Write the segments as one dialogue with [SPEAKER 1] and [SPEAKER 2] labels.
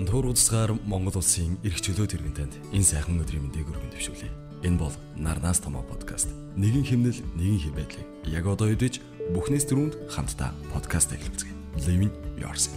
[SPEAKER 1] Нуур узсгаар Монгол улсын эрх чөлөөт иргэн танд энэ сайхан өдрийн мэндийг өргөн дэвшүүлье. Энэ бол Нарнаас томоо подкаст. Нэгэн хэмнэл, нэгэн хэв байдлыг яг одоо үдэж бүхнээс дөрөнд хамтдаа подкаст хэлэлцгээе. Live yourself.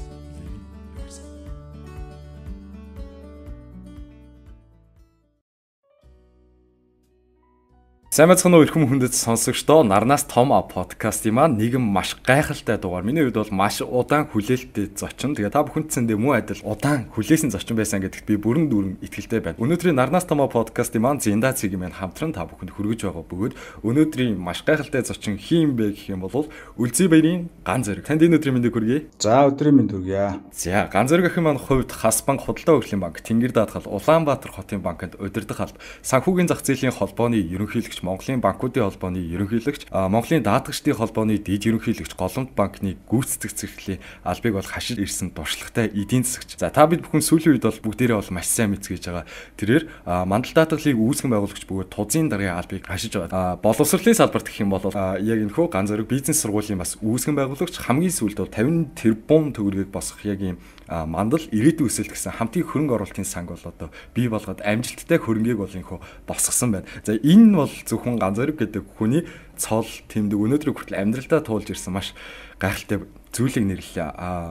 [SPEAKER 1] Сайн мэцхан өрхөм хүндэт сонсогчдоо Нарнаас том подкастын маань нэгэн маш гайхалтай дугаар. Миний хувьд бол маш удаан хүлээлттэй зочин. Тэгээ та бүхэнд зэндээ муу адил удаан хүлээсэн зочин байсан гэдэгт би бүрэн дүүрэн итгэлтэй байна. Өнөөдрийн Нарнаас том подкастын маань Зинда цэгийн маань хамтран та бүхэнд хүргэж байгаа бөгөөд өнөөдрийн маш гайхалтай зочин хин бэ гэх юм бол Үлзий баярын Ган Зориг. Танд энэ өдрийн мэндийг хүргэе.
[SPEAKER 2] За өдрийн мэнд хүргье.
[SPEAKER 1] За Ган Зориг ах маань хувьд Хас банк, Худалдаа хөгжлийн банк, Тэнгэр даатгал, Улаанбаатар хотын банкнд удирдах алба, санхүүгийн зах зээлийн холбооны ерөнхийлөгч, Монголын банкуудын холбооны ерөнхийлөгч, Монголын даатгагчдын холбооны дэд ерөнхийлөгч, Голомт банкны гүйцэтгэх зэрэглийн албыг бол хашиж ирсэн туршлагатай эдийн засагч. За та бид бүхэн сүүлийн үед бол бүгдээрээ бол маш сайн мэдгэж байгаа. Тэрээр мандал даатгалыг үүсгэн байгуулагч бөгөөд тузын даргын албыг хашиж байгаа. Боловсролын салбарт гэх юм бол яг энэхүү Ган Зориг бизнес сургуулийн бас үүсгэн байгуулагч, хамгийн сүүлд бол 50 тэрбум төгрөгийг босгох яг ийм мандал ирээдүйн өсөлт гэсэн хамтын хөрөнгө оруулалтын санг бол одоо бий болгоод амжилттай хөрөнгийг бол энэхүү босгосон байна. За энэ бол зөвхөн Ган Зориг гэдэг хүний цол тэмдэг өнөөдрийг хүртэл амьдралдаа туулж ирсэн маш гайхалтай зүйлийг нэрлэлээ.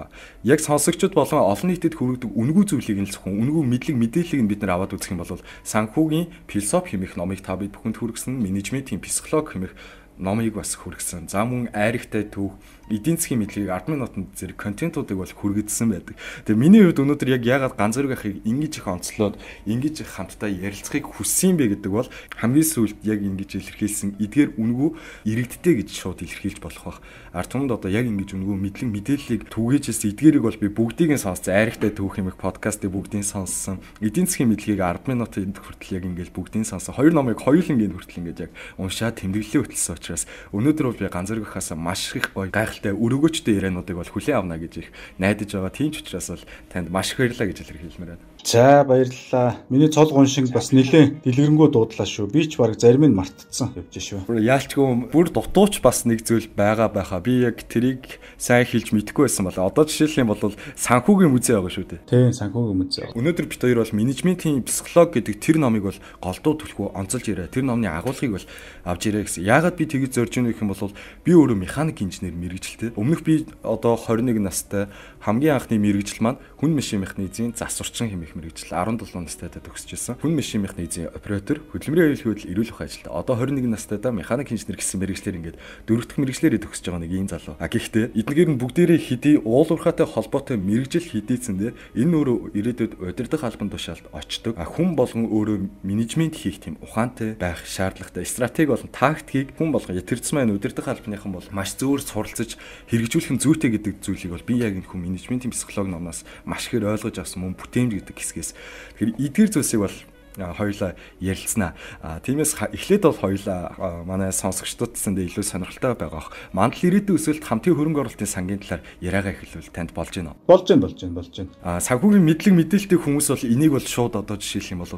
[SPEAKER 1] Яг сонсогчдод болон олон нийтэд хүргэдэг үнэгүй зүйлийг нь л зөвхөн үнэгүй мэдлэг мэдээллийг нь бид нар аваад үзэх юм бол санхүүгийн философи хэмээх номыг та бид бүхэнд хүргэсэн, менежментийн психологи хэмээх номыг бас хүргэсэн. За мөн айрхтай түүх, эдийн засгийн мэдлэгийг 10 минутанд зэрэг контентуудыг бол хүргэжсэн байдаг. Тэгээ миний хувьд өнөөдөр яг яагаад Ган Зориг ахыг ингэж их онцлоод ингэж их хамтдаа ярилцахыг хүссэн бэ гэдэг бол хамгийн сүүлд яг ингэж илэрхийлсэн эдгээр үнэгүй иргэдтэй гэж шууд илэрхийлж болох бах. Ард түмэнд одоо яг ингэж үнэгүй мэдлэг мэдээллийг түгээжсэн эдгээрийг бол би бүгдийг нь сонссон. Айрхтай түүх хэмээх подкастыг бүгдийг сонссон. Эдийн засгийн мэдлэгийг 10 минутанд хүртэл яг ингэж бүгдийг сонсон. Хоёр номыг хоёулангийн хүртэл ингэж яг уншаад тэмдэглэлээ хөтлсөн учраас өнөөдөр бол би Ган Зориг ахаас маш их гоё өргөөчтэй яриануудыг бол хүлээн авна гэж их найдаж байгаа. Тийм ч учраас бол танд маш их баярлалаа гэж хэлмээр байна.
[SPEAKER 2] За баярлалаа. Миний цол гуншиг бас нэлээд дэлгэрэнгүй дуудлаа шүү. Би ч баг зарим нь мартцсан явж шүү.
[SPEAKER 1] Яалчгүй бүр дутууч бас нэг зүйл байгаа байхаа. Би яг тэрийг сайн хэлж мэдэхгүй байсан болоо. Одоо жишээлх юм бол санхүүгийн музей байгаа шүү дээ.
[SPEAKER 2] Тийм, санхүүгийн музей.
[SPEAKER 1] Өнөөдөр бид хоёр бол менежментийн психологи гэдэг тэр номыг бол голдуу түлхүү онцолж ирээ. Тэр номны агуулгыг бол авч ирээ гэсэн. Яагаад би тэгж зорж ийнө гэх юм бол би өөрөө механик инженер мэргэжилтэй. Өмнөх би одоо 21 настай хамгийн анхны мэргэжил маань хүн машин механизмын засварчин хэмээх мэргэжил 17 настайдаа төгсөжсэн. Хүн машин механизмын оператор, хөдөлмөрийн аюулгүй ирүүлэх ажилд. Одоо 21 настайдаа механик инженер гэсэн мэргэжлэр ингээд дөрөв дэх мэргэжлэрээ төгсөж байгаа нэг ийм залуу. Гэхдээ эдгээр нь бүгдээрээ хэдий уулуурхаатай холбоотой мэргэжил хэдийцэн дээр энэ өөрөө ирээдүйд удирдах албан тушаалд очдог. Хүн болгон өөрөө менежмент хийх тийм ухаантай байх шаардлагатай. Стратеги болон тактикийг хүн болгон ятэрдсэн маань удирдах албаныхан бол маш зөөр суралцаж хэрэгжүүлэх нь зүйтэй гэдэг зүйлийг бол би яг энэ хүн менежментийн психологи номноос маш ихээр ойлгож авсан мөн бүтээмж гэдэг хэсгээс. Тэгэхээр эдгээр зүйлсийг бол хоёулаа ярилцсанаа. Тиймээс эхлээд бол хоёулаа манай сонсогчдод зэндээ илүү сонирхолтой байгаа. Мандал ирээдүйн өсөлт хамтын хөрөнгө оруулалтын сангийн талаар яриагаа эхлүүл танд болж байна уу?
[SPEAKER 2] Болж байна.
[SPEAKER 1] Санхүүгийн мэдлэг мэдээлэлтэй хүмүүс бол энийг бол шууд одоо жишээлх юм бол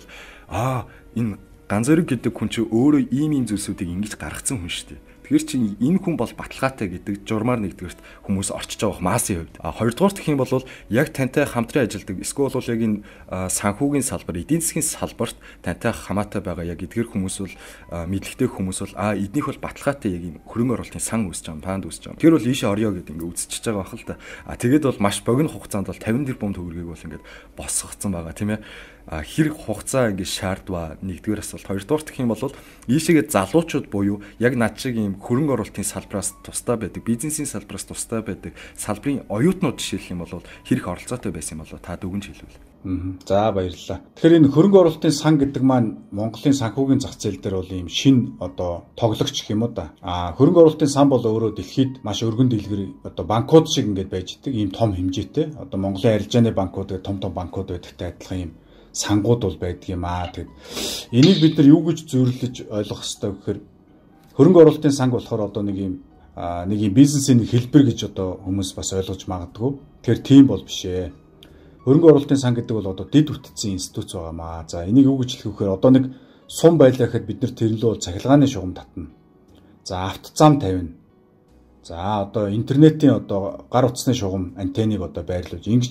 [SPEAKER 1] энэ Ган Зориг гэдэг хүн чинь өөрөө ийм зүйлсүүдийг ингэж гаргацсан хүн шүү дээ. Тэгэхээр чи энэ хүн бол баталгаатай гэдэг журмаар нэгдүгээрт хүмүүс орчиж байгаа массын хувьд. Хоёрдугаарт гэх юм бол яг тантай хамтран ажилладаг эсвэл бол яг энэ санхүүгийн салбар, эдийн засгийн салбарт тантай хамаатай байгаа яг эдгээр хүмүүс бол мэдлэгтэй хүмүүс бол эднийх бол баталгаатай яг энэ хөрөнгө оруулалтын сан үүсэж байгаа, фанд үүсэж байгаа. Тэр бол ийшээ орё гэдэг ингээ үзчихэж байгаа бахал та. Тэгээд бол маш богино хугацаанд бол 50 тэрбум төгрөгийг бол ингээд босгоцсон байгаа тийм ээ. Хэрэг хугацаа ингэ шаардва нэгдүгээр асуулт. Хоёрдугаар гэх юм бол ийшээгээ залуучууд буюу яг над шиг ийм хөрөнгө оруулалтын салбараас тусдаа байдаг, бизнесийн салбараас тусдаа байдаг салбарын оюутнууд жишээлх юм бол хэрэг оролцоотой байсан юм болоо та дүгнж хэлвэл.
[SPEAKER 2] За баярлалаа. Тэгэхээр энэ хөрөнгө оруулалтын сан гэдэг маань Монголын санхүүгийн зах зээл дээр бол ийм шин одоо тоглогч гэх юм уу да. Хөрөнгө оруулалтын сан бол өөрөө дэлхийд маш өргөн дэлгэр одоо банкуд шиг ингээд байж идэг ийм том хэмжээтэй. Одоо Монголын арилжааны банкуд гэдэг том банкуд байдагтай адилхан ийм сангууд бол байдаг юм аа. Тэгэд энийг бид нар юу гэж зөвөрлөж ойлгох хэрэгтэй гэхээр хөрөнгө оруулалтын санг болохоор одоо нэг юм бизнесийн хэлбэр гэж одоо хүмүүс бас ойлгож магадгүй. Тэгэхээр тийм бол биш ээ. Хөрөнгө оруулалтын сан гэдэг бол одоо дэд бүтцийн институт байгаамаа. За энийг юу гэж хэлэх вэхээр одоо нэг сум байлаа гэхэд бид нар тэр лөө цахилгааны шугам татна. За автозам тавина. За одоо интернетийн одоо гар утасны шугам антенныг одоо байрлуулж ингэж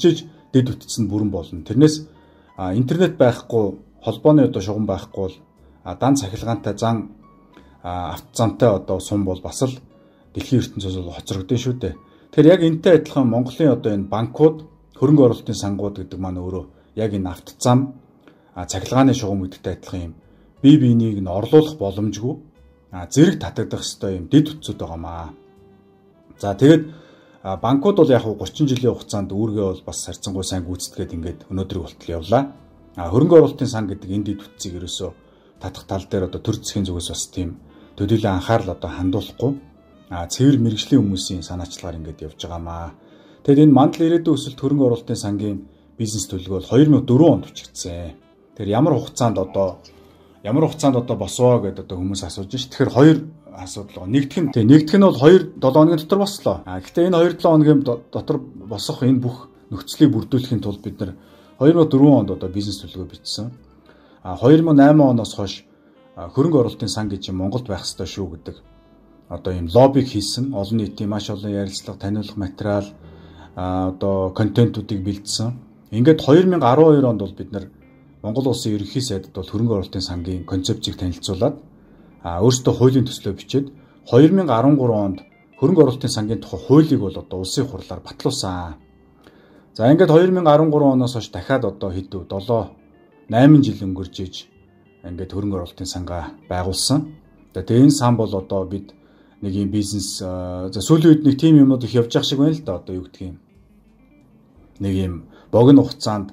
[SPEAKER 2] дэд үтцэн бүрэн болно. Тэрнээс интернет байхгүй, холбооны одоо шугам байхгүй бол дан цахилгаантай зан автозантай одоо сум бол бас л дэлхийн ертөнцөөс бол хоцрогдсон шүү дээ. Тэгэхээр яг энэтэй адилхан Монголын одоо энэ банкуд, хөрөнгө оруулалтын сангууд гэдэг маань өөрөө яг энэ автозам цахилгааны шугам гэдэгтэй адилхан юм бие биенийг нь орлуулах боломжгүй зэрэг татагдах ёстой юм дэд үтцүүд байгаамаа. За тэгээд банкуд бол яг 30 жилийн хугацаанд үүргээ бол бас харьцангуй сайн гүйцэтгээд ингээд өнөөдрийг болтол явлаа. Хөрөнгө оруулалтын сан гэдэг энэ дэд үтцийг ерөөсөө татах тал дээр одоо төр засгийн зүгээс бас тийм төдийлөн анхаарал одоо хандуулахгүй цэвэр мэрэгжлийн хүмүүсийн санаачлагаар ингээд явж байгаамаа. Тэгэд энэ мандал ирээдүйн өсөлт хөрөнгө оруулалтын сангийн бизнес төлөвлөгөө бол 2004 онд бичигдсэн. Тэгэхээр ямар хугацаанд одоо босвоо гэдээ одоо хүмүүс асууж ш. Тэгэхээр хоёр асуудал байгаа. Нэгдэх нь бол 2-7 хоногийн дотор бослоо. Гэхдээ энэ 2-7 хоногийн дотор босох энэ бүх нөхцөлийг бүрдүүлэхийн тулд бид нар 2004 онд одоо бизнес төлөвлөгөө бичсэн. 2008 оноос хойш хөрөнгө оруулалтын сан гэж юм Монголд байх ёстой шүү гэдэг одоо ийм лоббиг хийсэн. Олон нийтийн маш олон ярилцлага, таниулах материал одоо контентуудыг бэлдсэн. Ингээд 2012 онд бол бид нар Монгол улсын ерөнхий сайдд бол хөрөнгө оруулалтын сангийн концепцийг танилцуулаад өөрсдөө хуулийн төслөө бичээд 2013 онд хөрөнгө оруулалтын сангийн тухай хуулийг бол одоо улсын хурлаар батлуулсан. За ингээд 2013 оноос хойш дахиад одоо хэд 7-8 жил өнгөрж иж ингээд хөрөнгө оруулалтын сангаа байгуулсан. Тэгээ энэ сан бол одоо бид нэг юм бизнес сүүлийн үед нэг тим юмнууд их явж байгаа шиг байна л да. Одоо юу гэдгийг нэг юм богино хугацаанд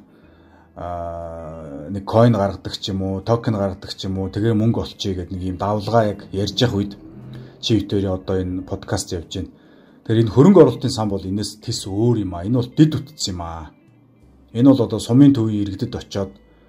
[SPEAKER 2] нэг coin гаргадаг ч юм уу, токен гаргадаг ч юм уу, тэгээ мөнгө олчихъя гэдэг нэг юм давлгаа яг ярьж явах үед чи битүүрийн одоо энэ подкаст явж байна. Тэгэхээр энэ хөрөнгө оруулалтын сан бол энэс тис өөр юм аа. Энэ бол дэд үтц юм аа. Энэ бол одоо сумын төвийн иргэдэд очиод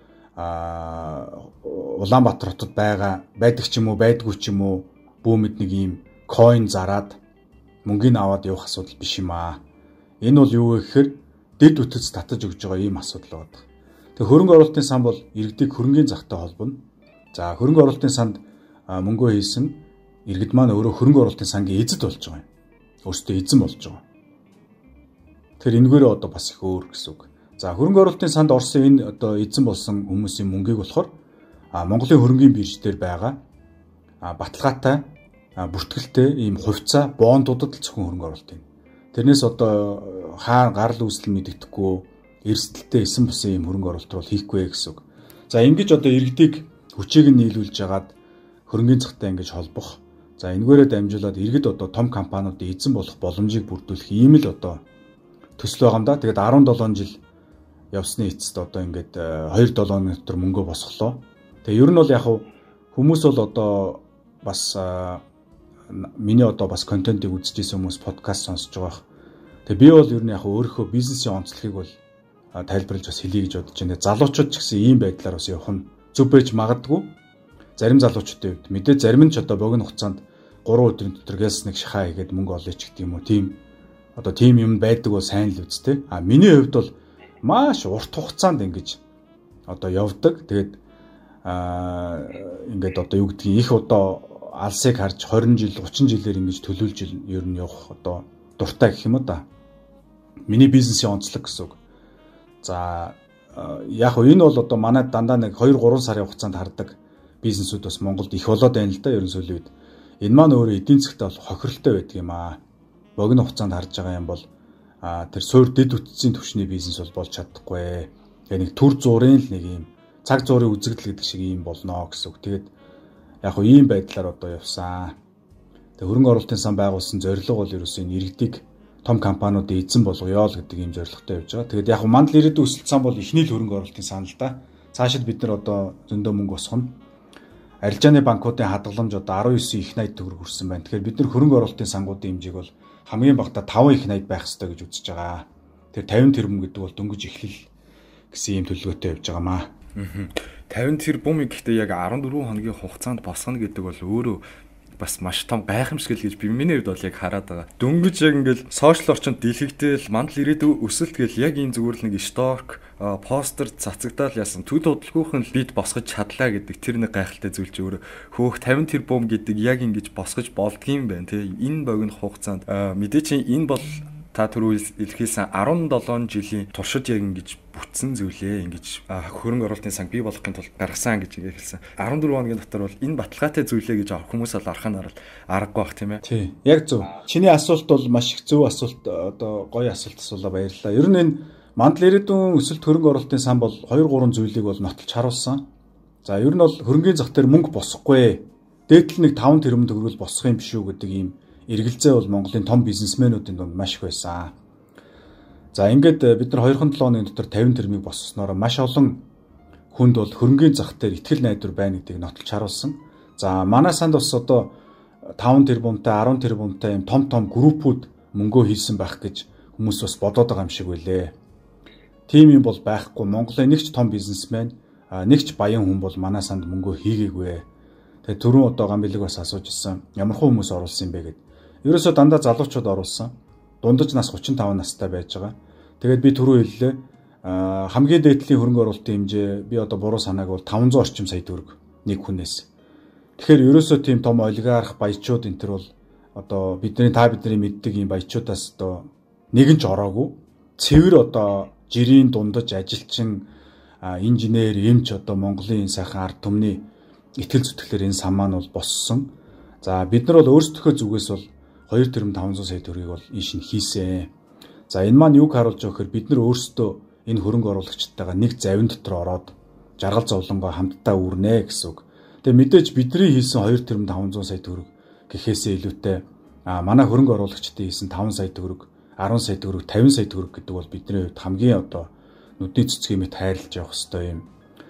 [SPEAKER 2] Улаанбаатар хотод байдаг ч юм уу, байдгүй ч юм уу, бүүмэд нэг юм coin зараад мөнгөний аваад явах асуудал биш юм аа. Энэ бол юу вэ гэхээр дэд үтц татаж өгж байгаа ийм асуудал байна. Тэгээ хөрөнгө оруулалтын сан бол иргэдийг хөрөнгөний захтай холбоно. За хөрөнгө оруулалтын санд мөнгөө хийсэн иргэд маань өөрөө хөрөнгө оруулалтын сангийн эзэд болж байгаа юм. Өөртөө эзэн болж байгаа. Тэгэхээр энэгээр одоо бас их өөр гэсэн үг. За хөрөнгө оруулалтын санд орсон энэ одоо эзэн болсон хүмүүсийн мөнгийг болохоор Монголын хөрөнгөний бирж дээр байгаа баталгаатай бүртгэлтэй ийм хувьцаа бондуудад л зөвхөн хөрөнгө оруулалт юм. Тэрнээс одоо хаана гарал үүсэл мэддэхгүй эрсдэлтэй эсэн бусын юм хөрөнгө оруулалт бол хийхгүй гэсэн үг. За ингэж одоо иргэдийг хүчийг нь нийлүүлж агаад хөрөнгөний захтай ингэж холбох. За энэгээрээ дамжуулаад иргэд одоо том компаниудын эзэн болох боломжийг бүрдүүлэх ийм л одоо төсөл байгаа юм да. Тэгээд 17 жил явсны эцэст одоо ингээд 2-7 хоногийн дотор мөнгөө босголоо. Тэгээ ер нь бол яг хүмүүс бол одоо бас миний одоо бас контентыг үзчихсэн хүмүүс подкаст сонсож байгаа. Тэгээ би бол ер нь яг өөрийнхөө бизнесийн онцлогийг бол тайлбарлаж бас хэлье гэж бодож байна. Залуучууд ч гэсэн ийм байдлаар бас явах нь зөв байж магадгүй. Зарим залуучуудын хувьд мэдээ зарим нь ч одоо богино хугацаанд 3 өдрийн дотор гэлс нэг шахаа хийгээд мөнгө олъё ч гэдэг юм уу. Тийм юм байдаг бол сайн л үстэй. Миний хувьд бол маш урт хугацаанд ингэж одоо явдаг. Тэгээд ингээд одоо юу гэдгийг их одоо алсыг харж 20 жил 30 жилээр ингэж төлөвлөж ер нь явах одоо дуртай гэх юм уу да. Миний бизнесийн онцлог гэсэн үг. За яг энэ бол одоо манай дандаа нэг 2-3 сарын хугацаанд хардаг бизнесүүд бас Монголд их болоод байна л да. Ерөн сүүлийн үед энэ маань өөрөө эдийн засгт бол хохиролтой байдаг юм аа. Богино хугацаанд харж байгаа юм бол тэр суур дэд үтцийн төвчний бизнес бол болж чадахгүй. Тэгээ нэг төр зургийн л нэг юм цаг зуурын үзэгдэл гэдэг шиг юм болно гэсэн үг. Тэгээд яг хөө ийм байдлаар одоо явсан. Тэгээ хөрөнгө оруулалтын сан байгуулсан зорилго бол ерөөсөө иргэдийг том компаниудын эзэн болгоё л гэдэг ийм зорилготой явж байгаа. Тэгээд яг мандал ирээдүйн өсөлт сан бол ихний л хөрөнгө оруулалтын сан л да. Цаашид бид нар одоо зөндөө мөнгө босгоно. Арилжааны банкуудын хадгаламж одоо 19 их 80 төгрөг хүрсэн байна. Тэгэхээр бид нар хөрөнгө оруулалтын сангуудын хэмжээг бол хамгийн багадаа 5 их 80 байх ёстой гэж үзэж байгаа. Тэр 50 тэрбум гэдэг бол дөнгөж эхлэл гэсэн ийм төлөвлөгөөтэй явж байгаамаа.
[SPEAKER 1] 50 тэрбум гэхдээ яг 14 хоногийн хугацаанд босгоно гэдэг бол өөрөө бас маш том гайхамшигл гэж миний хувьд бол яг хараад байгаа. Дөнгөж яг ингээл сошиал орчинд дэлхийдэл мандал ирээдүйн өсөлт гэл яг энэ зүгээр л нэг сторк постэр цацагдаал яасан төд бодлогынх нь бид босгож чадлаа гэдэг тэр нэг гайхалтай зүйл чи өөрөө хөөх 50 тэрбум гэдэг яг ингэж босгож болдгийм байх тий. Энэ богино хугацаанд мэдээ чинь энэ бол та түрүү илэрхийлсэн 17 жилийн туршид яг ингэж бүтсэн зүйлээ ингэж хөрөнгө оруулалтын санг бий болгохын тулд гаргасан гэж хэлсэн. 14 хоногийн дотор бол энэ баталгаатай зүйлээ гэж хүмүүс бол арахаар аргагүй бах тийм ээ.
[SPEAKER 2] Тий. Яг зөв. Чиний асуулт бол маш их зөв асуулт, одоо гоё асуулт асуулаа, баярлалаа. Ер нь энэ мандал ирээдүйн өсөлт хөрөнгө оруулалтын сан бол 2 3 зүйлийг бол нотолж харуулсан. За ер нь бол хөрөнгөний зах дээр мөнгө босохгүй. Дээдл нэг 5 тэрбум төгрөг босох юм биш үү гэдэг ийм эргэлзээ бол Монголын том бизнесмэнүүдийн дунд маш их байсан. За ингээд бид нар 2-7 хоногийн дотор 50 тэрбумыг босгосноор маш олон хүнд бол хөрөнгөний зах дээр ихтгэл найдвар байна гэдгийг нотолж харуулсан. За манай санд бас одоо 5 тэрбумтай 10 тэрбумтай ийм том группүүд мөнгөө хийсэн байх гэж хүмүүс бас бодоод байгаа юм шиг байлээ. Тим юм бол байхгүй. Монголын нэг ч том бизнесмен, нэг ч баян хүн бол манай санд мөнгөө хийгээгүй. Тэгээ түрүүн одоо Гамбилэг бас асууж ирсэн. Ямархуу хүмүүс оруулсан юм бэ гэд. Ерөөсөө дандаа залуучууд оруулсан. Дундаж нас 35 настай байж байгаа. Тэгээд би түрүү хэллээ. Хамгийн дээдлийн хөрөнгө оруулалтын хэмжээ би одоо буруу санааг бол 500 орчим сая төгрөг нэг хүнээс. Тэгэхээр ерөөсөө тийм том олигарх баячууд энэ төр бол одоо бидний мэддэг ийм баячуудаас одоо нэгэн ч ороогүй. Цэвэр одоо жирийн дундаж ажилчин, инженер, эмч одоо Монголын сайхан ард түмний итгэл зүтгэлээр энэ сан маань бол боссон. За бид нар бол өөрсдөө зүгээс бол 2 тэрбум 500 сая төгрөгийг бол ийш нь хийсэн. За энэ маань юг харуулж байгаа гэхээр бид нар өөрсдөө энэ хөрөнгө оруулагчдтайгаа нэг завин дотор ороод жаргал зовлонгоо хамтдаа үүрнэ гэсэн үг. Тэгээ мэдээж бидний хийсэн 2 тэрбум 500 сая төгрөг гэхээсээ илүүтэй манай хөрөнгө оруулагчдын хийсэн 5 сая төгрөг, 10 сая төгрөг, 50 сая төгрөг гэдэг бол бидний хувьд хамгийн одоо нүдний цэцгийн мэт хайрлаж явах ёстой юм.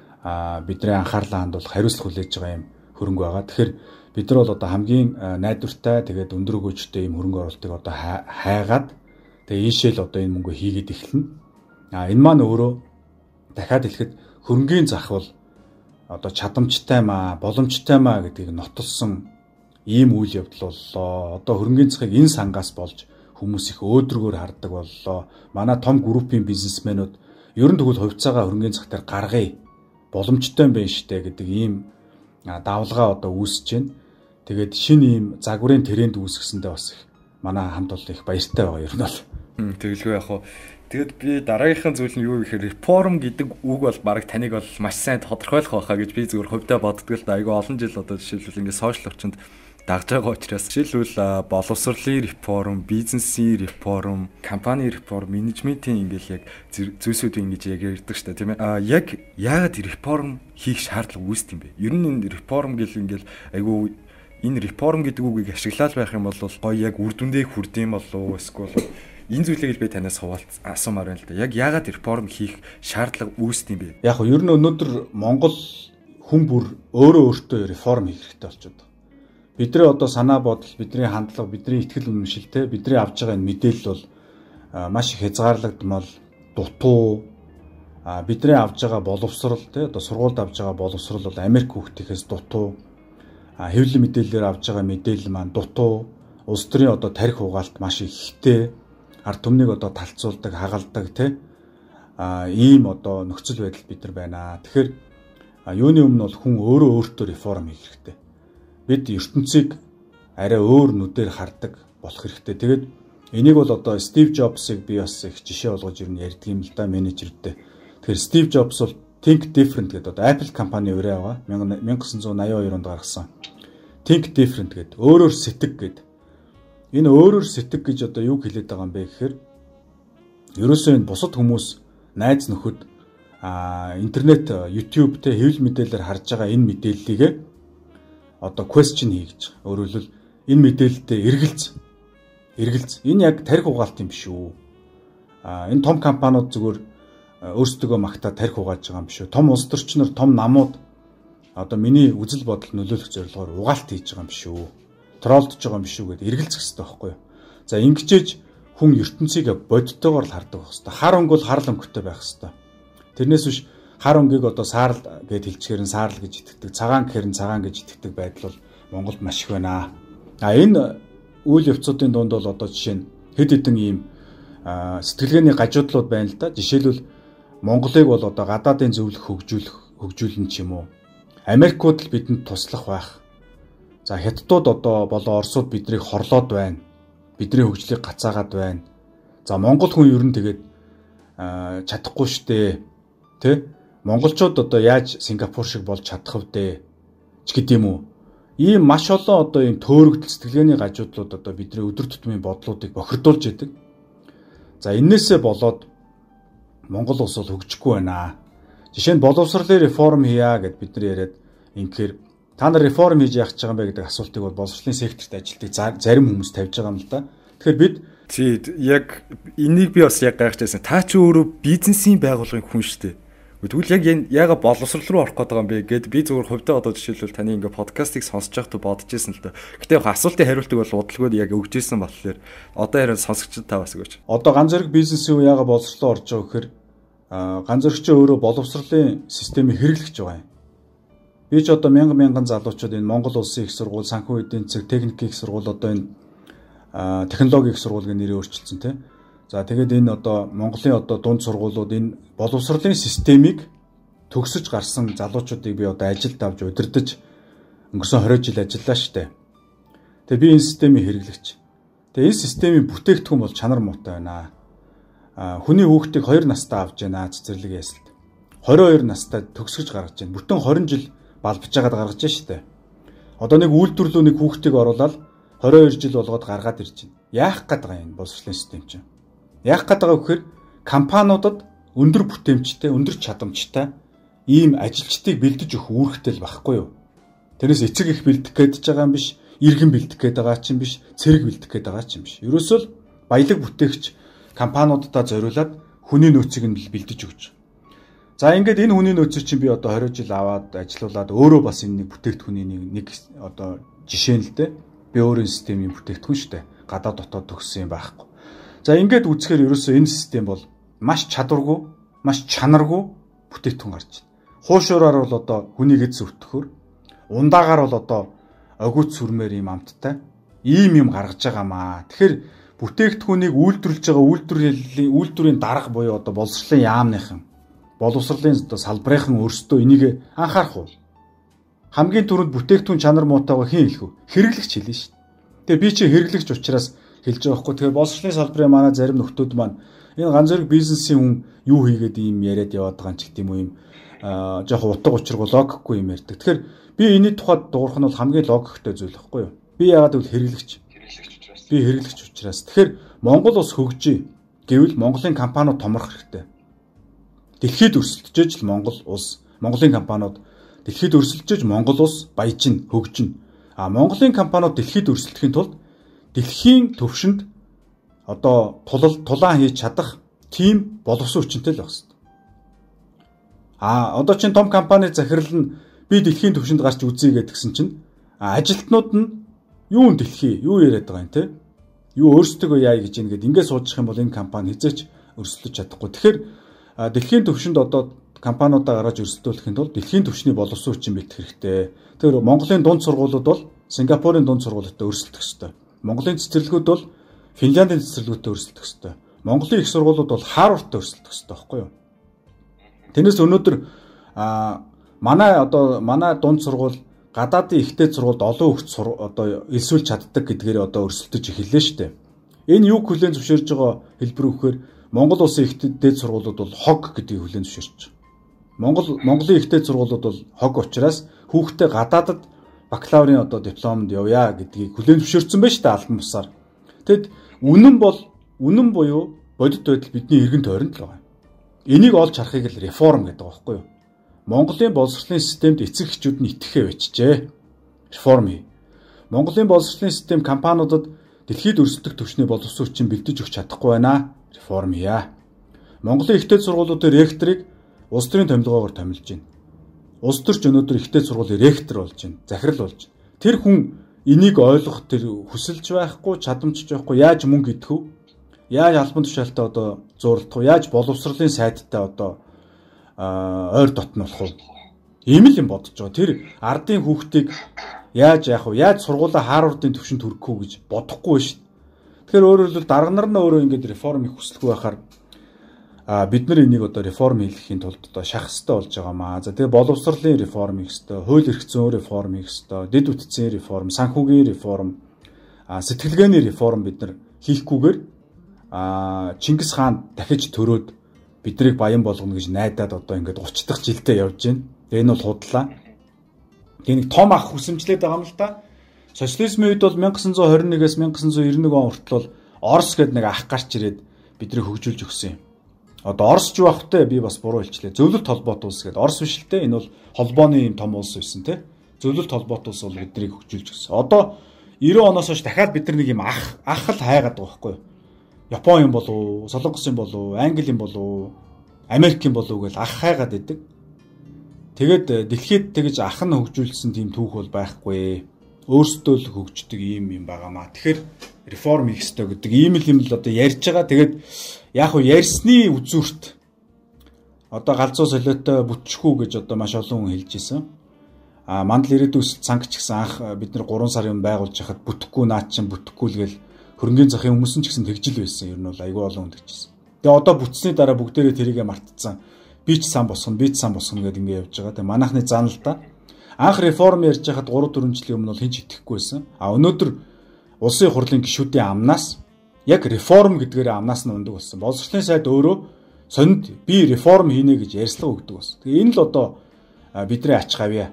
[SPEAKER 2] Бидний анхаарлаа хандуулах, хариуцлага хүлээж байгаа юм хөрөнгө байгаа. Тэгэхээр бид нар бол одоо хамгийн найдвартай тэгээд өндөр өгөөжтэй юм хөрөнгө оруулалтыг одоо хайгаад тэгээд ийшээл одоо энэ мөнгөө хийгээд эхэлнэ. Энэ маань өөрөө дахиад хэлэхэд хөрөнгөний зах бол одоо чадамжтай маа, боломжтой маа гэдгийг нотолсон ийм үйл явдал боллоо. Одоо хөрөнгөний захыг энэ сангаас болж хүмүүс их өөдрөгөөр хардаг боллоо. Манай том группийн бизнесмэнүүд ер нь тэгвэл хувьцаагаа хөрөнгөний зах дээр гаргая. Боломжтой юм байна штэ гэдэг ийм давлгаа одоо үүсэж байна. Тэгээд шинэ ийм загварын тренд үүсгэсэндээ бас их манай хамт бол их баяртай байгаа ер нь бол.
[SPEAKER 1] Тэгэлгүй яг хоо. Тэгэд би дараагийнхын зүйл нь юу гэхээр реформ гэдэг үг бол баг таныг бол маш сайн тодорхойлох байхаа гэж би зүгээр хувьдаа боддог л да. Айгүй олон жил одоо жишээлбэл ингээд сошиал орчинд дагж байгаа учраас жишээлбэл боловсролын реформ, бизнесийн реформ, компани реформ, менежментийн ингээд яг зүйлсүүд ингэж яг ярьдаг шүү дээ, тийм ээ. Яг яагаад реформ хийх шаардлага үүсдэг юм бэ? Ер нь энэ реформ гэл ингээд айгүй энэ реформ гэдэг үгийг ашиглаад байх юм бол гоё яг үр дүндээ хүрдэм болов эсвэл энэ зүйлийг би танаас асуумаар байна л да. Яг яагаад реформ хийх шаардлага үүсдэг юм бэ?
[SPEAKER 2] Яг нь ер нь өнөөдөр Монгол хүн бүр өөртөө реформ хийх хэрэгтэй болчиход байна. Бидний одоо санаа бодол, бидний хандлага, бидний итгэл үнэмшилтэй, бидний авж байгаа энэ мэдээлэл бол маш их хязгаарлагдмал, дутуу. Бидний авж байгаа боловсрол тий одоо сургуульд авж байгаа боловсрол бол Америк хүүхдийнхээс дутуу. Хэвлэл мэдээлэлээр авж байгаа мэдээлэл маань дутуу. Улс төрийн одоо тарих угаалт маш ихтэй. Ард түмнийг одоо талцуулдаг, хагалдаг тий ийм одоо нөхцөл байдал бид нар байна. Тэгэхээр юуны өмнө бол хүн өөртөө реформ хийх хэрэгтэй. Бид ертөнцийг арай өөр нүдээр хардаг болох хэрэгтэй. Тэгээд энийг бол одоо Стив Джобсыг би бас их жишээ болгож ирнэ ярьдаг юм л да менежертэй. Тэгэхээр Стив Джобс бол Think Different гэдэг одоо Apple компани өрөө байгаа. 1982 онд гаргасан. Think Different гэдэг өөрөөр сэтг гэдэг. Энэ өөрөөр сэтг гэж одоо юу хэлээд байгаа юм бэ гэхээр ерөөсөө энэ бусад хүмүүс найз нөхөд интернет, YouTube тэ хэвлэл мэдээлэлээр харж байгаа энэ мэдээллийг одоо question хийж байгаа. Өөрөөр хэлбэл энэ мэдээлэлтэй эргэлз. Энэ яг тарих угаалт юм биш үү? Энэ том компаниуд зүгээр өөрсдөө магтаад тарих угааж байгаа юм биш үү? Том улс төрчнөр, том намууд одоо миний үзэл бодол нөлөөлөх зорилгоор угаалт хийж байгаа юм биш үү? Троллдж байгаа юм биш үү гэдээ эргэлзэх хэрэгтэй байхгүй юу? За ингэжээж хүн ертөнцийг бодтойгоор л хардаг байх хэрэгтэй. Хар өнгө бол харал өнгөтэй байх хэрэгтэй. Тэрнээс биш хар өнгийг одоо саарл гэж хэлчихээр нь саарл гэж итгэдэг, цагаан гэхээр нь цагаан гэж итгэдэг байдал бол Монголд маш их байна. Энэ үйл явцуудын дунд бол одоо жишээ нь хэд хэдэн ийм сэтгэлгээний гажуудлууд байна л да. Жишээлбэл Монголыг бол одоо гадаадын зөвлөх хөгжүүлэн ч юм уу. Америкууд л бидэнд туслах байх. За хятадууд одоо болон орсууд биднийг хорлоод байна. Бидний хөгжлийг гацаагаад байна. За Монгол хүн ер нь тэгээд чадахгүй штэ. Тэ? Монголчууд одоо яаж Сингапур шиг болж чадах вэ ч гэдэм үү. Ийм маш олон одоо ийм төөрөгдөл сэтгэлгээний гажуудлууд одоо бидний өдөр тутмын бодлуудыг бохирдуулж идэг. За энээсээ болоод Монгол улс бол хөгжихгүй байна. Жишээ нь боловсролын реформ хийя гэд бид нар яриад инхээр та нар реформ хийж яах гэж байгаа юм бэ гэдэг асуултыг бол боловсролын секторт ажилтдаг зарим хүмүүс тавьж байгаа юм л да. Тэгэхээр бид
[SPEAKER 1] яг энийг би бас яг гайхажсэн. Та ч өөрөө бизнесийн байгууллагын хүн шүү дээ. Тэгвэл яг яага боловсрол руу орох гэдэг юм бэ гэд би зөвхөн хувьдаа одоо жишээлбэл таны ингээ подкастыг сонсож байхдаа бодож ирсэн л да. Гэтэ яг асуултын хариултыг бол удалгүй яг өгж ирсэн болохоор одоо харин сонсогчдод та бас өгөөч.
[SPEAKER 2] Одоо ганц зэрэг бизнесийн үе яага боловсролоо орж байгаа гэхээр ганц зэрэгчээ өөрөө боловсролын системийг хэрэглэж байгаа юм. Би ч одоо мянган залуучууд энэ Монгол улсын их сургууль, санхүү эдийн засаг, техникийн их сургууль одоо энэ технологийн их сургуулийн нэрийг өөрчилсөн тийм. За тэгээд энэ одоо Монголын одоо дунд сургуулиуд энэ боловсролын системийг төгсөж гарсан залуучуудыг би одоо ажилд авч удирдах өнгөрсөн 20 жил ажиллаа штэ. Тэгээд би энэ системийг хэрэглэгч. Тэгээд энэ системийн бүтээгдэхүүн бол чанар муутай байна. Хүний хүүхдийг 2 настай авч яана цэцэрлэг ясалт. 22 настай төгсгөж гаргаж байна. Бүтэн 20 жил балбаж байгаад гаргаж байна штэ. Одоо нэг үйлдвэрлэлөө нэг хүүхдийг оруулаад 22 жил болгоод гаргаад ирж байна. Яах гээд байгаа юм боловсролын систем чинь? Яах гээд байгаа вэхээр компаниудад өндөр бүтээмжтэй, өндөр чадамжтай ийм ажилчдыг бэлдэж өгөх үүрэгтэй л байхгүй юу? Тэрнээс эцэг их бэлдэх гээд байгаа юм биш, иргэн бэлдэх гээд байгаа ч юм биш, цэрэг бэлдэх гээд байгаа ч юм биш. Ерөөсөө л баялаг бүтээгч компаниудаа зориулаад хүний нөөцийг нь бэлдэж өгч. За ингээд энэ хүний нөөцийг чинь би одоо 20 жил аваад ажилуулад өөрөө бас энэ бүтээгдэхүүний нэг одоо жишээ нь л дээ. Би өөрийн системийн бүтээгдэхүүн шүү дээ. Гадаа дотоод төгссөн юм байхгүй. За ингээд үзэхээр ерөөсөө энэ систем бол маш чадваргүй, маш чанаргүй бүтээгдэхүүн гарч байна. Хуушураар бол одоо хүнийг эд зөвтгөхөөр, ундаагаар бол одоо огүйц сүрмээр юм амттай ийм юм гаргаж байгаамаа. Тэгэхээр бүтээгдэхүүнийг үйлдвэрлэж байгаа үйлдвэрийн дарга буюу одоо боловсролын яамныхан, боловсролын одоо салбарынхан өөрсдөө энийг анхаарах уу? Хамгийн түрүүнд бүтээгдэхүүн чанар муутайгаа хэн хэлэх вэ? Хэрэглэгч хэлнэ шүү дээ. Тэгээ би чи хэрэглэгч учраас хэлж байгаа байхгүй. Тэгэхээр боловсролын салбарын манай зарим нөхдүүд маань энэ ганц зэрэг бизнесийн хүн юу хийгээд ийм яриад яваад байгаа юм ч гэдэм үү юм жоохон утга учиргүй логикгүй юм ярьдаг. Тэгэхээр би энэний тухайд дуурах нь бол хамгийн логиктой зүйл байхгүй юу? Би яагаад гэвэл хэрэглэгч. Би хэрэглэгч учраас. Тэгэхээр Монгол улс хөгжиж гэвэл Монголын компаниуд томрох хэрэгтэй. Дэлхийд өрсөлдөж л Монгол улс, Монголын компаниуд дэлхийд өрсөлдөж Монгол улс баяжин, хөгжин. Монголын компаниуд дэлхийд өрсөлдөхийн тулд дэлхийн төвшөнд одоо тулаан хийж чадах тийм боловсон хүчинтэй л байх хэрэгтэй. Одоо чинь том компани захирал нь би дэлхийн төвшөнд гарч үзье гэдгсэн чинь ажилтнууд нь юу дэлхий, юу яриад байгаа юм те? Юу өөрсдөө яа гэж ингээд суучих юм бол энэ компани хизээч өрсөлдөж чадахгүй. Тэгэхээр дэлхийн төвшөнд одоо компаниудаа гаргаж өрсөлдүүлэхэд бол дэлхийн түвшний боловсон хүчин бэлтгэх хэрэгтэй. Тэгэхээр Монголын дунд сургуулиуд бол Сингапурын дунд сургуулиудтай өрсөлдөх ёстой. Монголын цэцэрлэгүүд бол Финляндийн цэцэрлэгүүдтэй өрсөлдөх ёстой. Монголын их сургуулиуд бол Харвардтай өрсөлдөх ёстой, байхгүй юу? Тэрнээс өнөөдөр манай дунд сургууль гадаадын ихтэй сургуульд олон хүүхд одоо элсүүлж чаддаг гэдгээр одоо өрсөлдөж эхэллээ шүү дээ. Энэ юг хүлээн зөвшөөрж байгаа хэлбэр үгээр Монгол улсын ихтэй сургуулиуд бол хог гэдгийг хүлээн зөвшөөрч байгаа. Монголын ихтэй сургуулиуд бол хог учраас хүүхдээ гадаадад бакалаврын одоо дипломд явъя гэдгийг хүлээн зөвшөөрсөн байж та албан бусаар. Тэгэд үнэн буюу бодит байдал бидний эргэн тойронд л байгаа. Энийг олж харахыг л реформ гэдэг байгаа байхгүй юу? Монголын боловсролын системд эцэг эхчүүд нь итгэхээ байчжээ. Реформ хий. Монголын боловсролын систем компаниудад дэлхийд өрсөлдөх түвшний боловсон хүчин бэлдэж өгч чадахгүй байна. Реформ хийя. Монголын ихтэй сургуулиудын ректорыг улс төрийн томилгоогоор томилж байна. Улс төрч өнөөдөр ихтэй сургуулийн ректор болж байна. Захирал болж байна. Тэр хүн энийг ойлгох тэр хүсэлж байхгүй, чадамжж байхгүй, яаж мөнгө идэх вэ? Яаж албан тушаалтай одоо зуурдах вэ? Яаж боловсролын сайдтай одоо ойр дотнолох вэ? Ийм л юм бодож байгаа. Тэр ардын хүүхдийг яаж яах вэ? Яаж сургуулаа Харвардын төвшөнд хүрэхгүй гэж бодохгүй шүү дээ. Тэгэхээр өөрөөр хэлбэл дарга нар нь өөрөө ингэж реформыг хүсэлгүй байхаар бид нар энийг одоо реформ хийхин тулд одоо шахах хэрэгтэй болж байгаамаа. За тэгээ боловсролын реформ хийх хэрэгтэй, хууль эрх зүйн реформ хийх хэрэгтэй, дэд үтцийн реформ, санхүүгийн реформ, сэтгэлгээний реформ бид нар хийхгүйгээр Чингис хаан дахиж төрөөд биднийг баян болгоно гэж найдаад одоо ингээд 30 дахь жилдээ явж байна. Тэгээ энэ бол худлаа. Тэгээ нэг том ах хүсэмжлээд байгаа юм л да. Социализмын үед бол 1921-ээс 1991 он хүртэл бол Орос гэдэг нэг ах гарч ирээд биднийг хөгжүүлж өгсөн юм. Одоо Орос ч байх хөтэй би бас буруу хэлчлээ. Зөвлөлт холбоот улс гэдэг. Орос биш л те. Энэ бол холбооны юм том улс байсан те. Зөвлөлт холбоот улс бол биднийг хөгжүүлж өгсөн. Одоо 90 оноос хойш дахиад бид нар нэг юм ах л хайгаад байгаа байхгүй юу? Япон юм болов, Солонгос юм болов, Англи юм болов, Америк юм болов гэж ах хайгаад идэг. Тэгээд дэлхийд тэгж ах нь хөгжүүлсэн тийм түүх бол байхгүй. Өөрсдөө л хөгждөг юм байгаамаа. Тэгэхээр реформ хийх ёстой гэдэг ийм л юм л одоо ярьж байгаа. Тэгээд яг хөө ярьсны үзүүрт одоо галзуу солиотой бүтчихүү гэж одоо маш олон хүн хэлж ирсэн. Мандал ирээдүйн цанг ч гэсэн анх бид нар 3 сар юм байгуулж хахад бүтэхгүй наад чинь бүтэхгүй л гээл хөрөнгөний захын хүмүүс ч гэсэн тэгжил байсан. Ер нь бол айгүй олон хүн тэгжсэн. Тэгээ одоо бүтсний дараа бүгдээрээ тэрийгэ мартцсан. Би ч сан босгоно гэдэг ингэ явж байгаа. Тэгээ манайхны зан л да. Анх реформ ярьж хахад 3-4 жилийн өмнө бол хинч итгэхгүй байсан. Өнөөдөр улсын хурлын гишүүдийн амнаас яг реформ гэдгээр амнаас нь ундаг болсон. Боловсролын сайд өөрөө сонинд би реформ хийнэ гэж ярьслага өгдөг болсон. Тэгээ энэ л одоо бидний ач гавья.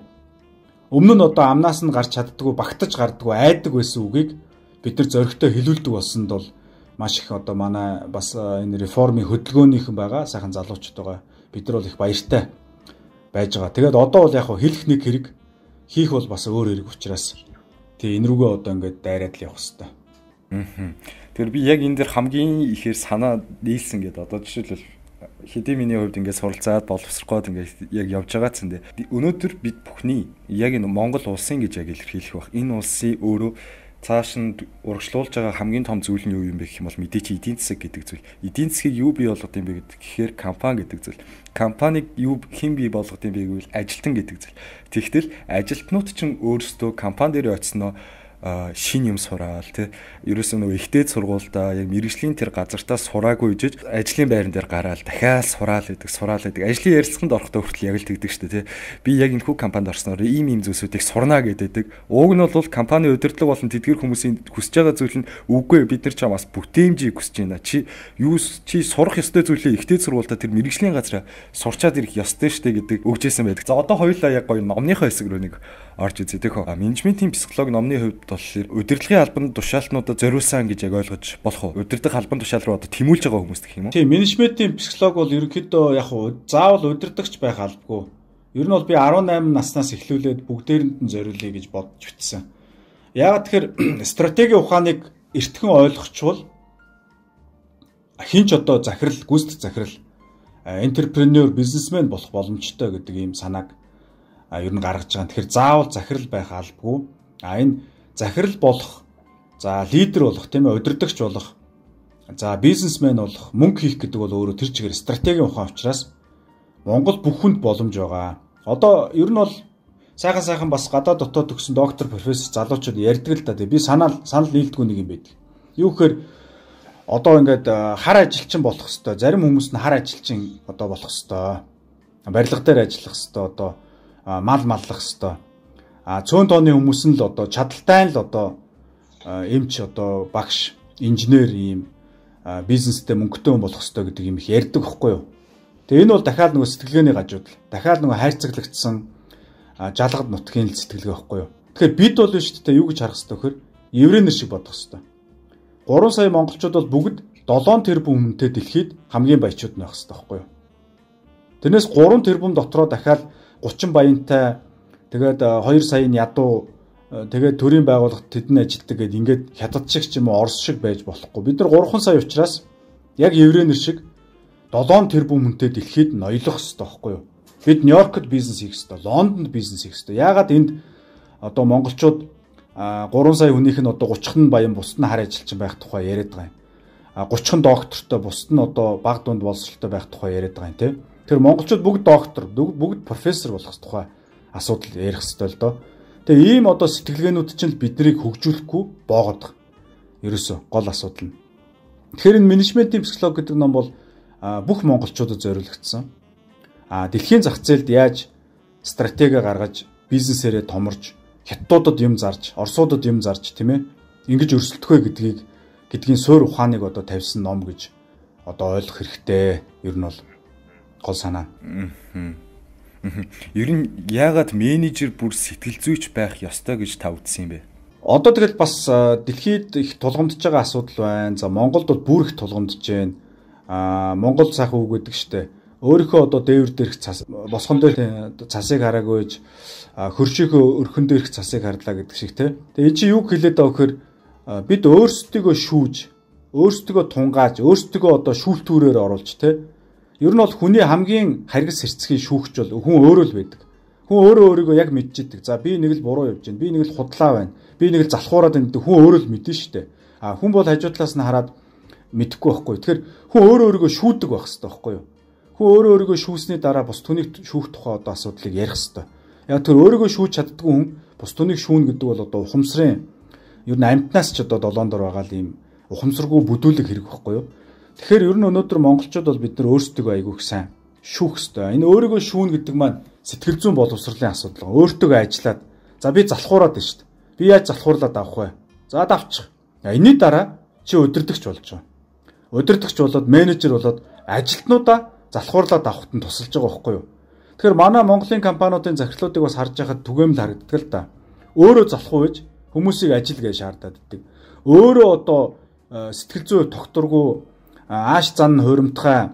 [SPEAKER 2] Өмнө нь одоо амнаас нь гарч чаддгүй, багтаж гардаггүй, айдаг байсан үгийг бид нар зөрөгтэй хэлүүлдэг болсонд бол маш их одоо манай бас энэ реформын хөдөлгөөнийхэн байгаа сайхан залуучууд байгаа. Бид нар бол их баяртай байж байгаа. Тэгээд одоо бол яг хэлэх нэг хэрэг, хийх бол бас өөр хэрэг учраас тэгээ энэ рүүгээ одоо ингээд дайраад л явах хэрэгтэй.
[SPEAKER 1] Тэгэхээр би яг энэ дэр хамгийн ихээр санаа нийлсэн гэдэг. Одоо жишээлбэл хэдийн миний хувьд ингээд суралцаад боловсроход ингээд яг явж байгаа цэндээ. Өнөөдөр бид бүхний яг энэ Монгол улсын гэж яг илэрхийлэх бах. Энэ улсын өөрөө цааш нь урагшлуулж байгаа хамгийн том зүйл нь юу юм бэ гэх юм бол мэдээч эдийн засаг гэдэг зүйл. Эдийн засгийг юу бий болгох юм бэ гэхээр компани гэдэг зүйл. Компаниг юу хэн бий болгох юм бэ гэвэл ажилтан гэдэг зүйл. Тэгтэл ажилтнууд ч өөрсдөө компани дээр очсноо шин юм сураал тий. Ерөөсөө нөгөө ихтэй сургуультай яг мэрэгжлийн тэр газартаа сураагүй жиж ажлын байран дээр гараад дахиад сураал гэдэг. Ажлын ярилцлаганд орохдоо хүртэл яг л тэгдэг шүү дээ тий. Би яг энэ хүү компанид орсноор ийм зүйлсүүдийг сурнаа гэдэг. Уг нь бол компани удирдлага болон тэдгэр хүмүүсийн хүсэж байгаа зүйл нь үгүй бид нар чамаас бүтээмжийг хүсэж байна. Чи сурах ёстой зүйлээ ихтэй сургуультай тэр мэрэгжлийн газараа сурчаад ирэх ёстой шүү дээ гэдэг өгчээсэн байдаг. За одоо хоёулаа яг гоё номныхоо хэсэг рүү нэг орж үзье тэхөө. Менежментийн психолог номны хувьд болохоор удирдлагын албан тушаалтнуудад зориулсан гэж яг ойлгож болох уу? Удирдах албан тушаал руу одоо тэмүүлж байгаа хүмүүс гэх юм уу?
[SPEAKER 2] Тийм, менежментийн психолог бол ерөнхийдөө яг заавал удирдахч байх албагүй. Ер нь бол би 18 наснаас эхлүүлээд бүгдээрэнд нь зориулъя гэж бодож бичсэн. Яагаад тэгэхээр стратегийн ухааныг эртхэн ойлгочвол хинч одоо гүйцэтгэх захирал энтерпренeur, бизнесмен болох боломжтой гэдэг ийм санааг ер нь гаргаж байгаа. Тэгэхээр заавал захирал байх албагүй. Энэ захирал болох, за лидер болох, тийм ээ, удирдагч болох, за бизнесмен болох, мөнгө хийх гэдэг бол өөрөө тэр чигээр стратегийн ухаан учраас Монгол бүх хүнд боломж байгаа. Одоо ер нь бол сайхан бас гадаад дотоод төгсөн доктор, профессор залуучууд ярьдаг л да. Би санал нийлдэггүй нэг юм байдаг. Юу гэхээр одоо ингээд хар ажилчин болох хэвээр, зарим хүмүүс нь хар ажилчин одоо болох хэвээр, барилга дээр ажиллах хэвээр, одоо мал маллах хэвээр. Цөөн тооны хүмүүс нь л одоо чадaltaй л одоо эмч, одоо багш, инженер, ийм бизнестэй мөнгөтэй хүн болох хэвээр гэдэг юм их ярьдаг байхгүй юу? Тэгээ энэ бол дахиад нөгөө сэтгэлгээний гажууд л. Дахиад нөгөө хайрцаглагдсан жалгад нутгийн сэтгэлгээ байхгүй юу? Тэгэхээр бид бол шүү дээ юу гэж харах хэвээр вөхөр еврейнэр шиг бодох хэвээр. 3 сая монголчууд бол бүгд 7 тэрбум хүнтэй дэлхийд хамгийн баячууд байх хэвээр байхгүй юу? Тэрнээс 3 тэрбум дотроо дахиад 30 баянтай, тэгээд 2 саяны ядуу, тэгээд төрийн байгууллагт тэдэн ажилтдаг гэдэг ингээд хятад шиг ч юм уу орос шиг байж болохгүй. Бид нар 3 сая учраас яг еврейнэр шиг 7 тэрбум хүнтэй дэлхийд ноёлох хэрэгтэй байхгүй юу? Бид Нью-Йоркд бизнес хийх хэрэгтэй, Лондонд бизнес хийх хэрэгтэй. Яагаад энд одоо монголчууд 3 сая хүнийх нь одоо 30хан баян бусд нь хар ажилчин байх тухай яриад байгаа юм. 30хан доктортой бусд нь одоо баг дунд боловсролтой байх тухай яриад байгаа юм тийм. Тэр монголчууд бүгд доктор, бүгд профессор болох тухай асуудал ярих хэрэгтэй л доо. Тэгээ ийм одоо сэтгэлгээнүүд чинь биднийг хөгжүүлэхгүй боогод. Ерөөсө гол асуудал нь. Тэгэхээр энэ менежментийн психолог гэдэг ном бол бүх монголчуудад зориулагдсан. Дэлхийн зах зээлд яаж стратеги гаргаж, бизнесээрээ томорж, хятадуудад юм зарж, орсуудад юм зарж, тийм ээ, ингэж өрсөлдөх вэ гэдгийг гэдгийн суурь ухааныг одоо тавьсан ном гэж одоо ойлгох хэрэгтэй. Ер нь бол гол санаа.
[SPEAKER 1] Ер нь яагаад менежер бүр сэтгэл зүйч байх ёстой гэж та үзсэн юм бэ?
[SPEAKER 2] Одоо тэгэл бас дэлхийд их тулгамдж байгаа асуудал байна. За Монголд бол бүр их тулгамдж байна. Монгол сайхан үг гэдэг штэ. Өөрийнхөө одоо дээвэр дээрх босгон дээр цасыг хараагүйж хөршийнхөө өрхөн дээрх цасыг харлаа гэдэг шиг те. Тэгээ энэ чи юу хэлээд байгаа вөхөр бид өөрсдөө шүүж, өөрсдөө тунгааж, өөрсдөө одоо шүүлтүүрээр оруулж те. Ер нь бол хүний хамгийн харгас хэрцгий шүүгч бол хүн өөрөө л байдаг. Хүн өөрөө өөрийгөө яг мэдчихдэг. За би нэг л буруу явж байна. Би нэг л худлаа байна. Би нэг л залхуураад байна гэдэг хүн өөрөө л мэднэ шүү дээ. Хүн бол хажуу талаас нь хараад мэдэхгүй байхгүй. Тэгэхээр хүн өөрөө өөрийгөө шүүдэг байх хэрэгтэй байхгүй юу? Хүн өөрөө өөрийгөө шүүсний дараа бус түүнийг шүүх тухай одоо асуудлыг ярих хэрэгтэй. Яг тэр өөрийгөө шүүж чаддгүй хүн бус түүнийг шүүнэ гэдэг бол одоо ухамсарын ер нь амтнаас ч одоо долоон дор байгаа л ийм ухамсаргүй бүдүүлэг хэрэг байхгүй юу? Тэгэхээр ер нь өнөөдөр монголчууд бол бид нар өөрсдөө айгүй их сайн шүүх хэрэгтэй. Энэ өөрийгөө шүүнэ гэдэг маань сэтгэл зүйн боловсролын асуудал. Өөртөө ажиллаад за би залхуураад байна шүү дээ. Би яаж залхуурлаад авах вэ? За давчих. Энэний дараа чи удирдахч болж байгаа. Удирдахч болоод менежер болоод ажилтнуудаа залхуурлаад авахт нь тусалж байгаа байхгүй юу? Тэгэхээр манай Монголын компаниудын захирлуудыг бас харж байхад түгээмэл харагддаг л да. Өөрөө залхуу байж хүмүүсийг ажил гэж шаардаад иддэг. Өөрөө одоо сэтгэл зүй тогтургүй ааш зан хуримтгай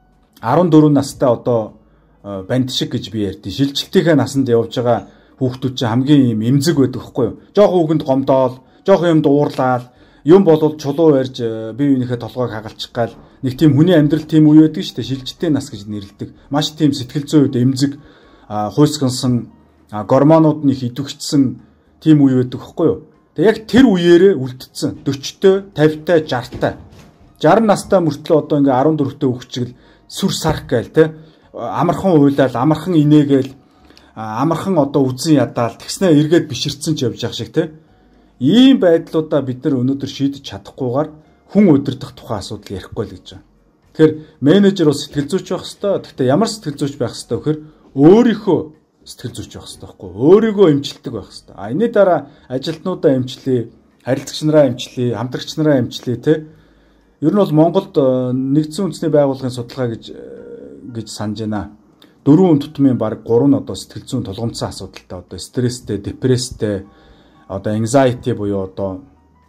[SPEAKER 2] 14 настай одоо банд шиг гэж би ярьдیں۔ Шилжилтийнхээ насанд явж байгаа хүүхдүүд чинь хамгийн юм эмзэг байдаг хгүй юу? Жохон хүүхэнд гомдоол, жохон юм дуурлаад, юм болвол чулуу барьж бие биенийхээ толгойг хагалчих гал нэг тийм хүний амьдрал тийм үе байдаг шүү дээ. Шилжилтийн нас гэж нэрлэдэг. Маш тийм сэтгэл зүйд эмзэг, хуйсгансан, гормонууд нь их идэвхжсэн тийм үе байдаг хгүй юу? Тэг яг тэр үеэрээ үлдсэн 40-тэй, 50-тай, 60-тай 60 настай мөртлөө одоо ингээ 14-тэй хүүхчгэл сүр сарх гээл те амархан уйлал амархан инээгээл амархан одоо үзэн ядаал тэгснэ эргээд биширцэн ч явж явах шиг те ийм байдлуудаа бид нар өнөөдөр шийдэж чадахгүйгээр хүн удирдах тухайн асуудал ярихгүй л гэж байна. Тэгэхээр менежер бол сэтгэл зүйч байх хэвээр. Гэхдээ ямар сэтгэл зүйч байх хэвээр вэхээр өөрийнхөө сэтгэл зүйч байх хэвээр байхгүй. Өөрийгөө эмчилдэг байх хэвээр. Энэний дараа ажилтнуудаа эмчлэе, харилцагч нараа эмчлэе, хамтрагч нараа эмчлэе те. Ер нь бол Монголд нэгдсэн үндэсний байгууллагын судалгаа гэж санаж байна. 4 тутмын баг 3 нь одоо сэтгэл зүйн тулгамдсан асуудалтай одоо стресстэй, депресстэй, одоо anxiety буюу одоо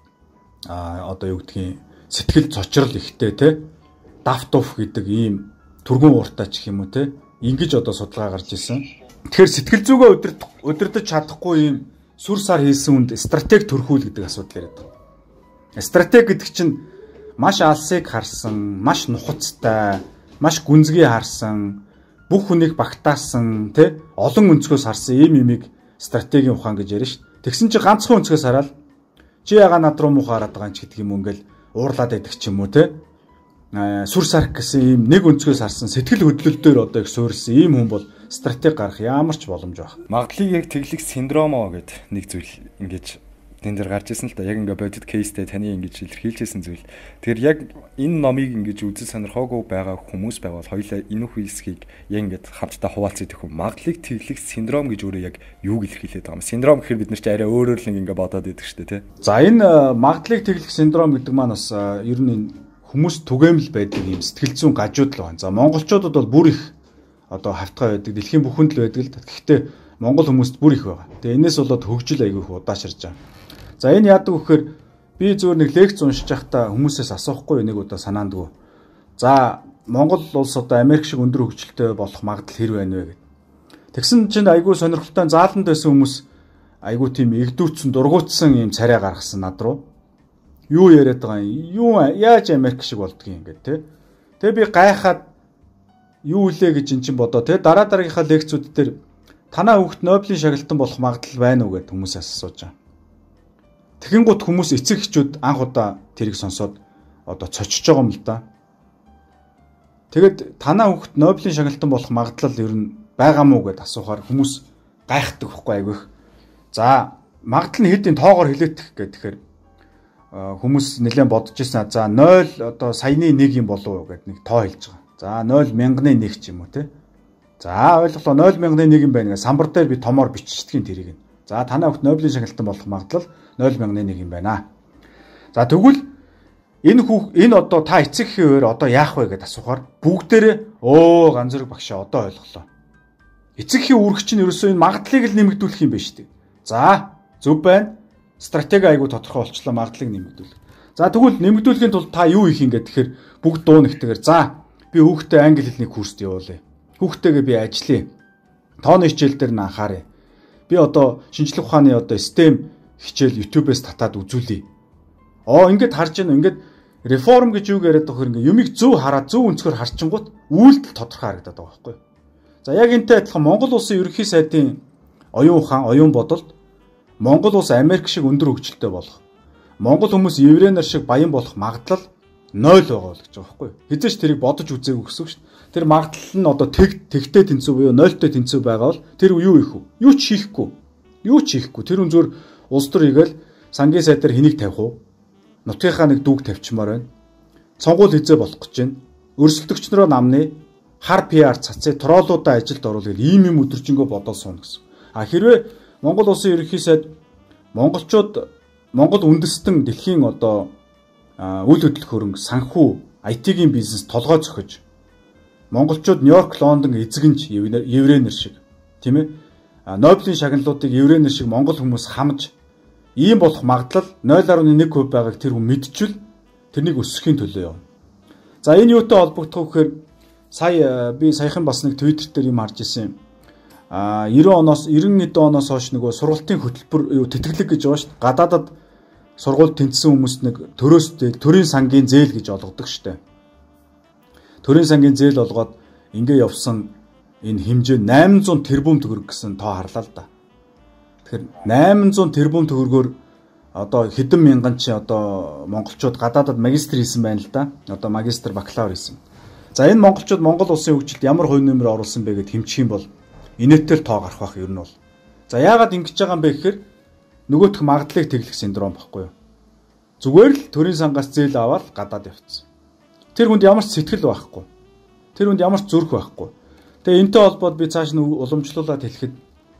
[SPEAKER 2] юу гэдгийг сэтгэл цочрол ихтэй те дафтуф гэдэг ийм түргэн ууртаач гэх юм уу те ингэж одоо судалгаа гарч ирсэн. Тэгэхээр сэтгэл зүгөө удирдах чадахгүй ийм сүр сар хийсэн үнд стратеги төрхүүл гэдэг асуудал яриад байна. Стратеги гэдэг чинь маш алсыг харсан, маш нухацтай, маш гүнзгий харсан, бүх хүнийг багтаасан, тэ олон өнцгөөс харсан ийм юмыг стратегийн ухаан гэж ярьж шв. Тэгсэн чи ганцхан өнцгөөс хараад чи яга над руу муу хараад байгаа юм ч гэдэг юм ингээл уурлаад байдаг ч юм уу тэ. Сүр сарх гэсэн ийм нэг өнцгөөс харсан сэтгэл хөдлөлтөөр одоо их суурилсан ийм хүн бол стратеги гарах ямар ч боломж байна.
[SPEAKER 1] Магадлал яг тэглэх синдромо гэдэг нэг зүйл ингэж тэн дээр гарч ирсэн л да. Яг ингээ бодит кейстэй таны ингэж илэрхийлжсэн зүйл. Тэгэхээр яг энэ номыг ингэж үзэл сонирхоогүй байгаа хүмүүс байвал хоёлаа энэ үхэлсгийг яг ингээд хамтдаа хуваалцах гэх юм. Магадлалыг тэглэх синдром гэж өөрөө яг юуг илэрхийлээд байгаа юм. Синдром гэхээр бид нар ч арай өөрөөр л ингээ бодоод байдаг шүү дээ, тий.
[SPEAKER 2] За энэ магадлалыг тэглэх синдром гэдэг маань бас ер нь хүмүүс түгээмэл байдаг юм сэтгэл зүйн гажууд л байна. За монголчуудад бол бүр их одоо хавтгай байдаг. Дэлхийн бүхэнд л байдаг л. Гэхдээ монгол хүмүүст бүр их байгаа. Тэгээ энэс болоод хөгжил аягүй их удааширж байгаа. За энэ яадаг вэхээр би зөвөр нэг лекц уншиж байхдаа хүмүүсээс асуухгүй нэг удаа санаандгүй. За Монгол улс одоо Америк шиг өндөр хөгжилтэй болох магадлал хэр байна вэ гэдэг. Тэгсэн чинь айгүй сонирхолтой зааланд байсан хүмүүс айгүй тийм игдүүцсэн дургуутсан юм царай гаргасан над руу. Юу яриад байгаа юм? Юу яаж Америк шиг болдгийг ингээд те. Тэгээ би гайхаад юу үлээ гэж эн чинь бодоо те. Дараа дараагийнхаа лекцүүд дээр танаа хүүхд Нобелийн шагналтан болох магадлал байна уу гэд хүмүүсээс асууж байгаа. Тэгин гут хүмүүс эцэг эхчүүд анх удаа тэрийг сонсоод одоо цочж байгаа юм л да. Тэгэд танаа хүүхд Нобелийн шагналтан болох магадлал ер нь байгаа мó гэд асуухаар хүмүүс гайхдаг байхгүй айгүйх. За магадлал нь хэдийн тоогоор хилээдэх гэхээр хүмүүс нэлээд бодож ирсэн. За 0 одоо саяны 1 юм болов уу гэд нэг тоо хэлж байгаа. За 0 мянганы 1 ч юм уу те. За ойлголоо 0 мянганы 1 юм байна гэ самбар дээр би томоор биччихдгийн тэрийг. За танаа хүүхд Нобелийн шагналтан болох магадлал 0 мянганы 1 юм байна. За тэгвэл Энэ одоо та эцэг хийхээр одоо яах вэ гэдээ асуухаар бүгдээрээ ганцэрэг багшаа одоо ойлголоо. Эцэг хий үүрэг чинь ерөөсөө энэ магадлалыг л нэмэгдүүлэх юм байна шүү дээ. За, зөв байна. Стратеги айгу тодорхой болчлоо, магадлалыг нэмэгдүүлэх. За тэгвэл нэмэгдүүлэхийн тулд та юу хийх юм гэхээр бүгд дуу нэгтэйгээр за би хүүхдээ англи хэлний курст явуулъя. Хүүхдтэйгээ би ажиллая. Тооны хичээл дээр нь анхаарай. Би одоо шинжлэх ухааны одоо STEM хичээл YouTube-ээс татаад үзүүлье. Ингээд харж байна. Ингээд реформ гэж юу яриад байгаа хэрэг юмыг зөв хараад зөв өнцгөр харчингууд үйлдэл тодорхой харагдаад байгаа байхгүй. За яг энтэй адилхан Монгол улсын ерөнхий сайдын оюун ухаан, оюун бодолд Монгол улс Америк шиг өндөр хөгжилтэй болох, Монгол хүмүүс еврейнэр шиг баян болох магадлал 0 байгаа л гэж байгаа байхгүй. Хэзээ ч тэрийг бодож үзээгүй гэсэн үг шүү дээ. Тэр магадлал нь одоо тэгтэй тэнцүү буюу 0-тэй тэнцүү байгаа бол тэр юу их вэ? Юу ч хийхгүй. Тэр үнзөр улс төр игээл сангийн сайд дээр хэнийг тавих уу? Нутгийнхаа нэг дүүг тавьчмаар байна. Цонгуул хизээ болох гэж байна. Өрсөлдөгчнөрөө намны хар PR цацээ троолуудаа ажилд оруулах ийм юм өдөржингөө бодоод суuna гэсэн. Хэрвээ Монгол улсын ерөнхий сайд монголчууд Монгол үндэстэн дэлхийн одоо үйл хөдлөх хөрөнгө санхүү IT-ийн бизнес толгой зөхөж монголчууд Нью-Йорк, Лондон эзэгэнж еврейнэр шиг тийм ээ Нобелийн шагналуудыг еврейнэр шиг монгол хүмүүс хамж ийм болох магадлал 0.1% байгааг тэр хүн мэдчихвэл тэрнийг өсгөхийн төлөө явна. За энэ юутай холбогдох вэ гэхээр би саяхан бас нэг Twitter дээр юм харж ирсэн. 90 хэдэн оноос хойш нөгөө сургалтын хөтөлбөр тэтгэлэг гэж байгаа шүү дээ. Гадаадад сургууль тэнцсэн хүмүүс нэг төрийн сангийн зээл гэж олгодог шүү дээ. Төрийн сангийн зээл олгоод ингээ явсан энэ хэмжээ 800 тэрбум төгрөг гэсэн тоо харлаа л да. Тэгэхээр 800 тэрбум төгрөгөөр одоо хэдэн мянган чи одоо монголчууд гадаадад магистр хийсэн байна л да. Одоо магистр, бакалавр хийсэн. За энэ монголчууд Монгол улсын хөгжилд ямар хувь нэмэр оруулсан бэ гэд хэмжих юм бол инээдтэй тоо гарах байх ер нь бол. За яагаад ингэж байгаа юм бэ гэхээр нөгөөх магадлалыг тэглэх синдром байхгүй юу? Зүгээр л төрийн сангаас зээл аваад гадаад явцсан. Тэр хүнд ямар ч сэтгэл байхгүй. Тэр хүнд ямар ч зүрх байхгүй. Тэгээ энэтэй холбоод би цааш нь уламжлуулаад хэлэхэд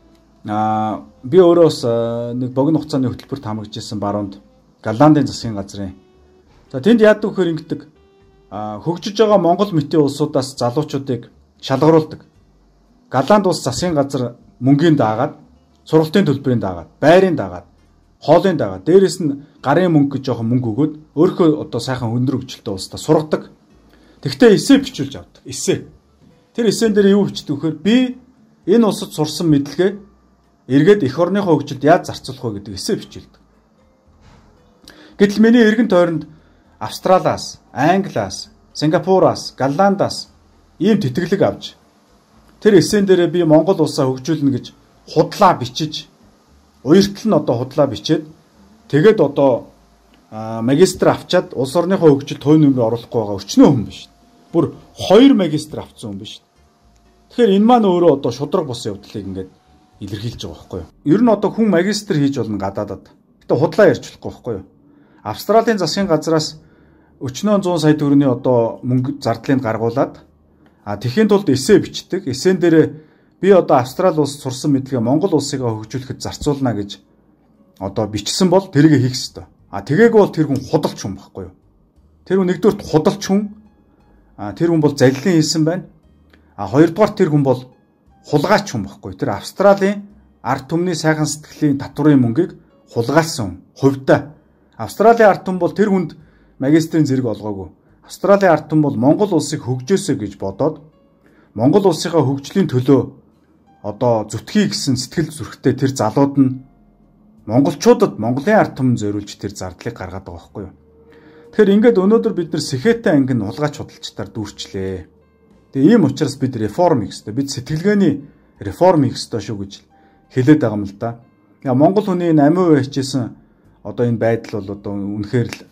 [SPEAKER 2] би өөрөө бас нэг богино хугацааны хөтөлбөрт хамрагдж ирсэн баруунд Голландын засгийн газрын. За тэнд яадаг вэхээр ингэдэг хөгжиж байгаа Монгол мэтийн улсуудаас залуучуудыг шалгаруулдаг. Голланд улс засгийн газар мөнгөний даагаад, сургалтын төлбөрийн даагаад, байрын даагаад, хоолын даагаад, дээрэс нь гарын мөнгө гэж жоохон мөнгө өгөөд өөрөө одоо сайхан өндөр хөгжилтэй улстай сургадаг. Тэгтээ эссе бичүүлж авдаг. Эссе. Тэр эссен дээр юу бичдэг вэхээр би энэ улсад сурсан мэдлэгээ эргээд эх орныхоо хөгжилд яаж зарцуулах вэ гэдэг эссе бичүүлдэг. Гэтэл миний эргэн тойронд Австралиас, Англиас, Сингапураас, Голландаас ийм тэтгэлэг авч тэр эссен дээрээ би Монгол улсаа хөгжүүлнэ гэж худлаа бичиж, уяртал нь одоо худлаа бичээд тэгээд одоо магистр авчаад улс орныхоо хөгжилд хувь нэмэр оруулахгүй байгаа өчнөө хүн биш. Бүр 2 магистр авсан хүн биш. Тэгэхээр энэ маань өөрөө одоо шудраг бус явдлыг ингээд илэрхийлж байгаа байхгүй юу? Ер нь одоо хүн магистр хийж болно гадаадад. Гэтэ худлаа ярьж болохгүй байхгүй юу? Австралийн засгийн газраас өчнөө 100 сая төгрөгийн одоо мөнгө зардлыг гаргуулад тэхийн тулд эссе бичдэг. Эссен дээр би одоо Австрали улс сурсан мэдлэгээ Монгол улсыг хөгжүүлэхэд зарцуулна гэж одоо бичсэн бол тэрийг хийх ёстой. Тэгээгүй бол тэр хүн худалч хүн байхгүй юу? Тэр хүн нэгдүгürt худалч хүн. Тэр хүн бол залилын хийсэн байна. Хоёрдугаар тэр хүн бол хулгайч хүн байхгүй. Тэр Австралийн ард түмний сайхан сэтгэлийн татврын мөнгийг хулгайлсан хувьдаа. Австралийн ард түмэн бол тэр хүнд магистрийн зэрэг олгоогүй. Австралийн ард түмэн бол Монгол улсыг хөгжөөсэй гэж бодоод Монгол улсынхаа хөгжлийн төлөө одоо зүтгэе гэсэн сэтгэл зүрхтэй тэр залууд нь монголчуудад Монголын ард түмэн зориулж тэр зардлыг гаргаад байгаа байхгүй юу? Тэгэхээр ингээд өнөөдөр бид нар Сэхэтэ анги нь улгаач худалчдаар дүүрчлээ. Тэгээ ийм учраас бид реформ хийх ёстой. Бид сэтгэлгээний реформ хийх ёстой шүү гэж хэлээд байгаа юм л да. Монгол хүний 8% хичээсэн одоо энэ байдал бол одоо үнэхээр л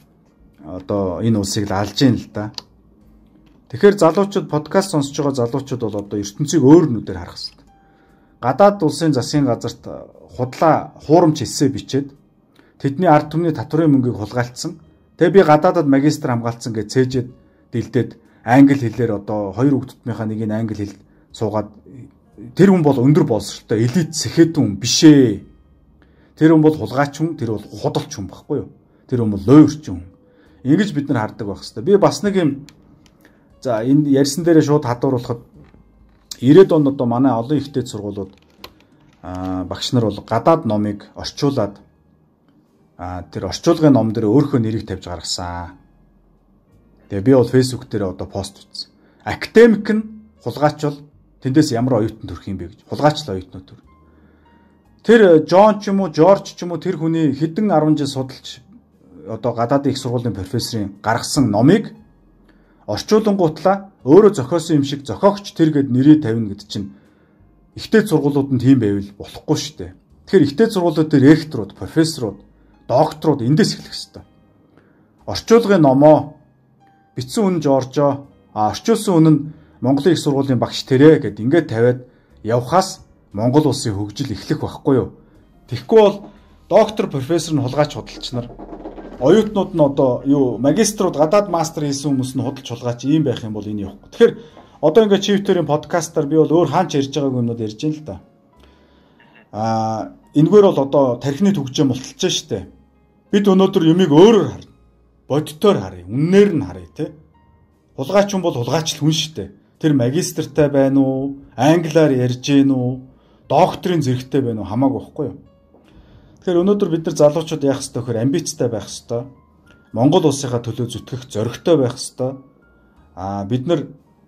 [SPEAKER 2] одоо энэ улсыг л алж ийн л да. Тэгэхээр залуучууд подкаст сонсож байгаа залуучууд бол одоо ертөнцийг өөр нүдээр харах хэрэгтэй. Гадаад улсын засгийн газарт худлаа хуурамч эссе бичээд тэдний ард түмний татврын мөнгийг хулгайлцсан. Тэгээ би гадаадад магистр хамгаалцсан гэж цээжэд дэлдээд англи хэлээр одоо хоёр хүүхдүүднийхээ нэг нь англи хэл суугаад тэр хүн бол өндөр боловсролтой элит сэхэтэн хүн биш ээ. Тэр хүн бол хулгайч хүн, тэр бол худалч хүн баггүй юу? Тэр хүн бол лойрч хүн. Ингэж бид нар харддаг байх хэвээр. Би бас нэг юм за энэ ярьсан дээрээ шууд хадууруулахад 90-ад онд одоо манай олон ихтэй сургуулиуд багш нар бол гадаад номыг орчуулад тэр орчуулгын ном дээр өөрийнхөө нэрийг тавьж гаргасан. Тэгээ би бол Facebook дээр одоо пост хийсэн. Академик нь хулгайч бол тэндээс ямар оюутан төрөх юм бэ гэж. Хулгайч л оюутнууд төр. Тэр Джон ч юм уу, Жорж ч юм уу тэр хүний хэдэн 10 жил судалж одоо гадаадын их сургуулийн профессорын гаргасан номыг орчуулангуутлаа өөрөө зохиосон юм шиг зохиогч тэр гэд нэрээ тавина гэд чинь ихтэй сургуулиуд нь тийм байвал болохгүй шүү дээ. Тэгэхээр ихтэй сургуулиудын ректорууд, профессоруд, докторууд эндээс эхлэх хэрэгтэй. Орчуулгын номоо бичсэн үн Жоржоо, орчуулсан үн нь Монголын их сургуулийн багш тэрэ гэд ингээд тавиад явхаас Монгол улсын хөгжил эхлэх байхгүй юу? Тэгэхгүй бол доктор, профессор нь хулгайч худалч нар оюутнууд нь одоо юу магиструуд гадаад мастер хийсэн хүмүүс нь худалч хулгайч ийм байх юм бол энэ явахгүй. Тэгэхээр одоо ингээд чивтэрийн подкастаар би бол өөр хаач ярьж байгааг юмнууд ярьж байна л да. Энэгээр бол одоо тархины төгжээ мулталж штэ. Бид өнөөдөр юмыг өөрөөр харна. Бодитоор харъя, үннээр нь харъя те. Хулгайч хүн бол хулгайч л хүн штэ. Тэр магистртай байна уу, англиар ярьж гин үү, докторийн зэрэгтэй байна уу хамаагүй байхгүй юу? Тэгэхээр өнөөдөр бид нар залуучууд яах ёстой гэхээр амбицтай байх ёстой. Монгол улсынхаа төлөө зүтгэх зоригтой байх ёстой. Бид нар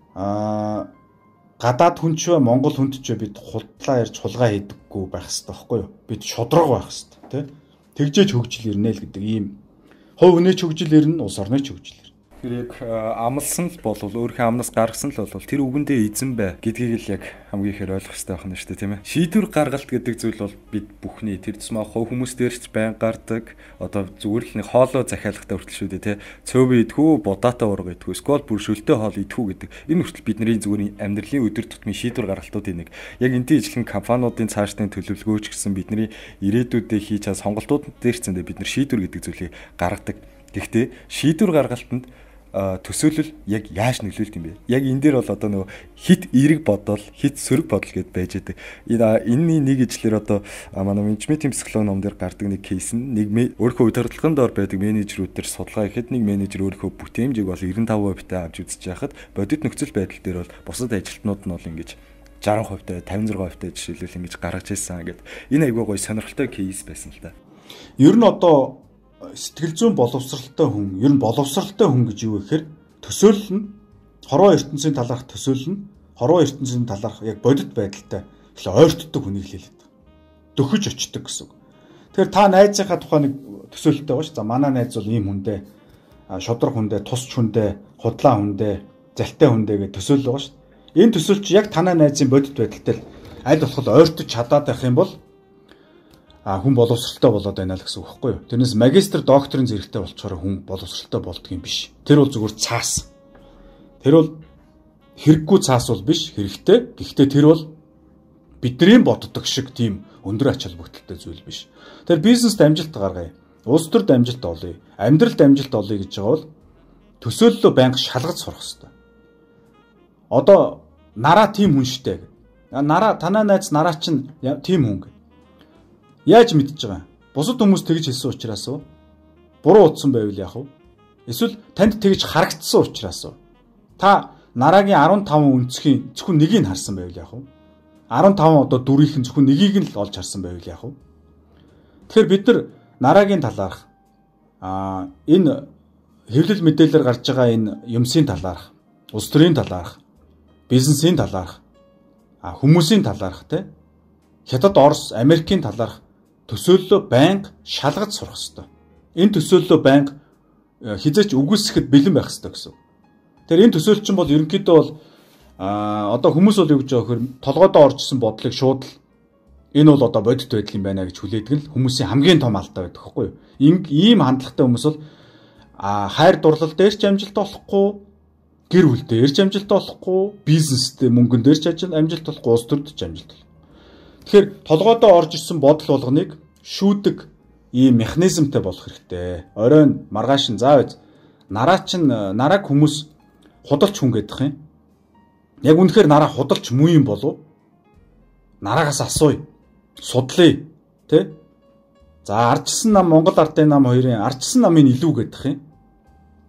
[SPEAKER 2] гадаад хүн ч ба Монгол хүнд ч бид худлаа ярьж хулгай хийдэггүй байх ёстой байхгүй юу? Бид шудраг байх ёстой, тий? Тэгжээж хөгжил ирнэ л гэдэг ийм хувь хүний ч хөгжил ирнэ, улс орны ч хөгжил.
[SPEAKER 1] Тэр яг амлсан л бол өөрийнхөө амнаас гаргасан л бол тэр үгэндээ эзэн бай гэдгийг л яг хамгийн ихээр ойлгох хэрэгтэй байна шүү дээ, тийм ээ. Шийдвэр гаргалт гэдэг зүйл бол бид бүхний тэр тусмаа хувь хүмүүс дээрч байн гардаг. Одоо зүгээр л нэг хоолоо захиалгатай хүртэл шүү дээ, тий. Цөөвөө идэггүй, будаатай урга идэггүй, скол бүр шөлтөө хоол идэггүй гэдэг. Энэ хүртэл бидний зүгээр амьдралын өдөр тутмын шийдвэр гаргалтуудын нэг. Яг энтэй ижилхэн компаниудын цаашдын төлөвлөгөөч гэсэн бидний ирээдүйдээ хийж байгаа сонголтууд дээр ч зэндээ бид нар шийдвэр гэдэг зүйлийг гаргадаг. Гэхдээ шийдвэр гаргалтанд төсөөлөл яг яаж нөлөөлт юм бэ? Яг энэ дээр бол одоо нөгөө хит эерэг бодол, хит сөрөг бодол гэдээ байж байгаа. Энэний нэг ижлэр одоо манай менежментийн психологи ном дээр гардаг нэг кейс нь нэг өөрийнхөө үе төрөлхтөнд дор байдаг менежерүүд төр судалгаа хийхэд нэг менежер өөрийнхөө бүтээмжийг бол 95% таа авч үзэж байхад бодит нөхцөл байдал дээр бол бусад ажилтнууд нь бол ингэж 60% таа 56% таа жишээлбэл ингэж гаргаж ирсэн гэдэг. Энэ айгүй гоё сонирхолтой кейс байсан л та.
[SPEAKER 2] Ер нь одоо сэтгэл зүйн боловсралтай хүн, ер нь боловсралтай хүн гэж юу гэхээр төсөөлөл нь хорвоо ертөнцийн талаарх төсөөлөл нь хорвоо ертөнцийн талаарх яг бодит байдалтай их ойртдог хүнийг хэлээд дөхөж очдог гэсэн үг. Тэгэхээр та найзынхаа тухай нэг төсөөлөлтэй байгаа ш. За манай найз бол ийм хүндээ, шодрог хүндээ, тусч хүндээ, худлаа хүндээ, залтай хүндээ гэж төсөөлөл байгаа ш. Энэ төсөөлч яг танай найзын бодит байдалтай аль болох ойртож чадаад байх юм бол хүн боловсралтай болоод байна л гэсэн үг байхгүй юу. Тэрнээс магистр, докторийн зэрэгтэй болчоор хүн боловсралтай болдгийм биш. Тэр бол зүгээр цаас. Тэр бол хэрэггүй цаас бол биш, хэрэгтэй. Гэхдээ тэр бол бидний боддог шиг тийм өндөр ач холбогдолтой зүйл биш. Тэр бизнест амжилт гаргая. Улс төрд амжилт олъё. Амьдралд амжилт олъё гэж байгаа бол төсөөллөө байнга шалгаж сурах хэрэгтэй. Одоо нараа тийм хүн штэ. Нараа танаа найз нараа чинь тийм хүн. Яаж мэдж байгаа? Бусад хүмүүс тэгж хэлсэн учраас уу? Буруу утсан байвал яах вэ? Эсвэл танд тэгж харагдсан учраас уу? Та нарагийн 15 өнцгийн зөвхөн нэгийг харсан байвал яах вэ? 15 одоо дүрийнхэн зөвхөн нэгийг нь л олж харсан байвал яах вэ? Тэгэхээр бид нар нарагийн талаарх энэ хэвлэл мэдээлэлээр гарч байгаа энэ юмсийн талаарх, улс төрийн талаарх, бизнесийн талаарх, хүмүүсийн талаарх те Хятад, Орос, Америкийн талаарх төсөөллөө байнга шалгаж сурах хэрэгтэй. Энэ төсөөллөө байнга хизээч үгүйсэхэд бэлэн байх хэрэгтэй гэсэн. Тэгэхээр энэ төсөөлч чинь бол ерөнхийдөө бол одоо хүмүүс бол юу гэж байгаа гэхээр толгойдоо оржсэн бодлыг шууд л энэ бол одоо бодит байдал юм байна гэж хүлээдэг нь хүмүүсийн хамгийн том алдаа байдаг хэвгүй юу? Ийм хандлагатай хүмүүс бол хайр дурлал дээр ч амжилт олохгүй, гэр бүл дээр ч амжилт олохгүй, бизнестэй мөнгөн дээр ч амжилт олохгүй, улс төрд ч амжилт олохгүй. Тэгэхээр толгойдоо орж ирсэн бодол болгоныг шүүдэг ийм механизмтай болох хэрэгтэй. Оройн маргааш нь заавал нарааг хүмүүс худалч хүн гэдэг юм. Яг үнэхээр нараа худалч муу юм болов? Нараагаас асууя. Судлаа. Тэ? За ардчсан нам Монгол ардын нам хоёрын ардчсан намын илүү гэдэг юм.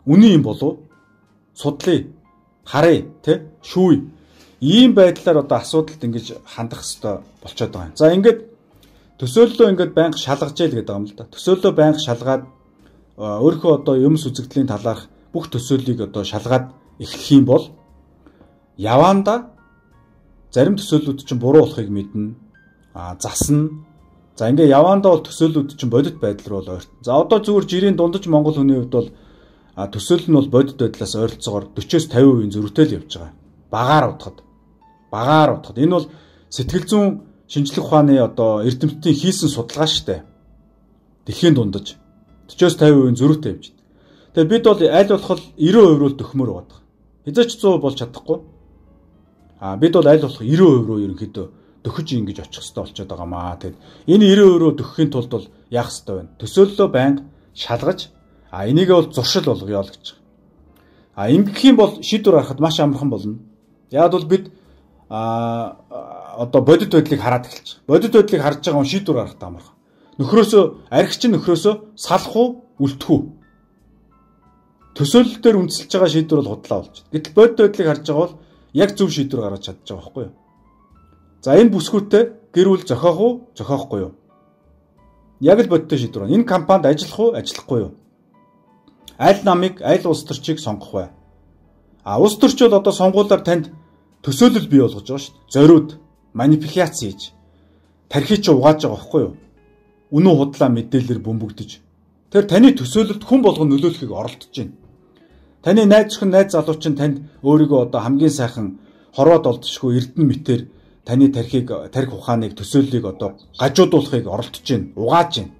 [SPEAKER 2] Үнэн юм болов? Судлаа. Харъя, тэ? Шүүе. Ийм байдлаар одоо асуудалд ингэж хандах хэрэгтэй болчиход байгаа юм. За ингээд төсөөллөө ингээд байнга шалгаж ял гэдэг юм л да. Төсөөллөө байнга шалгаад өөрийнхөө одоо юмс үзэгдлийн талаарх бүх төсөөллийг одоо шалгаад эхлэх юм бол яваанда зарим төсөөллүүд чинь буруу болохыг мэднэ. Засна. За ингээ яваандаа бол төсөөллүүд чинь бодит байдал руу ойртон. За одоо зүгээр жирийн дундаж Монгол хүний хувьд бол төсөөлөл нь бол бодит байдлаас ойролцоогоор 40-с 50% зөрүүтэй л явж байгаа. Багаар утгад. Энэ бол сэтгэл зүйн шинжлэх ухааны одоо эрдэмтдийн хийсэн судалгаа штэ. Дэлхийн дундаж 40-с 50% зөрүүтэй явж байна. Тэгээ бид бол аль болох 90% руу дөхмөр байгаа. Хязгаарч 100% болж чадахгүй. Бид бол аль болох 90% руу ерөнхийдөө дөхөж ингэж очих хэрэгтэй болчиход байгаамаа. Тэгэд энэ 90% руу дөхөхийн тулд бол яах хэрэгтэй вэ? Төсөөллөө байнга шалгаж энийгээ бол зуршил болгоё л гэж. Ингэх юм бол шийдвэр гаргахад маш амархан болно. Яг бол бид одоо бодит байдлыг хараад эхэлж байгаа. Бодит байдлыг харж байгаа хүн шийдвэр гаргахад амархан. Архич нөхрөөсөө салах уу, үлдэх үү? Төсөөлөл дээр үндэслэж байгаа шийдвэр бол худлаа болж байна. Гэтэл бодит байдлыг харж байгаа бол яг зөв шийдвэр гаргаж чадчих байгаа байхгүй юу? За энэ бүсгүүтээ гэр бүл зохиох уу, зохиохгүй юу? Яг л бодиттой шийдвэр байна. Энэ компанид ажиллах уу, ажиллахгүй юу? Аль намыг, аль улс төрчийг сонгох вэ? Улс төрч бол одоо сонгуулиар танд төсөөлөл бий болгож байгаа шүү дээ. Зориуд, манипуляц хийж, тархич угааж байгаа байхгүй юу? Үнэн худлаа мэдээлэлээр бөмбөгдөж. Тэр таны төсөөлөлд хүн болгон нөлөөлөхийг оролдож байна. Таны найз зөвхөн найз залуу чинь танд өөрийгөө одоо хамгийн сайхан хорвоод олдшгүй эрдэнэ мэтэр таны тархи ухааныг төсөөллийг одоо гажуудуулахыг оролдож байна, угааж байна.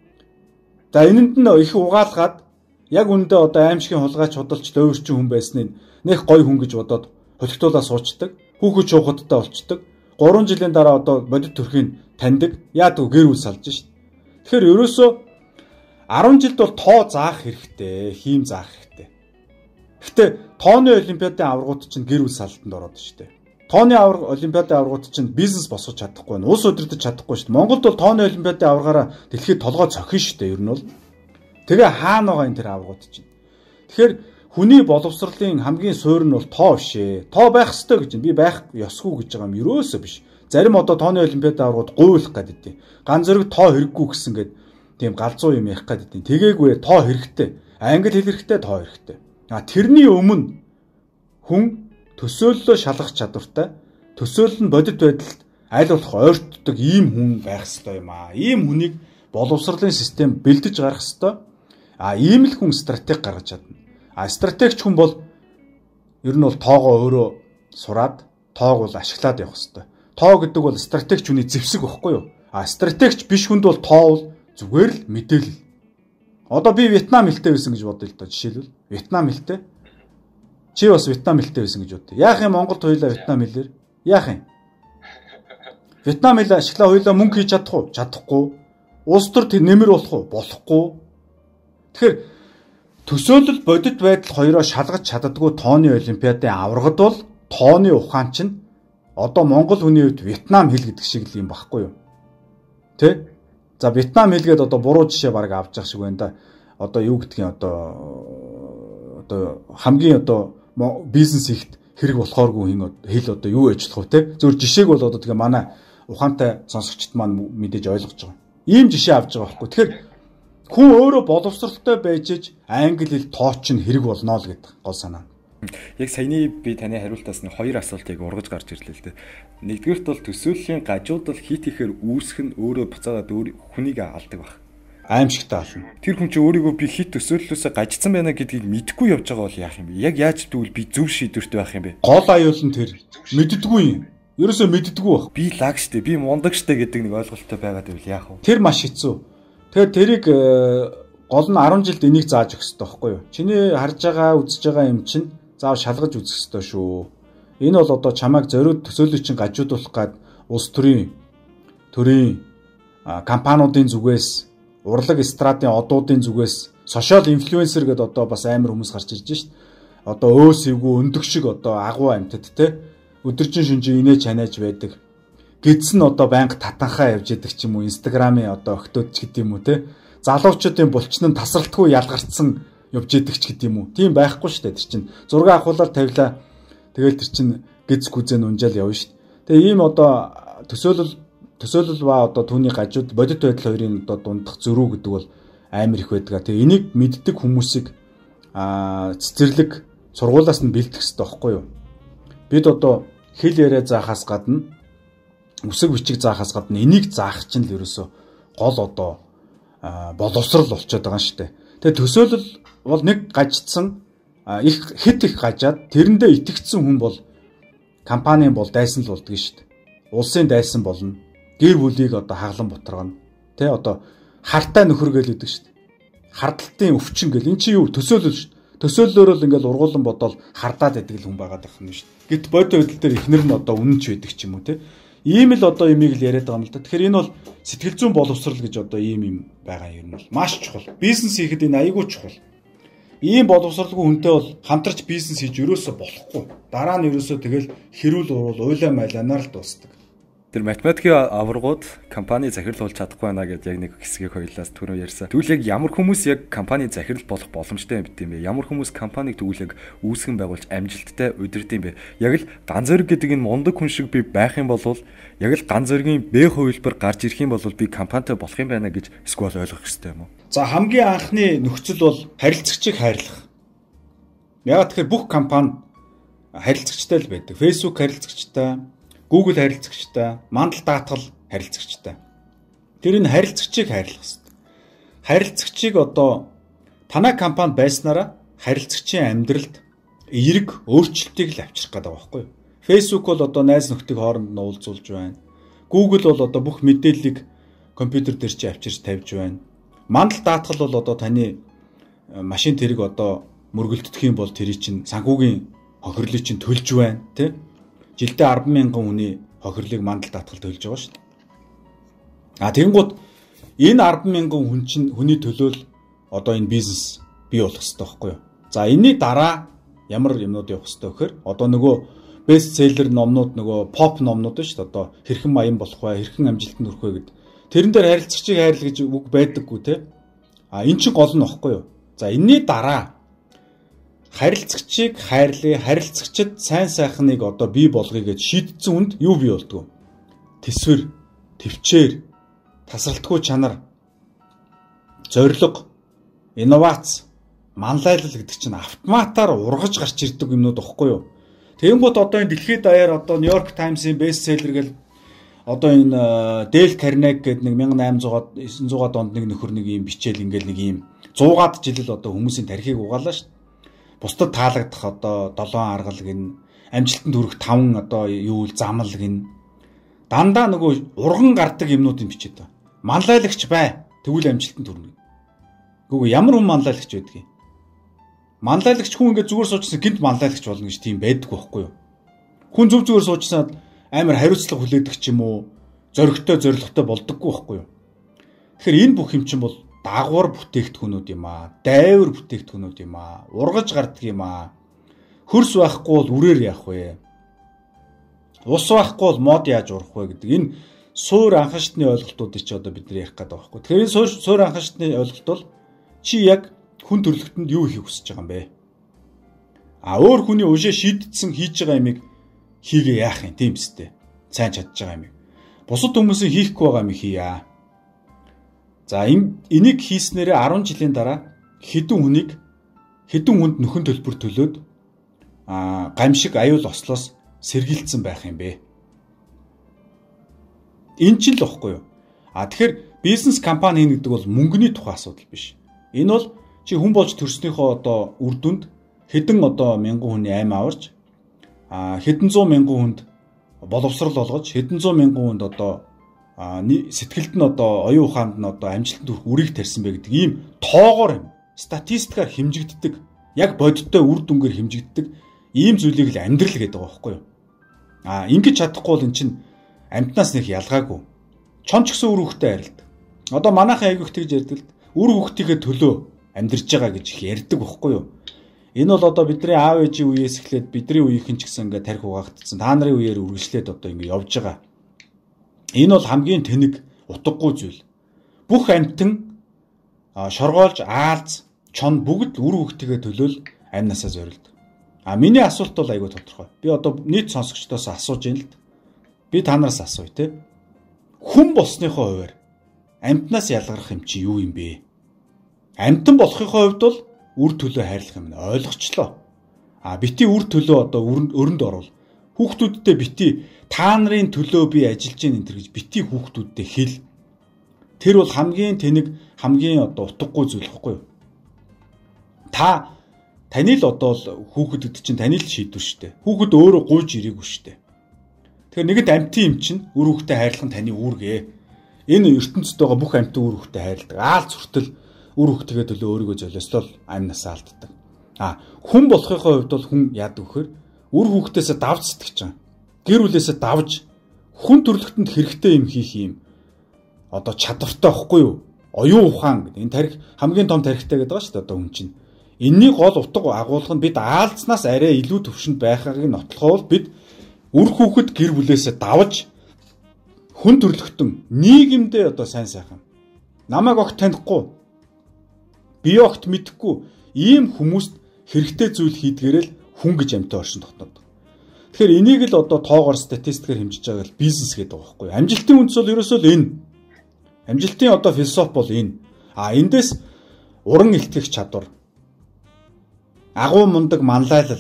[SPEAKER 2] За энэнд нь их угаалгаад яг үндэ одоо аимшигын хулгайч худалч дойрчин хүн байсныг нэх гой хүн гэж бодоод холигтуулаа суучдаг, хүүхэд шуухадтай болчдөг. 3 жилийн дараа одоо бодит төрхийн таньдаг, яадаг гэр бүл салж шít. Тэгэхээр ерөөсөө 10 жилд бол тоо заах хэрэгтэй, хийм заах хэрэгтэй. Гэхдээ тооны олимпиадын аваргууд чинь гэр бүл салтанд ороод шít. Тооны олимпиадын аваргууд чинь бизнес босгож чадахгүй нь, улс удирдах чадахгүй шít. Монголд бол тооны олимпиадын аваргаараа дэлхийд толгой цохино шít. Ер нь бол тэгээ хаана байгаа энэ тэр аваргууд чинь. Тэгэхээр хүний боловсролын хамгийн суурь нь бол тоо бишээ. Тоо байх ёстой гэж би байх ёсгүй гэж байгаа юм ерөөсөө биш. Зарим одоо тооны олимпиадын аваргууд гуйлах гэдэг. Ганц зэрэг тоо хэрэггүй гэсэн гээд тийм галзуу юм ярих гэдэг. Тэгээгүй тоо хэрэгтэй. Англи хэл хэрэгтэй, тоо хэрэгтэй. Тэрний өмнө хүн төсөөллөө шалгах чадвартай, төсөөлөл нь бодит байдалд аль болох ойртдог ийм хүн байх ёстой юм аа. Ийм хүнийг боловсролын систем бэлдэж гаргах ёстой. Ийм л хүн стратеги гаргаж чадна. Стратегч хүн бол ер нь бол тоогоо өөрөө сураад, тоог бол ашиглаад явах ёстой. Тоо гэдэг бол стратегч хүний зэвсэг байхгүй юу? Стратегч биш хүнд бол тоо бол зүгээр л мэдээлэл. Одоо би Вьетнам хэлтэй байсан гэж бодъё л доо жишээлбэл. Вьетнам хэлтэй. Чи бас Вьетнам хэлтэй байсан гэж бодъё. Яах юм Монголд хоёулаа Вьетнам хэлээр? Яах юм? Вьетнам хэл ашиглаа хоёулаа мөнгө хийж чадах уу? Чадахгүй. Улс төр нэмэр болох уу? Болохгүй. Тэгэхээр төсөөлөл бодит байдал хоёроо шалгаж чаддаггүй тооны олимпиадын аваргад бол тооны ухаан чинь одоо Монгол хүний хувьд Вьетнам хэл гэдэг шиг л юм багхгүй юу? Тэ? За Вьетнам хэлгээд одоо буруу жишээ баг авч явах шиг байна да. Одоо юу гэдгийг одоо хамгийн одоо бизнес ихт хэрэг болохооргүй хэл одоо юу ажиллах вэ те? Зөвхөн жишээг бол одоо тэгээ манай ухаантай сонсогчд маань мэдээж ойлгож байгаа. Ийм жишээ авч байгаа байхгүй. Тэгэхээр хүн өөрөө боловсролтой байж англи хэл тооч нь хэрэг болно л гэдэг гол санаа.
[SPEAKER 1] Яг саяны би таны хариултаас нь хоёр асуултыг ургаж гарч ирлээ л дээ. Нэгдүгээрт бол төсөөллийн гажуудал хит ихээр үүсэх нь өөрөө буцаагаад хүнийг алдаг баг.
[SPEAKER 2] Аимшигтай болно.
[SPEAKER 1] Тэр хүн чинь өөрийгөө би хит төсөөллөөсөө гажицсан байна гэдгийг мэдгүй явж байгаа бол яах юм бэ? Яг яаж тэгвэл би зөв шийдвэртэй байх юм бэ?
[SPEAKER 2] Гол аюул нь тэр мэддэггүй юм. Ерөөсөө мэддэггүй баг.
[SPEAKER 1] Би лаг штэ, би мундаг штэ гэдэг нэг ойлголттой байгаад байвал яах вэ?
[SPEAKER 2] Тэр маш хэцүү. Тэгэхээр тэрийг гол нь 10 жилд энийг зааж өгөх хэрэгтэй байхгүй юу? Чиний харж байгаа, үзэж байгаа юм чинь заав шалгаж үзэх хэрэгтэй шүү. Энэ бол одоо чамайг зориуд төсөөлөл чинь гажуудуулах гад улс төрийн компаниудын зүгээс, урлаг эстрадын одуудын зүгээс, сошиал инфлюенсер гэдэг одоо бас амар хүмүүс гарч ирж шít. Одоо өөсөвгүй өндөг шиг одоо агуу амьтад те өдөржин шүнжин инээж ханаж байдаг. Гэдс нь одоо байнга татанхаа явж яадаг ч юм уу, инстаграмын одоо өгтөөд ч гэдэм үү те. Залуучуудын булчин нь тасралтгүй ялгарцсан явж идэг ч гэдэм үү. Тийм байхгүй шүү дээ. Тэр чинь зураг авахуулаад тавилаа. Тэгэл тэр чинь гиз гүзэн унжаал явна шүү дээ. Тэгээ ийм одоо төсөөлөл ба одоо түүний гажууд бодит байдал хоёрын одоо дундах зөрүү гэдэг бол амар их байдаг. Тэгээ энийг мэддэг хүмүүсийг цэцэрлэг сургуулаас нь бэлдэх хэрэгтэй байхгүй юу? Бид одоо хэл яриа заахаас гадна үсэг бичиг заахаас гадна энийг заах чинь л ерөөсө гол одоо боловсрал болчиход байгаа юм шүү дээ. Тэгээ төсөөлөл бол нэг гажцсан их гажаад тэрэндээ итгэцсэн хүн бол компанийн бол дайсан л болдгоо шүү дээ. Улсын дайсан болно. Гэр бүлийг одоо хаглан бутаргана. Тэ одоо хартай нөхөр гэл идэг шүү дээ. Хардалтын өвчин гэл эн чинь юу төсөөлөл шүү дээ. Төсөөллөөр л ингээл ургуулсан бодоол хардаад байдаг л хүн байгаад байх юм шүү дээ. Гэт бодит байдал дээр ихнэр нь одоо үнэн ч байдаг ч юм уу те. Ийм л одоо имийг л яриад байгаа юм л да. Тэгэхээр энэ бол сэтгэл зүйн боловсрал гэж одоо ийм юм байгаа юм бол маш чухал. Бизнес хийхэд энэ аягүй чухал. Ийм боловсралгүй хүнтэй бол хамтарч бизнес хийж өрөөсө болохгүй. Дараа нь өрөөсө тэгэл хэрүүл урвал уйлаа майланаар л дуусдаг.
[SPEAKER 1] Тэр математикийн аваргууд компани захирал болж чадахгүй байна гэдээ яг нэг хэсгийг хоёлаас түрүү ярьсан. Тэгвэл яг ямар хүмүүс яг компани захирал болох боломжтой юм бэ? Ямар хүмүүс компаниг тэгвэл яг үүсгэн байгуулж амжилттай удирдах юм бэ? Яг л ганц зэрэг гэдэг энэ мундаг хүн шиг би байх юм бол яг л ганц зэргийн Б хувилбар гарч ирэх юм бол би компанитай болох юм байна гэж эсвэл ойлгох хэрэгтэй юм уу?
[SPEAKER 2] За хамгийн анхны нөхцөл бол харилцагчийг хайрлах. Яг тэгэхээр бүх компани харилцагчтай л байдаг. Facebook харилцагчтай, Google харилцагчтай, мандал даатгал харилцагчтай. Тэр энэ харилцагчийг хайрлах хэрэгтэй. Харилцагчийг одоо танай компани байснараа харилцагчийн амьдралд эерэг өөрчлөлтийг л авчрах гэдэг байгаа байхгүй юу? Facebook бол одоо найз нөхдийг хооронд нь уулзуулж байна. Google бол одоо бүх мэдээллийг компьютер дээр чи авчирч тавьж байна. Мандал даатгал бол одоо таны машин тэрэг одоо мөргөлдөх юм бол тэрий чинь санхүүгийн хохирлыг чинь төлж байна, тий? Жилдээ 10,000 хүний хохирлыг мандал даатгал төлж байгаа шүү дээ. Тэгэнгუთ энэ 10,000 хүн чинь хүний төлөөл одоо энэ бизнес бий болох хэрэгтэй байхгүй юу? За энэний дараа ямар юмнууд явах хэрэгтэй вэхээр одоо нөгөө бест селлер номнууд нөгөө поп номнууд шүү дээ. Одоо хэрхэн маян болох вэ? Хэрхэн амжилтанд хүрэх вэ гэд. Тэрэн дээр харилцагчийг хайрлах гэж үг байдаггүй те. Энэ чинь гол нь багхгүй юу? За энэний дараа харилцагчийг хайрлая, харилцагчид сайн сайхныг одоо бий болгоё гэж шийдсэн хүнд юу бий болдгоо? Тэсвэр, төвчээр, тасралтгүй чанар, зорилго, инновац, манлайлал гэдэг чинь автоматар ургаж гарч ирдэг юмнууд багхгүй юу? Тэгэнгუთ одоо энэ дэлхийд даяар одоо Нью-Йорк Таймс-ийн бестселлер гэл одоо энэ Дейл Карнеги гэдэг нэг 1800-аад 900-аад онд нэг нөхөр нэг юм бичээл ингээл нэг юм 100-аад жил одоо хүмүүсийн тархийг угаалаа шүү. Бусдад таалагдах одоо 7 аргал гин амжилтанд хүрэх 5 одоо юу л замал гин дандаа нөгөө урган гардаг юмнуудыг бичээд байгаа. Манлайлагч бай. Тэгвэл амжилтанд хүрнэ. Гүг ямар хүн манлайлагч байдгийг. Манлайлагч хүн ингээд зүгээр суучсан гинт манлайлагч болно гэж тийм байдаггүй байхгүй юу? Хүн зүгээр суучсаад амар хариуцлага хүлээдэг ч юм уу, зоригтой болдоггүй байхгүй юу? Тэгэхээр энэ бүх юм чинь бол дагвар бүтээгдэхүүнүүд юм аа, дайвар бүтээгдэхүүнүүд юм аа, ургаж гардаг юм аа. Хөрс байхгүй бол үрээр яах вэ? Ус байхгүй бол мод яаж урах вэ гэдэг энэ суур анхаашдны ойлголтуудыг чи одоо бид нар ярих гэдэг байхгүй. Тэгэхээр энэ суур анхаашдны ойлголт бол чи яг хүн төрлөختөнд юу хийх хүсэж байгаа юм бэ? Өөр хүний уушаа шийдтсэн хийж байгаа юмыг хийгээ яах юм тийм үстэй. Сайн чадж байгаа юмыг. Бусад хүмүүсийн хийхгүй байгаа юмыг хийя. За энийг хийснээрээ 10 жилийн дараа хэдэн хүнд нөхөн төлбөр төлөөд гамшиг аюул ослоос сэргийлсэн байх юм бэ? Энэ ч л واخгүй юу? Тэгэхээр бизнес компани гэдэг бол мөнгөний тухай асуудал биш. Энэ бол чи хүн болж төрснийхөө одоо үр дүнд хэдэн одоо мянган хүний аймаа аварч хэдэн зуун мянган хүнд боловсрал олгож хэдэн зуун мянган хүнд одоо сэтгэлд нь одоо оюун ухаанд нь одоо амжилтанд хүрэх үрийг тарьсан бэ гэдэг ийм тоогоор юм. Статистикаар хэмжигддэг, яг бодиттой үр дүнгээр хэмжигддэг ийм зүйлийг л амьдрал гэдэг байгаа байхгүй юу? Ингэж чадахгүй бол эн чинь амьтнаас нэг ялгаагүй. Чон ч гэсэн үр хөвгтэй харилдаг. Одоо манайхан аяг хөвгтэй гэж ярьдаг л үр хөвгтийнхээ төлөө амьдарч байгаа гэж их ярьдаг байхгүй юу? Энэ бол одоо бидний аав ээжийн үеэс эхлээд бидний үеийнхэн ч гэсэн ингээд тарих угаагдсан. Та нарын үеэр үргэлжлээд одоо ингээд явж байгаа. Энэ бол хамгийн тэнэг утгагүй зүйл. Бүх амьтан шоргоолж аалз чон бүгд үр хөвгтгөө төлөөл амнасаа зорилдог. Миний асуулт бол айгүй тодорхой. Би одоо нийт сонсогчдоос асууж байна л да. Би та нараас асууя те. Хүн болсныхоо хувьд амьтнаас ялгарх юм чи юу юм бэ? Амьтан болохын хувьд бол үр төлөө хайрлах юм ойлгочлоо. Бити үр төлөө одоо өрөнд орвол хүүхдүүдтэй бити та нарын төлөө би ажиллаж гин энэ гэж бити хүүхдүүдтэй хэл. Тэр бол хамгийн тэнэг хамгийн одоо утгагүй зүйл хэвгүй юу? Таны л одоо хүүхэдд чинь таны л шийдвэр штэ. Хүүхэд өөрөө гуйж ирээгүй штэ. Тэгэхээр нэгэнт амьтын юм чинь үр хүүхдэд хайрлах нь таны үүргээ. Энэ ертөнцид байгаа бүх амьтан үр хүүхдэд хайрладаг. Аалц хүртэл үр хүүхдгээ төлөө өөрийгөө золиослол амнасаа алддаг. Хүн болохын хувьд бол хүн яадаг вөхөр үр хүүхдээсээ давж сэтгэж байгаа. Гэр бүлээсээ давж хүн төрлөختөнд хэрэгтэй юм хийх юм. Одоо чадвартай байхгүй юу? Оюун ухаан гэдэг. Энэ тарих хамгийн том тарихтай гэдэг байгаа шүү дээ одоо хүн чинь. Энэний гол утга агуулга нь бид аалзнаас арай илүү төвшөнд байхыг нотлохоор бид үр хүүхэд гэр бүлээсээ давж хүн төрлөختөн нийгэмдээ одоо сайн сайхан намайг огт танихгүй би огт мэдэхгүй ийм хүмүүст хэрэгтэй зүйл хийдгээрэл хүн гэж амьтан оршин тогтнод. Тэгэхээр энийг л одоо тоогоор статистикээр хэмжиж байгаа л бизнес гэдэг байгаа байхгүй юу? Амжилтын үндэс бол ерөөсөө л энэ. Амжилтын одоо философи бол энэ. Эндээс уран илтгэх чадвар, агуу мундаг манлайлал,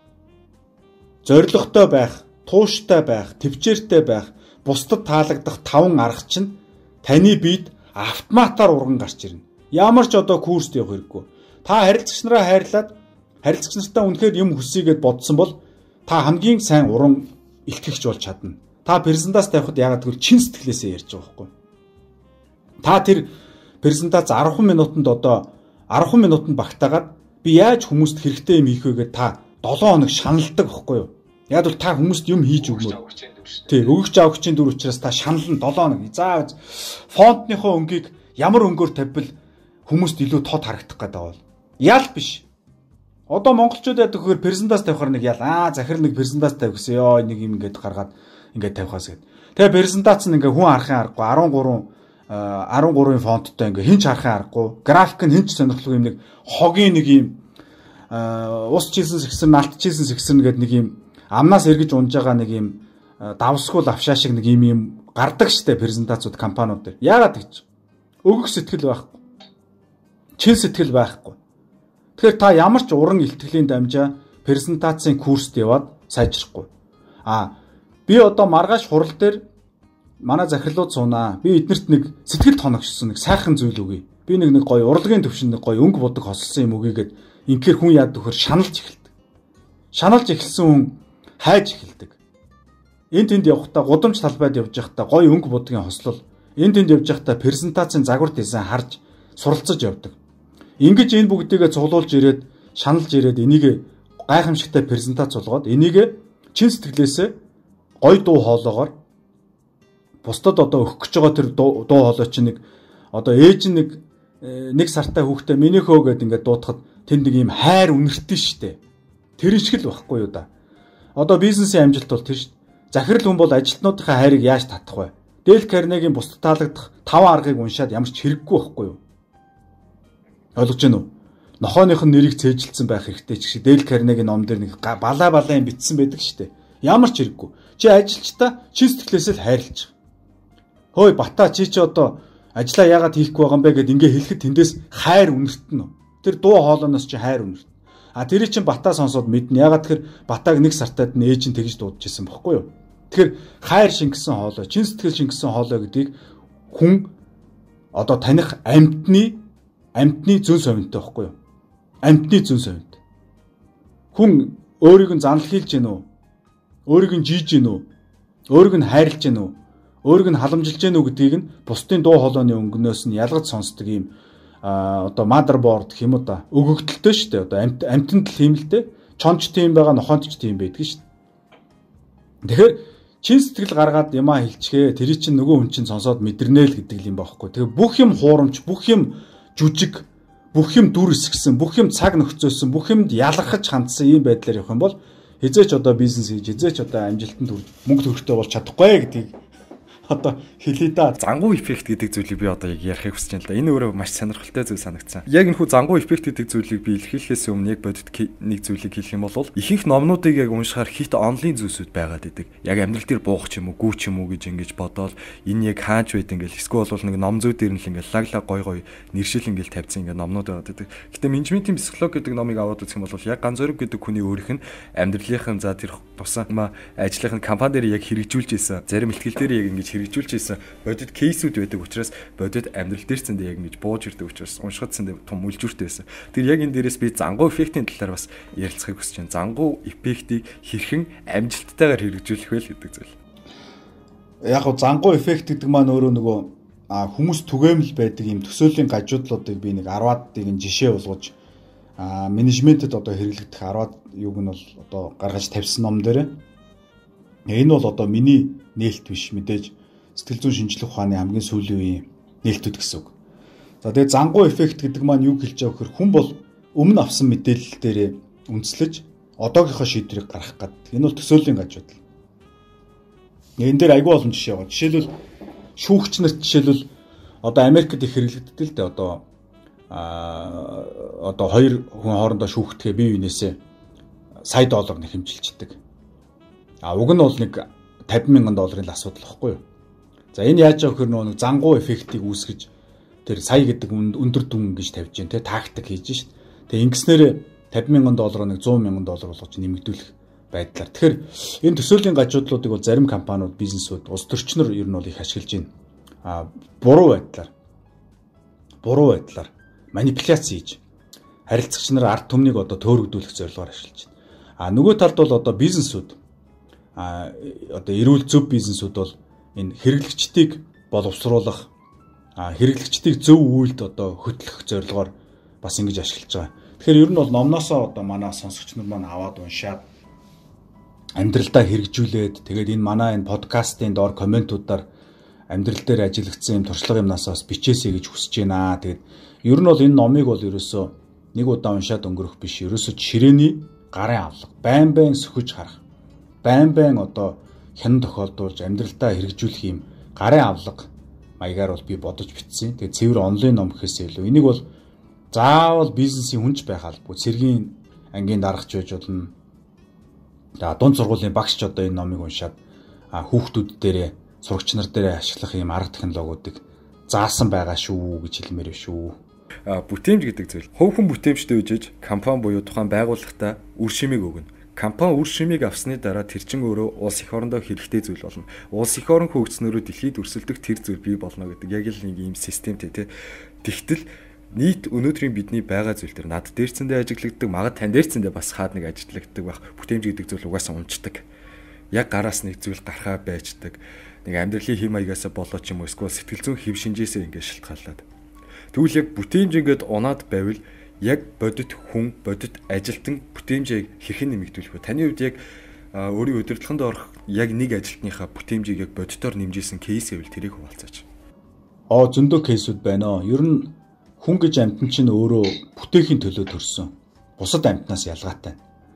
[SPEAKER 2] зоригтой байх, тууштай байх, төвчээртэй байх, бусдад таалагдах 5 арга чинь таны биед автоматар урган гарч ирнэ. Ямар ч одоо курст явах хэрэггүй. Та харилцагч нараа хайрлаад харилцагч нартаа үнэхээр юм хүсьегээд бодсон бол та хамгийн сайн уран илтгэгч болж чадна. Та презентац тавихад яагаад гэвэл чин сэтгэлээсээ ярьж байгаа байхгүй. Та тэр презентац 10 минутанд одоо 10 минутанд багтаагаад би яаж хүмүүст хэрэгтэй юм хийх вэ гэдээ та 7 хоног шаналдаг байхгүй юу? Яг бол та хүмүүст юм хийж өгнө. Тий, өгөгч авахчийн дүр учраас та шанална 7 хоног. Заавал фонтныхоо өнгийг ямар өнгөөр тавьбал хүмүүст илүү тод харагдах гэдэг бол. Ял биш. Одоо монголчууд яадаг гэхээр презентац тавихаар нэг ял захир нэг презентац тавих гэсэн ёо нэг юм ингээд гаргаад ингээд тавихаас гээд. Тэгээ презентац нь ингээ хүн харахын аргагүй 13-ын фонттой ингээ хинч харахын аргагүй. График нь хинч сонирхолгүй юм нэг хогийн нэг юм ус чийсэн сэгсэр налт чийсэн сэгсэр нэгэд нэг юм амнаас эргэж унж байгаа нэг юм давсгүй лавшаа шиг нэг юм гардаг штэ презентацууд компаниуд дээр. Яагаад гэж? Өгөх сэтгэл байхгүй. Чин сэтгэл байхгүй. Тэгэхээр та ямар ч уран илтгэлийн дамжаа презентацийн курст яваад сайжрахгүй. Би одоо маргааш хурал дээр манай захирлууд суунаа. Би эднэрт нэг сэтгэл тоногчсон нэг сайхан зүйл өгье. Би нэг гоё урлагийн төвшөнд нэг гоё өнгө бодог хосолсон юм өгье гэд инхээр хүн яад вөхөр шаналж эхэлдэг. Шаналж эхэлсэн хүн хайж эхэлдэг. Энд тэнд явахдаа гудамж талбайд явж байхдаа гоё өнгө бодгийн хослол. Энд тэнд явж байхдаа презентацийн загвар дизайн харж суралцаж явдаг. Ингэж энэ бүгдийгээ цуглуулж ирээд шаналж ирээд энийг гайхамшигтай презентац болгоод энийг чин сэтгэлээсээ гоё дуу хоолоогоор бусдад одоо өгөх гэж байгаа тэр дуу хоолой чинь нэг одоо ээж нэг сартай хүүхдээ миний хөө гэд ингээд дуудахад тэнд нэг юм хайр үнэртэн штэ. Тэр ичгэл байхгүй юу да. Одоо бизнесийн амжилт бол тэр ш. Захирал хүн бол ажилтнуудынхаа хайрыг яаж татах вэ? Дейл Карнегийн бусдад таалагдах 5 аргыг уншаад ямар ч хэрэггүй байхгүй юу? Ойлгож байна уу? Нохооных нь нэрийг цээжилсэн байх хэрэгтэй ч шиг Дейл Карнегийн ном дээр нэг балаа юм бичсэн байдаг штэ. Ямар ч хэрэггүй. Чи ажилчдаа чин сэтгэлээсээ л хайрлаж байгаа. Хөөе бата чи одоо ажлаа яагаад хийхгүй байгаа юм бэ гэд ингээ хэлэхэд тэндээс хайр үнэртэн. Тэр дуу хоолойноос чи хайр үнэртэн. Тэр чинь бата сонсоод мэднэ. Яагаад тэр батаг нэг сартаад нээж нь тэгж дуудаж исэн бохгүй юу? Тэгэхээр хайр шингэсэн хоолой, чин сэтгэл шингэсэн хоолой гэдгийг хүн одоо таних амьтны зүүн совинтой бохгүй юу? Амьтны зүүн совинт. Хүн өөрийг нь занал хийлж гэнэ үү? Өөрийг нь жийж гэнэ үү? Өөрийг нь хайрлж гэнэ үү? Өөрийг нь халамжилж гэнэ үү гэдгийг нь бусдын дуу хоолойны өнгөнөөс нь ялгаж сонсдог юм одоо motherboard гэх юм уу да. Өгөгдөлтөө шүү дээ. Одоо амьтанд л тийм л дээ. Чонч тийм байгаа, нохоонд ч тийм байдаг шүү дээ. Тэгэхээр чин сэтгэл гаргаад юмаа хэлчихээ. Тэр чинь нөгөө хүн чинь сонсоод мэдэрнэ л гэдэг юм баахгүй. Тэгээ бүх юм хуурамч, бүх юм жүжиг, бүх юм дүр эсгсэн, бүх юм цаг нөхцөөсөн, бүх юмд ялгархаж хандсан ийм байдлаар явах юм бол хизээч одоо бизнес хийж, хизээч одоо амжилтанд мөнгө төрөхтэй болж чадахгүй гэдгийг одоо хэлээ да.
[SPEAKER 1] Зангуу эффект гэдэг зүйлийг би одоо яг ярихыг хүсэж байна л да. Энэ өөрөө маш сонирхолтой зүйл санагдсан. Яг энэ хүү зангуу эффект гэдэг зүйлийг би илэрхийлэхээс өмнө яг бодит нэг зүйлийг хэлэх юм бол ихэнх номнуудыг яг уншихаар хит онлайн зүйлсүүд байгаад идэг. Яг амьдрал дээр буух ч юм уу, гүү ч юм уу гэж ингэж бодоол энэ яг хааж байд ингээл эсвэл бол нэг ном зүй дээр нь л ингээл лаглаг гой нэршил ингээл тавьсан ингээд номнууд байгаад идэг. Гэтэ менежментийн психологи гэдэг номыг аваад үзэх юм бол яг ганц зориг гэдэг хүний өөрийнх нь амьдралынхын за тэр тусам ажлынхын компани дээр яг хэрэгжүүлж исэн зарим ихтгэл дээр яг ингэж хэрэгжүүлж исэн бодит кейсүүд байдаг учраас бодит амьдрал дээр зэндээ яг ингэж бууж ирдэг учраас уншихад зэндээ том үлжүүртэй байсан. Тэр яг энэ дээрээс би зангуу эффектийн талаар бас ярилцахыг хүсэж байна. Зангуу эффектийг хэрхэн амжилттайгаар хэрэгжүүлэх вэ гэдэг зүйл.
[SPEAKER 2] Яг гоо зангуу эффект гэдэг маань өөрөө нөгөө хүмүүс түгээмэл байдаг юм төсөөлийн гажуудлуудыг би нэг 10-ыг нь жишээ болгож менежментэд одоо хэрэглэгдэх 10 юуг нь бол одоо гаргаж тавьсан ном дээр энэ бол одоо миний нээлт биш мэдээж сэтгэл зүйн шинжилгээ ухааны хамгийн сүүлийн үеийн нээлтүүд гэсэн үг. За тэгээд зангуу эффект гэдэг маань юу хэлж байгаа вэхээр хүн бол өмнө авсан мэдээлэл дээр үндэслэж одоогийнхоо шийдвэрийг гаргах гэдэг. Энэ бол төсөөлийн гажуудал. Энэ дээр айгүй олон жишээ байгаа. Жишээлбэл шүүгч нарт жишээлбэл одоо Америкт их хэрэглэгддэг л дээ одоо хоёр хүн хоорондоо шүүхтгэе бие биенээсээ сая доллар нэг хэмжилчдэг. Уг нь бол нэг $50,000 асуудал واخгүй юу. За энэ яаж яах вэ нэг зангуу эффектийг үүсгэж тэр сая гэдэг өндөр дүн гэж тавьж जैन тэ тактик хийж шít. Тэгээ ингэснээр $50,000 нэг $100,000 болгож нэмэгдүүлэх байдлаар. Тэгэхээр энэ төсөөлийн гажуудлуудыг бол зарим компаниуд, бизнесүүд, улс төрчнөр ер нь бол их ашиглаж байна. Буруу байдлаар манипуляц хийж харилцагч нар ард түмнийг одоо төөрөгдүүлэх зорилгоор ашиглаж байна. Нөгөө талд бол одоо бизнесүүд одоо эрүүл зөв бизнесүүд бол энэ хэрэглэгчдийг боловсруулах, хэрэглэгчдийг зөв үйлд одоо хөтлөх зорилгоор бас ингэж ашиглаж байгаа. Тэгэхээр ер нь бол номноосоо одоо манай сонсогч нар маань аваад уншаад амьдралдаа хэрэгжүүлээд тэгээд энэ манай энэ подкастын доор комментуудаар амьдрал дээр ажиллагдсан юм туршлага юмнасаас бичээсэй гэж хүсэж байна. Тэгээд ер нь бол энэ номыг бол ерөөсөө нэг удаа уншаад өнгөрөх биш. Ерөөсөө ширээний гарын авлага, байн сөхөж харах. Байн одоо хян тохиолдуулж амьдралдаа хэрэгжүүлэх юм гарын авлага маягаар бол би бодож бичсэн. Тэгээд цэвэр онлайн ном гэхээсээ илүү энийг бол заавал бизнесийн хүнч байх албагүй. Цэргийн ангийн дарагч байж болно. За дунд сургуулийн багш ч одоо энэ номыг уншаад хүүхдүүд дээрээ сурагч нар дээрээ ашиглах юм арга технологиудыг заасан байгаа шүү гэж хэлмээр байна шүү.
[SPEAKER 1] Бүтээмж гэдэг зүйл. Хувь хүн бүтээмжтэй үжиж компани буюу тухайн байгууллагата үр шимийг өгнө. Компани үр шимийг авсны дараа тэр чин өөрөө улс их орондоо хэрэгтэй зүйл болно. Улс их орон хөгжснөрөө дэлхийд өрсөлдөх тэр зүйл бий болно гэдэг яг л нэг юм системтэй тий. Тэгтэл нийт өнөөдрийн бидний байгаа зүйл төр над дээрцэндээ ажиглагддаг, магад тань дээрцэндээ бас хаад нэг ажиллагддаг байх. Бүтээмж гэдэг зүйл угаасаа унцдаг. Яг гараас нэг зүйл гарахаа байждаг. Нэг амьдралын хэм маягаасаа болоо ч юм уу эсвэл сэтгэл зүйн хэв шинжээсээ ингээд шалтгаалаад. Тэгвэл яг бүтээмж ингээд унаад байвал яг бодит хүн, бодит ажилтан бүтээмжийг хэрхэн нэмэгдүүлэх вэ? Таны хувьд яг өөрийн удирдлаганд орох яг нэг ажилтныхаа бүтээмжийг яг бодитоор нэмжсэн кейс гэвэл тэрийг хуваалцаач.
[SPEAKER 2] Зөндөө кейсүүд байна. Ер нь хүн гэж амьтан чинь өөрөө бүтээхийн төлөө төрсөн. Бусад амьтнаас ялгаатай.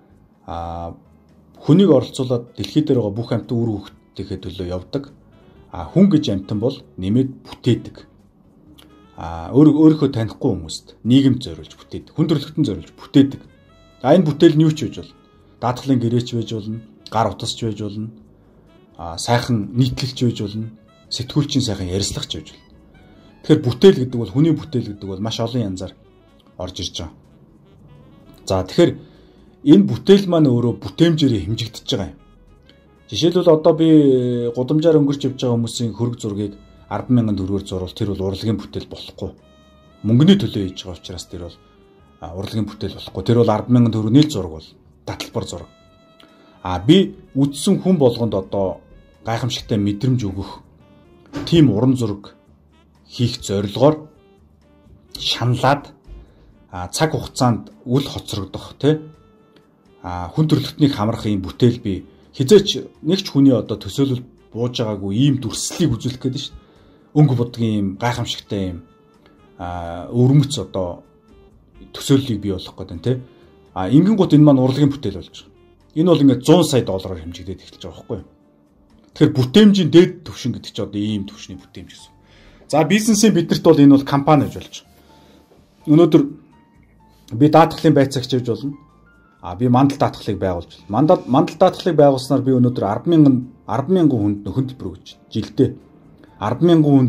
[SPEAKER 2] Хүнийг оролцуулаад дэлхий дээр байгаа бүх амьтан үр хөвгтийнхээ төлөө явдаг. Хүн гэж амьтан бол нэмээд бүтээдэг. Өөрийнхөө танихгүй хүмүүст нийгэмд зориулж бүтээдэг. Хүн төрөлхтөн зориулж бүтээдэг. Энэ бүтээл нь юу ч байж болно. Даатгалын гэрээч байж болно, гар утасч байж болно, сайхан нийтлэлч байж болно, сэтгүүлчийн сайхан ярьцлагч байж болно. Тэгэхээр бүтээл гэдэг бол хүний бүтээл гэдэг бол маш олон янзаар орж ирж байгаа. За тэгэхээр энэ бүтээл маань өөрөө бүтээмжээр хэмжигдэж байгаа юм. Жишээлбэл одоо би гудамжаар өнгөрч явж байгаа хүмүүсийн хөрөг зургийг 10,000 төгрөгөөр зурвал тэр бол урлагийн бүтээл болохгүй. Мөнгөний төлөө хийж байгаа учраас тэр бол урлагийн бүтээл болохгүй. Тэр бол 10,000 төгрөгийн зураг бол таталбар зураг. Би үдсэн хүн болгонд одоо гайхамшигтай мэдрэмж өгөх тийм уран зураг хийх зорилгоор шаналаад цаг хугацаанд үл хоцрогдох хүн төрөлхтнийг хамрах юм бүтээл би хизээч нэгч хүний одоо төсөөлөл бууж байгаагүй ийм дүрслэлийг үзүүлэх гэдэг шүү дээ. Өнгө будгийн ийм гайхамшигтай ийм өвөрмөц одоо төсөөллийг бий болгох гэдэг нь Ингэн гут энэ маань урлагийн бүтээл болж байгаа. Энэ бол ингээд $100 сая хэмжигдээд эхэлж байгаа байхгүй юу? Тэгэхээр бүтээмжийн дээд түвшин гэдэг чинь одоо ийм түвшний бүтээмж гэсэн. За бизнесийн биднэрт бол энэ бол компани гэж болж байна. Өнөөдөр би даатгалын байцаагч хийж болно. Би мандал даатгалыг байгуулж байна. Мандал даатгалыг байгуулснаар би өнөөдөр 100000 хүнд нөхөн төлбөр өгч байна. Жилдээ 100000 хүнд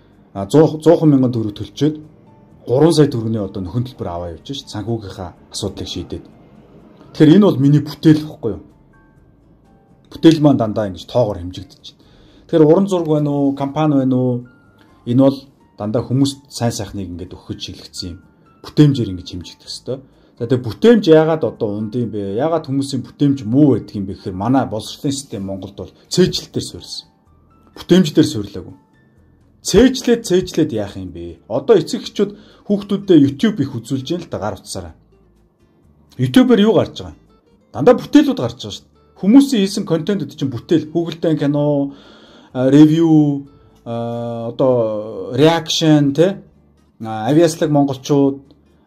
[SPEAKER 2] 100 мянган төгрөг төлчөөд 3 сая төгрөгийн одоо нөхөн төлбөр аваа явж шít. Санхүүгийнхаа асуудлыг шийдээд. Тэгэхээр энэ бол миний бүтээл гэхгүй юу? Бүтээл маань дандаа ингэж тоогоор хэмжигдэж байна. Тэгэхээр уран зураг байна уу, компани байна уу? Энэ бол дандаа хүмүүст сайн сайхныг ингэж өгөхөж шилэгдсэн юм. Бүтээмжээр ингэж хэмжигдэх хэвээр. За тэгээ бүтээмж яагаад одоо унд юм бэ? Яагаад хүмүүсийн бүтээмж муу байдаг юм бэ гэхээр манай боловсролын систем Монголд бол цээжлэлтээр суурилсан. Бүтээмжлэлээр суурилаагүй. Цээжлээд яах юм бэ? Одоо эцэг эхчүүд хүүхдүүдэд YouTube их үзүүлж яана л да гар утсаараа. YouTube-ээр юу гарч байгаа юм? Дандаа бүтээлүүд гарч байгаа шүү дээ. Хүмүүсийн хийсэн контент чинь бүтээл, Google-тэй кино, ревю, одоо reaction тэ авиаслаг монголчууд,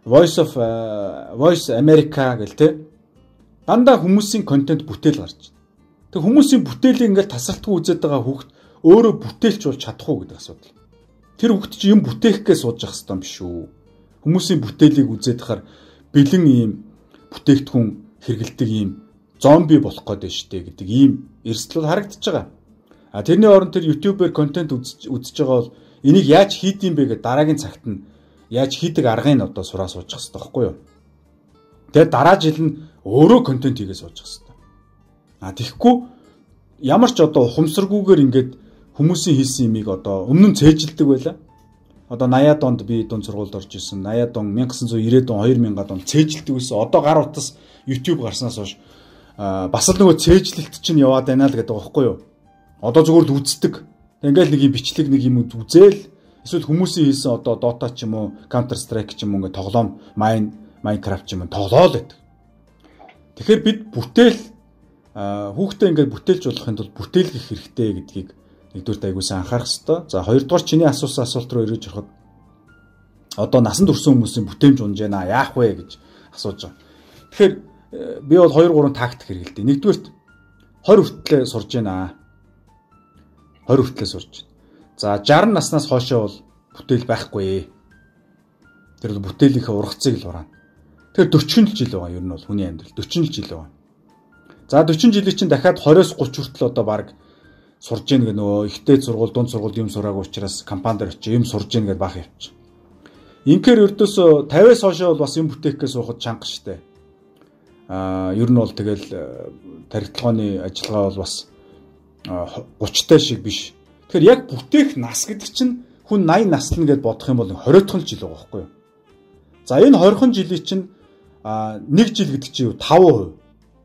[SPEAKER 2] Voice America гэл тэ дандаа хүмүүсийн контент бүтээл гарч байна. Тэг хүмүүсийн бүтээлийг ингээл тасралтгүй үзээд байгаа хүүхд өөрөө бүтээлч болж чадах уу гэдэг асуудал. Тэр хүүхд чинь юм бүтээхгээ сууж явах хэрэгтэй юм биш үү? Хүмүүсийн бүтээлийг үзээд хахаар бэлэн ийм бүтээгдэхүүн хэрэгэлдэг ийм зомби болох гээд штэ гэдэг ийм эрсдэл харагдаж байгаа. Тэрний оронд тэр YouTube-ээр контент үзэж байгаа бол энийг яаж хийдэм бэ гэдэг дараагийн цагт нь яаж хийдэг аргыг одоо сураа суучих хэрэгтэй байхгүй юу? Тэгээд дараа жил нь өөрөө контент хийгээ суучих хэрэгтэй. Тэгэхгүй ямар ч одоо ухамсаргүйгээр ингээд хүмүүсийн хийсэн юмыг одоо өмнө нь цээжилдэг байлаа. Одоо 80-аад онд би дунд сургуульд орж исэн. 80-аад он 1990-аад он 2000-аад он цээжилдэг байсан. Одоо гар утас YouTube гарснаас хойш бас л нөгөө цээжлэлт чинь яваад байна л гэдэг байгаа байхгүй юу? Одоо зүгээр л үздэг. Ингээл нэг юм бичлэг нэг юм үзээл эсвэл хүмүүсийн хийсэн одоо Dota ч юм уу, Counter Strike ч юм уу ингээд тоглоом Minecraft ч юм уу тоглоол байдаг. Тэгэхээр бид бүтээл хүүхдээ ингээд бүтээлж болохын тулд бүтээлгэх хэрэгтэй гэдгийг нэгдүгээр аягуулсан анхаарах хэрэгтэй. За хоёрдугаар чиний асуусан асуулт руу ирэж ороход одоо насанд хүрсэн хүмүүсийн бүтээмж унж байна яах вэ гэж асууж байгаа. Тэгэхээр би бол 2 3 тактик хэрэгэлдэг. Нэгдүгээрт 20 хүртлээр сурж байна. 20 хүртлээр сурж байна. За 60 наснаас хойшоо бол бүтээл байхгүй. Тэр бол бүтээлийнхээ ургацыг л хураана. Тэгэхээр 40 жил байгаа ер нь бол хүний амьдрал 40 жил байгаа. За 40 жилийн чинь дахиад 20-с 30 хүртэл одоо баг сурж ийн гэх нөгөө ихтэй сургууль, дунд сургууль юм сураагүй учраас компанидэр очиж юм сурж ийн гэж бах явчих. Инхээр ердөөсөө 50-аас хойшоо бол бас юм бүтээх гэж суухад чанга штэ. Ер нь бол тэгэл тархитлагын ажиллагаа бол бас 30-тай шиг биш. Тэгэхээр яг бүтээх нас гэдэг чинь хүн 80 наслна гэж бодох юм бол 20 жил байгаа байхгүй юу? За энэ 20 жилийн чинь 1 жил гэдэг чинь 5%.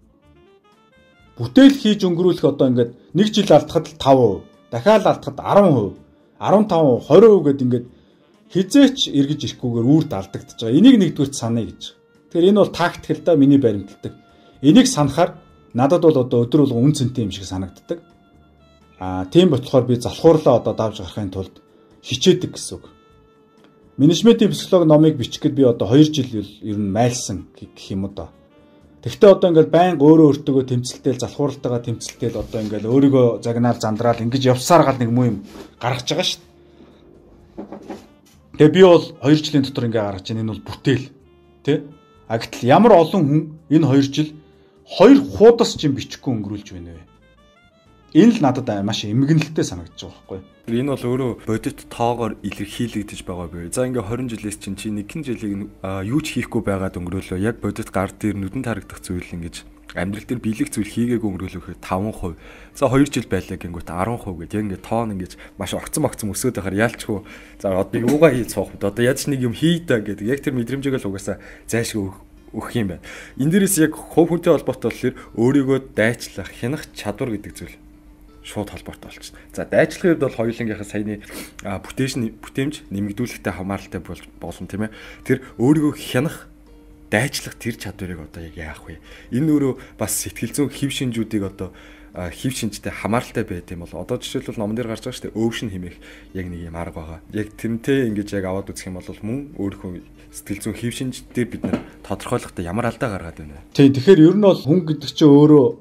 [SPEAKER 2] Бүтээл хийж өнгөрүүлэх одоо ингээд 1 жил алдахад л 5%, дахиад алдахад 10%, 15%, 20% гэд ингээд хизээч эргэж ирэхгүйгээр үрд алдагдаж байгаа. Энийг нэгдүгürt саная гэж. Тэгэхээр энэ бол тактик л да миний баримталдаг. Энийг санахаар надад бол одоо өдөр болго үн цэнтэй юм шиг санагддаг. Тийм болохоор би залхуурлаа одоо давж гарахын тулд хичээдэг гэсэн үг. Менежментийн психологи номыг бичихгэд би одоо 2 жил ер нь майлсан гэх юм уу да. Тэгвэл одоо ингээл байнга өөрөө өөртөө тэмцэлтэйл залхууралтайгаа тэмцэлтэйл одоо ингээл өөрийгөө загнаал зандраал ингэж явсаар гал нэг муу юм гаргаж байгаа шүү дээ. Тэгээ би бол 2 жилийн дотор ингээ гаргаж байна. Энэ бол бүтээл. Тэ? Гэтэл ямар олон хүн энэ 2 жил 2 хуудас ч юм бичихгүй өнгөрүүлж байна вэ? Энэ л надад маш эмгэнэлтэй санагдаж байгаа байхгүй юу?
[SPEAKER 1] Энэ бол өөрөө бодит тоогоор илэрхийлэгдэж байгаа бай. За ингээ 20 жилээс чинь чи нэгэн жилийг юу ч хийхгүй байгаад өнгөрөөлөө. Яг бодит гар дээр нүдэнд харагдах зүйл ингэж амьдрал дээр биелэх зүйл хийгээгүй өнгөрөөлөөхөд 5%. За 2 жил байлаа гингүүт 10% гэдэг. Яг ингээ тоон ингэж маш огцом өсөд байхаар яалчгүй. За одоо юугаа хийж суух вэ? Одоо яаж нэг юм хий да гэдэг. Яг тэр мэдрэмжийг л угаасаа зайлшгүй өгөх юм байна. Энэ дээрээс яг хувь хүнтэй холбоотой болохоор өөрийгөө дайчлах, хянах чадвар гэдэг зүйл шууд холбоотой болчихно. За дайчлахын хувьд бол хоёулангийнхаа саяны бүтээмж нэмэгдүүлэхтэй хамааралтай болно тийм ээ. Тэр өөрийгөө хянах, дайчлах тэр чадварыг одоо яг яах вэ? Энэ өөрөө бас сэтгэл зүйн хэв шинжүүдийг одоо хэв шинжтэй хамааралтай байт юм бол одоо жишээлбэл номон дээр гарч байгаа шүү дээ өвшин хэмээх яг нэг юм арга байгаа. Яг тэрнтэй ингэж яг аваад үзэх юм бол мөн өөрийнхөө сэтгэл зүйн хэв шинжтэй бид нэр тодорхойлохдоо ямар алдаа гаргаад байна вэ?
[SPEAKER 2] Тийм тэгэхээр ер нь бол хүн гэдэг чинь өөрөө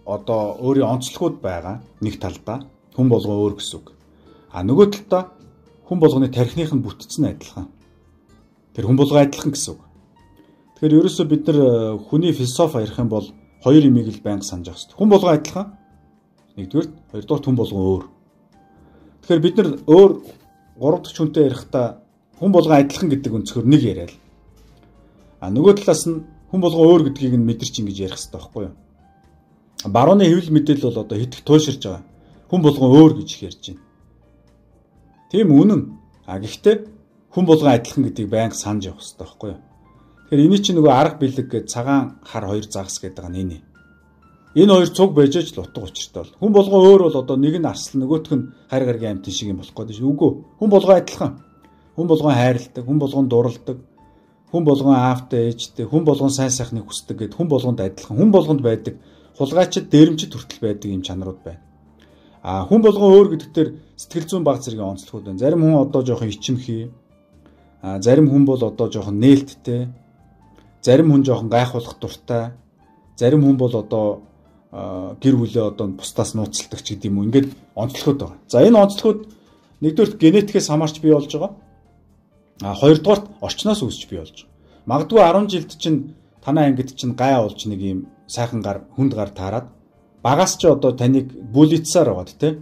[SPEAKER 2] одоо өөрийн онцлогуд байгаа нэг талдаа хүн болгон өөр гэсэн үг. А нөгөө талдаа хүн болгоны тархиных нь бүтцэн адилхан. Тэр хүн болгон адилхан гэсэн үг. Тэгэхээр ерөөсөө бид нар хүний философи ярих юм бол хоёр юмыг л байнга санаж авах хэрэгтэй. Хүн болгон адилхан. Нэгдүгээр, хоёрдугаар хүн болгон өөр. Тэгэхээр бид нар өөр гурав дахь хүнтэй ярихдаа хүн болгон адилхан гэдэг өнцгөр нэг яриад. А нөгөө талаас нь хүн болгон өөр гэдгийг нь мэдэрч ингэж ярих хэрэгтэй байхгүй юу? Барууны хэвлэл мэдээлэл бол одоо хитэх туйлширж байгаа. Хүн болгон өөр гэж ярьж байна. Тийм үнэн. А гэхдээ хүн болгон адилхан гэдгийг байнга санаж явах хэрэгтэй байхгүй юу? Тэгэхээр энэ чинь нөгөө арга бэлэг гэж цагаан хар хоёр загас гэдэг байгаа нь энэ. Энэ хоёр цуг байж л утга учиртай бол. Хүн болгон өөр бол одоо нэг нь арслан нөгөөх нь хайр гаргийн амьтан шиг юм болох гээд шүү. Үгүй. Хүн болгон адилхан. Хүн болгон хайрладаг, хүн болгон дурладаг, хүн болгон аавтай ээжтэй, хүн болгон сайн сайхныг хүсдэг гэд хүн болгонд адилхан, хүн болгонд байдаг хулгайчид, дээрэмчид хүртэл байдаг юм чанарууд байна. А хүн болгон өөр гэдэгтэр сэтгэл зүйн баг зэргийн онцлогуд байна. Зарим хүн одоо жоохон ичимхий, зарим хүн бол одоо жоохон нээлттэй, зарим хүн жоохон гайхуулах дуртай, зарим хүн бол одоо гэр бүлээ одоо бусдаас нууцлдаг ч гэдэм үү. Ингээд онцлогуд байгаа. За энэ онцлогуд нэгдүгээр генетикээс хамаарч бий болж байгаа. А хоёрдугаар орчноос үүсч бий болж байгаа. Магадгүй 10 жилд чинь танай ангид чинь гай олж нэг юм сайхан гар хүнд гар таарад багаас ч одоо таныг бүлицсаар байгаад те.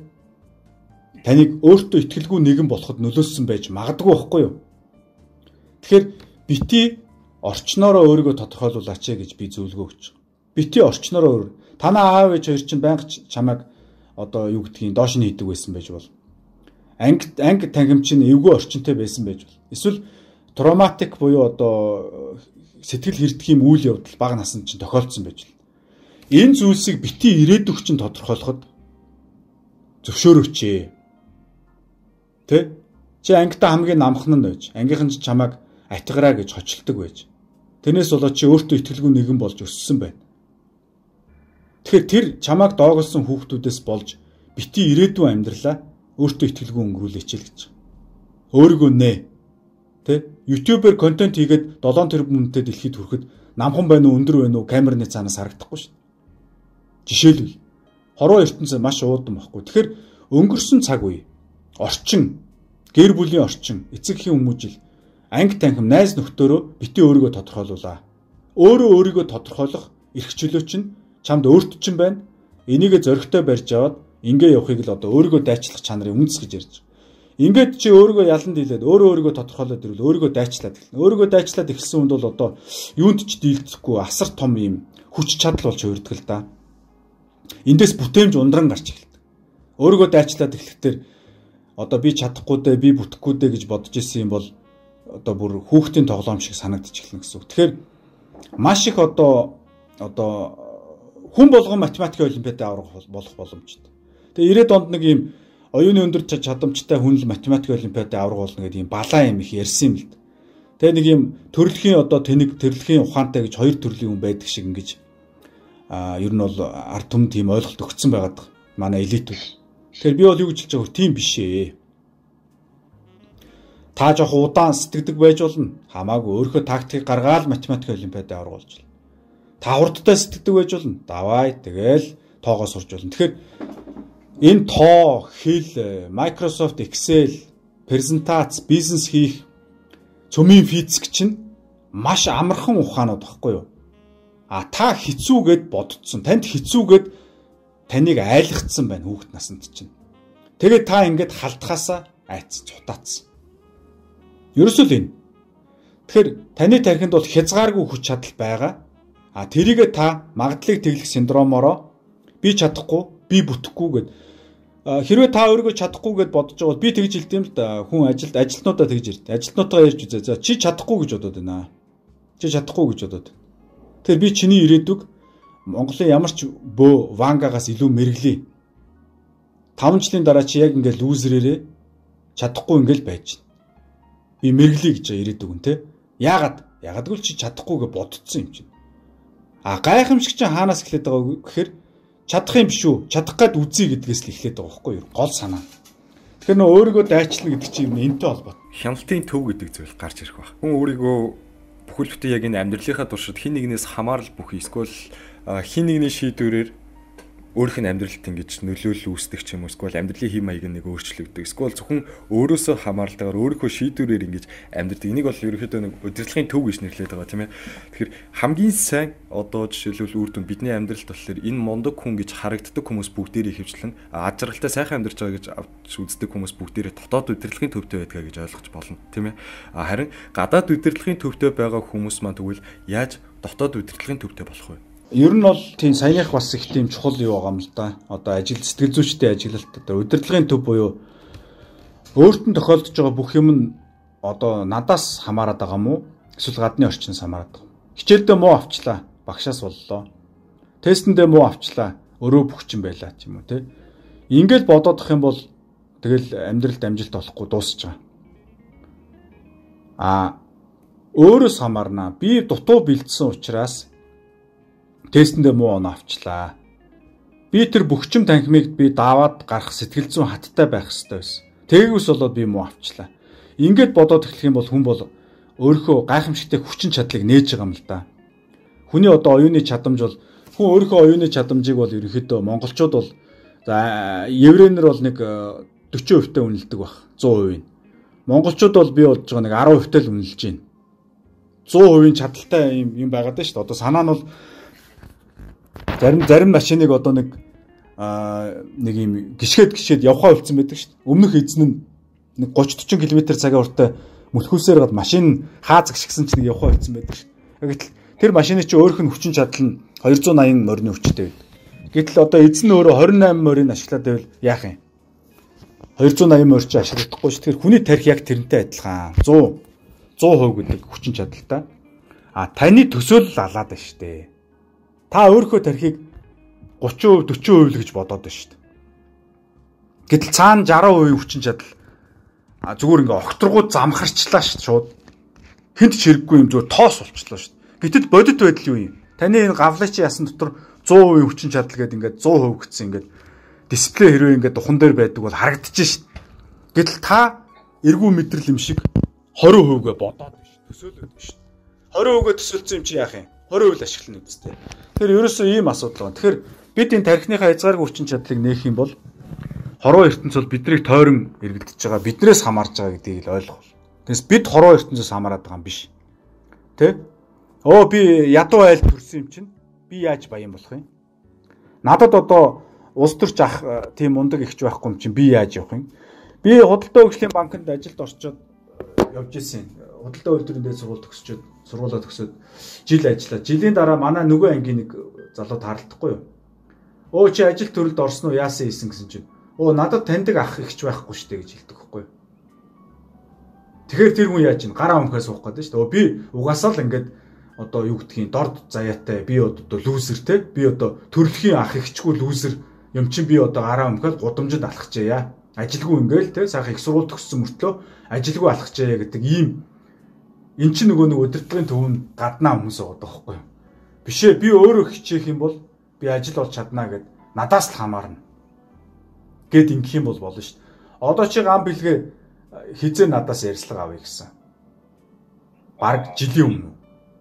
[SPEAKER 2] Таныг өөртөө итгэлгүй нэгэн болоход нөлөөлсөн байж магадгүй байхгүй юу? Тэгэхээр бити орчноороо өөрийгөө тодорхойлуулаач гэж би зөвлөгөө өгч байгаа. Бити орчноороо өөр. Танай аав ээж хоёр чинь байнга чамайг одоо юу гэдгийг доош нь хийдэг байсан байж бол. Анги тангим чинь эвгүй орчинтой байсан байж бол. Эсвэл травматик буюу одоо сэтгэл хэрдэх юм үйл явдал бага наснд чинь тохиолдсон байж л. Энэ зүйлсийг бити ирээдүйг чинь тодорхойлоход зөвшөөрөөч. Тэ? Чи ангитай хамгийн намхан нь байж, ангийнхан ч чамайг атгараа гэж хочилдог байж. Тэрнээс болоод чи өөртөө итгэлгүй нэгэн болж өссөн байна. Тэгэхээр тэр чамайг доогуулсан хүүхдүүдээс болж бити ирээдүйн амьдралаа өөртөө итгэлгүй өнгөрүүлээч л гэж. Өөрийгөө нээ. Тэ? YouTube-ээр контент хийгээд 7 тэрбум хүнтэй дэлхийд хүрэхэд намхан байна уу, өндөр байна уу, камерны цаанаас харагдахгүй шүү дээ. Жишээлбэл хорвоо ертөнцөө маш уудан баггүй. Тэгэхээр өнгөрсөн цаг үе, орчин, гэр бүлийн орчин, эцэг эхийн хүмүүжил, анги танхим, найз нөхдөөрөө бити өөрийгөө тодорхойлуулаа. Өөрөө өөрийгөө тодорхойлох эрх чөлөө чинь чамд өөрт чинь байна. Энийгээ зөрөгтэй барьж аваад ингээ явахыг л одоо өөрийгөө дайчлах чанарын үндэс гэж ярьж. Ингээд чи өөрийгөө ялан дийлээд өөрийгөө тодорхойлоод ирвэл өөрийгөө дайчлаад эхэлнэ. Өөрийгөө дайчлаад эхэлсэн хүнд бол одоо юунд ч дийлдэхгүй асар том юм хүч чадал болж хувирдаг л да. Эндээс бүтээмж ундран гарч эхэлдэг. Өөрийгөө дайчлаад эхлэхдээ одоо би чадахгүй дээ, би бүтэхгүй дээ гэж бодож исэн юм бол одоо бүр хүүхдийн тоглоом шиг санагдаж эхэлнэ гэсэн үг. Тэгэхээр маш их одоо хүн болгон математикийн олимпиадад аврах болох боломжтой. Тэгээ 90-ад онд нэг юм оюуны өндөр чадамжтай хүн л математикийн олимпиадад аврах болно гэдэг юм балаа юм их ярьсан юм л. Тэгээ нэг юм төрөлхийн одоо тэнэг төрөлхийн ухаантай гэж хоёр төрлийн хүн байдаг шиг ингэж ер нь бол ард түмэн тийм ойлголт өгсөн байгаад манай элитүүд. Тэгэхээр би бол юу гэж хэлж байгаа тийм биш ээ. Та жоох удаан сэтгэдэг байж болно. Хамаагүй өөрийнхөө тактикийг гаргаад математикийн олимпиадад аврах болж байна. Та хурдтай сэтгэдэг байж болно. Давай тэгэл тоогоо сурж болно. Тэгэхээр энэ тоо, хэл, Microsoft Excel, презентац, бизнес хийх цөмийн физик чинь маш амархан ухаанууд баггүй юу? А та хэцүүгээд бодцсон. Танд хэцүүгээд таныг айлгцсан байна хүүхэд наснд чинь. Тэгээд та ингээд халдхаасаа айцсан, цутаацсан. Ерөөсөө л энэ. Тэгэхээр таны тархинд бол хязгааргүй хүч чадал байгаа. А тэрийгээ та магадлалыг тэглэх синдромоороо би чадахгүй, би бүтэхгүй гэд хэрвээ та өөрийгөө чадахгүй гэд бодож байгаа бол би тэгж хэлдэм л да. Хүн ажилтнуудаа тэгж ирд. Ажилтнуудаа ярьж үзээ. За чи чадахгүй гэж бодоод байна. Чи чадахгүй гэж бодоод. Тэр би чиний ирээдүг Монголын ямар ч бөө вангагаас илүү мэргэлээ. 5 жилийн дараа чи яг ингээд лүүзрээрээ чадахгүй ингээд байж байна. Би мэргэлээ гэж ирээдүг нь те. Яагаад гэвэл чи чадахгүй гэж бодцсон юм чинь. А гайхамшиг чинь хаанаас эхлээд байгаа гэхээр чадах юм биш үү? Чадах гад үзье гэдгээс л эхлээд байгаа байхгүй юу? Гол санаа. Тэгэхээр нөө өөрийгөө дайчлна гэдэг чинь энэтэй холбоотой.
[SPEAKER 1] Хяналтын төв гэдэг зүйл гарч ирэх баг. Хүн өөрийгөө бүхэл бүтэн яг энэ амьдралынхаа туршид хин нэгнээс хамаарал бүхий эсвэл хин нэгний шийдвэрээр өөрийнх нь амьдралд ингэж нөлөөлөл үүсдэг ч юм уу, эсвэл амьдралын хэм маяг нэг өөрчлөгдөг. Эсвэл зөвхөн өөрөөсөө хамааралтайгаар өөрийнхөө шийдвэрээр ингэж амьдрдаг. Энийг бол ерөнхийдөө нэг удирдлагын төв гэж нэрлэдэг байгаа тийм ээ. Тэгэхээр хамгийн сайн одоо жишээлбэл үр дүн бидний амьдралд болохоор энэ мундаг хүн гэж харагддаг хүмүүс бүгдээрээ ихэвчлэн ад жаргалтай сайхан амьдарч байгаа гэж авч үздэг хүмүүс бүгдээрээ дотоод удирдлагын төвтэй байдгаа гэж ойлгож болно тийм ээ. Харин гадаад удирдлагын төвтэй байгаа хүмүүс маань тэгвэл яаж дотоод удирдлагын төвтэй болох вэ?
[SPEAKER 2] Ер нь бол тийм саяных бас их тийм чухал юу байгаа юм л да. Одоо ажил сэтгэл зүйчтэй ажиглалт одоо удирдлагын төв буюу өөрт нь тохиолдож байгаа бүх юм нь одоо надаас хамаарат байгаа юм уу? Эсвэл гадны орчиноос хамаарат байгаа юм. Хичээлдээ муу авчлаа, багшаас боллоо. Тестэндээ муу авчлаа, өрөө бөхчин байлаа ч юм уу те. Ингээл бодоодох юм бол тэгэл амьдралд амжилт олохгүй дуусч байгаа. Өөрөөс хамаарна. Би дутуу бэлдсэн учраас тестэндээ муу оноо авчлаа. Би тэр бөхчим танхимыг би даваад гарах сэтгэл зүйн хаттай байх хэрэгтэй байсан. Тээгүүс болоод би муу авчлаа. Ингээд бодоод эхлэх юм бол хүн бол өөрийнхөө гайхамшигтай хүчин чадлыг нээж байгаа юм л да. Хүний одоо оюуны чадамж бол хүн өөрийнхөө оюуны чадамжийг бол ерөнхийдөө монголчууд бол за еврейнэр бол нэг 40% таа үнэлдэг баг. 100%. Монголчууд бол би болж байгаа нэг 10% таа л үнэлж байна. 100% чадaltaй юм байгаад байна шүү дээ. Одоо санаа нь бол зарим машиныг одоо нэг юм гიშгэд явхаа үлдсэн байдаг шүү дээ. Өмнөх эзэн нь нэг 30-40 км/цагийн уртаа мөлхүүлсээр гад машин хааз гიშгсэн чинь явхаа үлдсэн байдаг шүү дээ. Гэтэл тэр машины чинь өөрөх нь хүчин чадал нь 280 морины хүчтэй байдаг. Гэтэл одоо эзэн нь өөрөө 28 морийг ашиглаад байвал яах юм? 280 морь ч ашиглахгүй шүү. Тэгэхээр хүний тарих яг тэрнтэй адилхан 100% гэдэг хүчин чадалтай. Таны төсөөлөл алаад байна шүү дээ. Та өөрийнхөө тархийг 30%, 40% л гэж бодоод байна шүү дээ. Гэтэл цаана 60% хүчин чадал зүгээр ингээ огторгууд замхарчлаа шууд. Хинт ч хэрэггүй юм зүгээр тоос болчихлоо шүү дээ. Гэтэл бодит байдал юу юм? Таны энэ гавлын чи ясан дотор 100% хүчин чадал гэдэг ингээд 100% гэсэн ингээд дисплей хэрвээ ингээд духан дээр байдаг бол харагдчихж шүү дээ. Гэтэл та эргүү мэдрэл юм шиг 20%гээ бодоод байна шүү. Төсөөлөд байна шүү. 20%гээ төсөөлсөн юм чи яах юм? 20% л ашиглана үстэй. Тэгэхээр ерөөсөө ийм асуудал байна. Тэгэхээр бид энэ тархиныхаа хязгааргүй хүчин чадлыг нээх юм бол хорвоо ертөнц бол биднийг тойрон эргэлдэж байгаа, биднээс хамаарж байгаа гэдгийг л ойлгох. Тэгээс бид хорвоо ертөнцөөс хамаарат байгаа юм биш. Тэ? Би ядуу айл төрсөн юм чинь би яаж баян болох юм? Надад одоо улс төрч ах тийм мундаг ихч байхгүй юм чинь би яаж явах юм? Би худалдаа хөгжлийн банкнд ажилд орчоод явж ирсэн. Худалдаа үйлдвэрийн дээд сургууль төгсчөөд сургуулаа төгсөөд жил ажиллаа. Жилийн дараа манай нөгөө ангийн нэг залуу таарлахгүй юу? Чи ажил төрөлд орсон уу? Яасан хийсэн гэсэн чинь. Надад таньдаг ах ихч байхгүй шүү дээ гэж хэлдэг байхгүй юу? Тэгэхээр тэр хүн яаж ийн гараа өмхөө суух гэдэг шүү дээ. Би угаасаа л ингээд одоо юу гэдгийг дорд заяатай би одоо лүүзер те би одоо төрөлхийн ах ихчгүй лүүзер юм чинь би одоо гараа өмхөд гудамжид алхажээ. Ажилгүй ингээл те сайхан их сургууль төгссөн мөртлөө ажилгүй алхажээ гэдэг ийм эн чинь нөгөө нэг удирдлагын төвөнд гаднаа хүмүүс байгаа байхгүй юу? Биш ээ би өөрөө хичээх юм бол би ажил болж чаднаа гэд надаас л хамаарна. Гэт ингэх юм бол болно шүү дээ. Одоо чи гам бэлгээ хизээ надаас ярьслага авъя гэсэн. Бараг жилийн өмнө.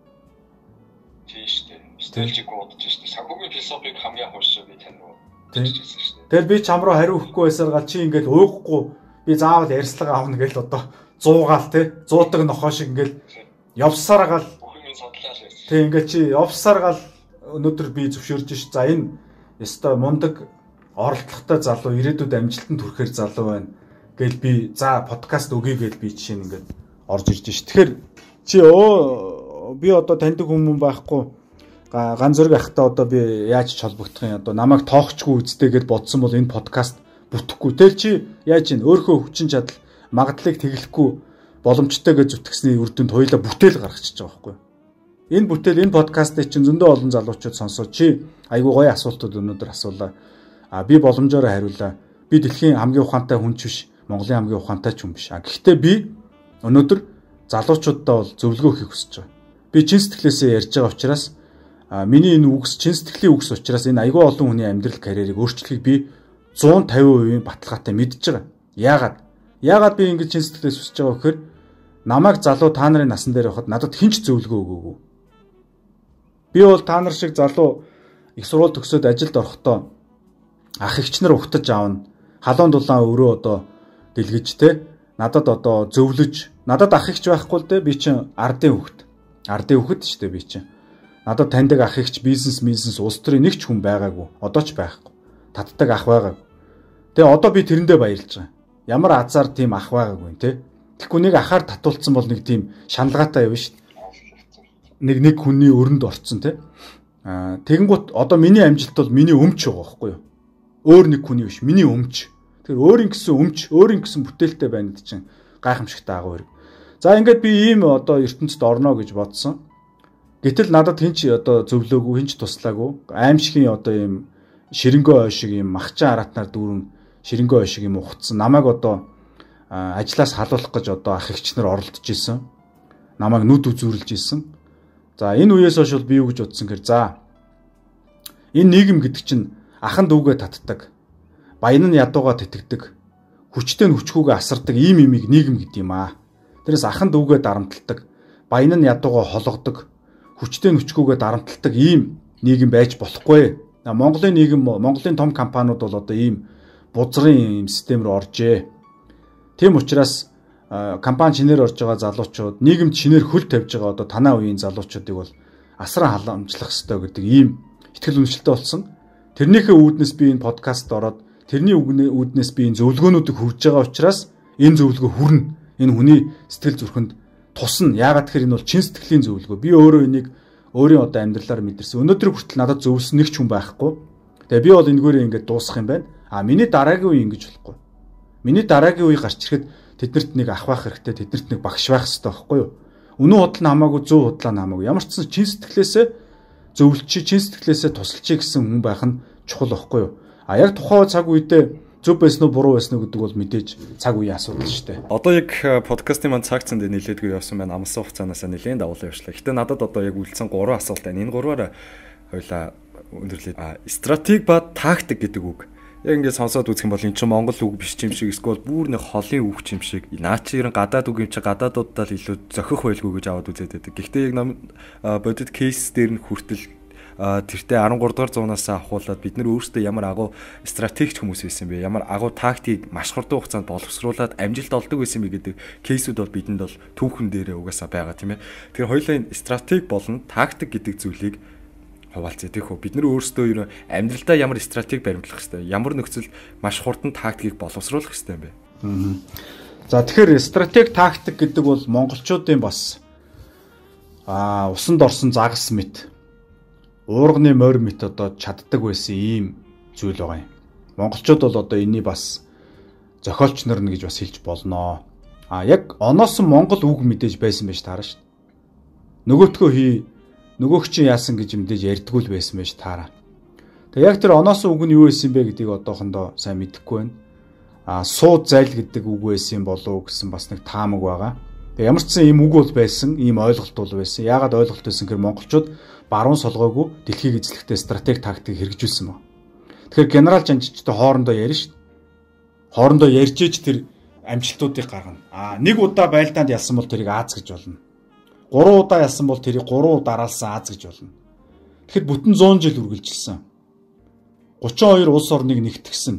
[SPEAKER 3] Тийм шүү дээ. Стелжиг бодож шүү дээ. Санхүүгийн философиг хамгийн хурцсоо би тань руу хэлчихсэн шүү дээ.
[SPEAKER 2] Тэгэл би чам руу хариу өгөхгүй байсаар гал чи ингээл уухгүй би заавал ярьслага авна гэж одоо 100-гаал те 100-даг нохоо шиг ингээл явсаар гал
[SPEAKER 3] бүхэн судлаа л байсан.
[SPEAKER 2] Тэг ингээл чи явсаар гал өнөөдөр би зөвшөөрж ш. За энэ ёстой мундаг оролдлоготой залуу ирээдүйд амжилтанд хүрэхээр залуу байна гэл би за подкаст өгье гэл би жишээ нь ингээд орж ирж ш. Тэгэхээр чи би одоо таньдаг хүмүүс байхгүй ганц зэрэг ахта одоо би яаж ч холбогдох юм одоо намайг тоохчгүй үздэй гэж бодсон бол энэ подкаст бүтэхгүй. Тэгэл чи яаж ийн өөрийнхөө хүчин чадал магадлалыг тэглэхгүй боломжтой гэж зүтгэсний үр дүнд хоёулаа бүтээл гаргачихж байгаа байхгүй. Энэ бүтээл энэ подкастыг чинь зөндөө олон залуучууд сонсоод чи айгүй гоё асуултууд өнөөдөр асуулаа. Би боломжоор хариулаа. Би дэлхийн хамгийн ухаантай хүн ч биш, Монголын хамгийн ухаантай ч хүн биш. Гэхдээ би өнөөдөр залуучуудаа бол зөвлөгөө өгөхийг хүсэж байгаа. Би чин сэтгэлээсээ ярьж байгаа учраас миний энэ үгс чин сэтгэлийн үгс учраас энэ айгүй олон хүний амьдрал карьерийг өөрчлөхийг би 150% баталгаатай мэдж байгаа. Яагаад би ингэж чин сэтгэлээс хүсэж байгаа вэ гэхээр намайг залуу та нарын насан дээр явахад надад хинч зөвлөгөө өгөөгүй. Би бол та нар шиг залуу их сургууль төгсөөд ажилд орохдоо ах эгч нар ухтаж аавна. Халуун дулаан өрөө одоо дэлгэж те надад одоо зөвлөж надад ах эгч байхгүй л дээ би чинь ардын хүүхэд. Ардын хүүхэд шүү дээ би чинь. Надад таньдаг ах эгч бизнес улс төрийн нэг ч хүн байгаагүй. Одоо ч байхгүй. Татдаг ах байгаагүй. Тэгээ одоо би тэрэндээ баярлж байгаа. Ямар азар тийм ах байгаагүй те. Тэгэхгүй нэг ахаар татуулсан бол нэг тийм шаналгаатай явна шүү дээ. Нэг хүний өрөнд орцсон те. Тэгэнгუთ одоо миний амжилт бол миний өмч байгаа байхгүй юу? Өөр нэг хүний биш, миний өмч. Тэгэхээр өөрийн гэсэн өмч, өөрийн гэсэн бүтээлтэй байна гэдэг чинь гайхамшигтай агуу хэрэг. За ингээд би ийм одоо ертөнцид орно гэж бодсон. Гэтэл надад хинч одоо зөвлөөгүй, хинч туслаагүй. Аимшигын одоо ийм ширэнгөө ой шиг ийм махчин араатнаар дүүрэн ширэнгөө ой шиг ийм ухцсан. Намайг одоо ажлаас халуулах гэж одоо ах эгч нар оролдож исэн. Намайг нүд үзүүрлж исэн. За энэ үеэс хойш бол би юу гэж бодсон гэхээр за энэ нийгэм гэдэг чинь ахан дүүгээ татдаг. Баян нь ядууга тэтгдэг. Хүчтэй нь хүчгүйгээ асардаг ийм имийг нийгэм гэдэг юм аа. Тэрээс ахан дүүгээ дарамталдаг. Баян нь ядууга хологдог. Хүчтэй нь хүчгүйгээ дарамталдаг ийм нийгэм байж болохгүй. Монголын нийгэм, Монголын том компаниуд бол одоо ийм бузрын ийм систем рүү оржээ. Тийм учраас компани шинээр орж байгаа залуучууд нийгэмд шинээр хөл тавьж байгаа одоо танаа үеийн залуучуудыг бол асран халамжлах ёстой гэдэг ийм итгэл үнэмшилтэй болсон. Тэрнийхээ үүднээс би энэ подкастт ороод тэрний үүднээс би энэ зөвлөгөөнүүдийг хүргэж байгаа учраас энэ зөвлөгөө хүрнэ. Энэ хүний сэтгэл зүрхэнд тусна. Яагаад тэгэхээр энэ бол чин сэтгэлийн зөвлөгөө. Би өөрөө энийг өөрийн одоо амьдралаар мэдэрсэн. Өнөөдөр хүртэл надад зөвлөсөн нэг ч хүн байхгүй. Тэгээ би бол энэгээр ингээд дуусах юм байна. Миний дараагийн үе ингэж болохгүй. Миний дараагийн үе гарч ирэхэд тэднэрт нэг ах байх хэрэгтэй, тэднэрт нэг багш байх хэрэгтэй байхгүй юу? Үнэн худал нь хамаагүй, зөв худал нь хамаагүй. Ямар ч чин сэтгэлээсээ зөвлөчий, чин сэтгэлээсээ тусалчий гэсэн хүн байх нь чухал байхгүй юу? Яг тухайн цаг үедээ зөв байсан уу, буруу байсан уу гэдэг бол мэдээж цаг үеийн асуудал шүү дээ.
[SPEAKER 1] Одоо яг подкастын маань цаг цанд нэлээдгүй явсан байна. Амлсан хугацаанаас нэлээд давуулан явшлаа. Гэтэ надад одоо яг үлдсэн 3 асуулт байна. Энэ 3-аар хоёлаа өндөрлөө. Стратеги ба тактик гэдэг үг. Яг ингээд сонсоод үзэх юм бол эн чинь монгол үг биш юм шиг эсвэл бүр нэг холын үг юм шиг. Наа чи ерэн гадаад үг юм чи гадаадуудаа л илүү зохих байлгүй гэж аваад үзээд байдаг. Гэхдээ яг бодит кейс дээр нь хүртэл тэртээ 13 дугаар зуунаас ахуулаад бид нар өөрсдөө ямар агуу стратегч хүмүүс байсан бэ? Ямар агуу тактик маш хурдан хугацаанд боловсруулад амжилт олдог байсан бэ гэдэг кейсүүд бол бидэнд бол түүхэн дээрээ угаасаа байгаа тийм ээ. Тэгэхээр хоёулаа энэ стратеги болон тактик гэдэг зүйлийг хуваалцъя тийхүү. Бид нар өөрсдөө юу амьдралдаа ямар стратеги баримтлах хэрэгтэй, ямар нөхцөл маш хурдан тактикийг боловсруулах хэрэгтэй юм бэ?
[SPEAKER 2] За тэгэхээр стратеги тактик гэдэг бол монголчуудын бас усанд орсон загас мэт, уурганы морь мэт одоо чаддаг байсан ийм зүйл байгаа юм. Монголчууд бол одоо энийг бас зохиолч нар нь гэж бас хэлж болно. Яг оноосон монгол үг мэдээж байсан байж таарна шүү дээ. Нөгөөтгөө нөгөөх чинь яасан гэж мэдээж ярьдгүй л байсан байж таараа. Тэгээ яг тэр оноосон үг нь юу байсан бэ гэдгийг одоохондоо сайн мэдэхгүй байна. Сууд зайл гэдэг үг байсан болов уу гэсэн бас нэг таамаг байгаа. Тэгээ ямар ч ийм үг бол байсан, ийм ойлголт бол байсан. Яагаад ойлголт байсан гэхээр монголчууд баруун солгоогүй дэлхийг эзлэхдээ стратеги тактик хэрэгжүүлсэн баг. Тэгэхээр генерал жанжичтай хоорондоо ярина шүү дээ. Хоорондоо ярьж иж тэр амжилтуудыг гаргана. Нэг удаа байлдаанд ялсан бол тэрийг Аз гэж болно. 3 удаа ялсан бол тэрийг 3 дараалсан Аз гэж болно. Тэгэхэд бүтэн 100 жил үргэлжилсэн. 32 улс орныг нэгтгэсэн.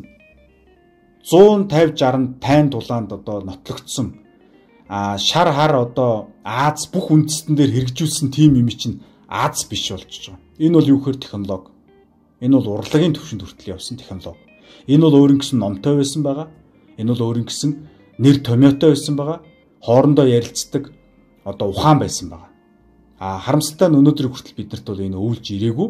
[SPEAKER 2] 150 60 тайн дулаанд одоо нотлогдсон. Шар хар одоо Аз бүх үндэстэн дээр хэрэгжүүлсэн тим юм чинь Аз биш болж байгаа. Энэ бол юу гэхээр технологи. Энэ бол урлагийн төвшөнд хүртэл явсан технологи. Энэ бол өөрийн гэсэн номтой байсан байгаа. Энэ бол өөрийн гэсэн нэр томьёотой байсан байгаа. Хоорондоо ярилцдаг одоо ухаан байсан байгаа. Харамсалтай нь өнөөдөр хүртэл биднэрт бол энэ өвлж ирээгүй.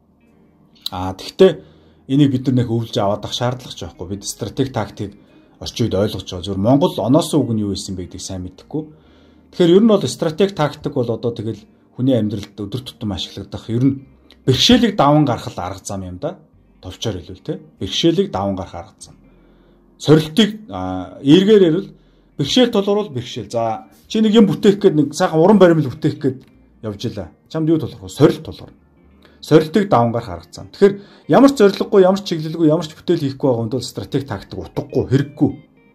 [SPEAKER 2] Тэгвэл энийг бид нар нэг өвлж аваад ах шаардлага ч байхгүй. Бид стратеги тактик орчин үед ойлгож байгаа. Зөвхөн Монгол оноосон үг нь юу байсан бэ гэдгийг сайн мэдэхгүй. Тэгэхээр ер нь бол стратеги тактик бол одоо тэгэл хүний амьдралд өдөр тутам ашиглагдах ер нь бэрхшээлийг даван гаргах арга зам юм да. Товчоор хэлвэл те. Бэрхшээлийг даван гаргах арга зам. Сорилтыг эргээр ярил бэрхшээл тулгуурвал бэрхшээл. За чи нэг юм бүтээх гээд нэг сайхан уран баримл бүтээх гээд явж илаа. Чамд юу тулгуурах вэ? Сорилт тулгуурна. Сорилтыг даван гаргах арга зам. Тэгэхээр ямар ч зорилгогүй, ямар ч чиглэлгүй, ямар ч бүтээл хийхгүй байгаа хүнд бол стратеги тактик утгагүй, хэрэггүй.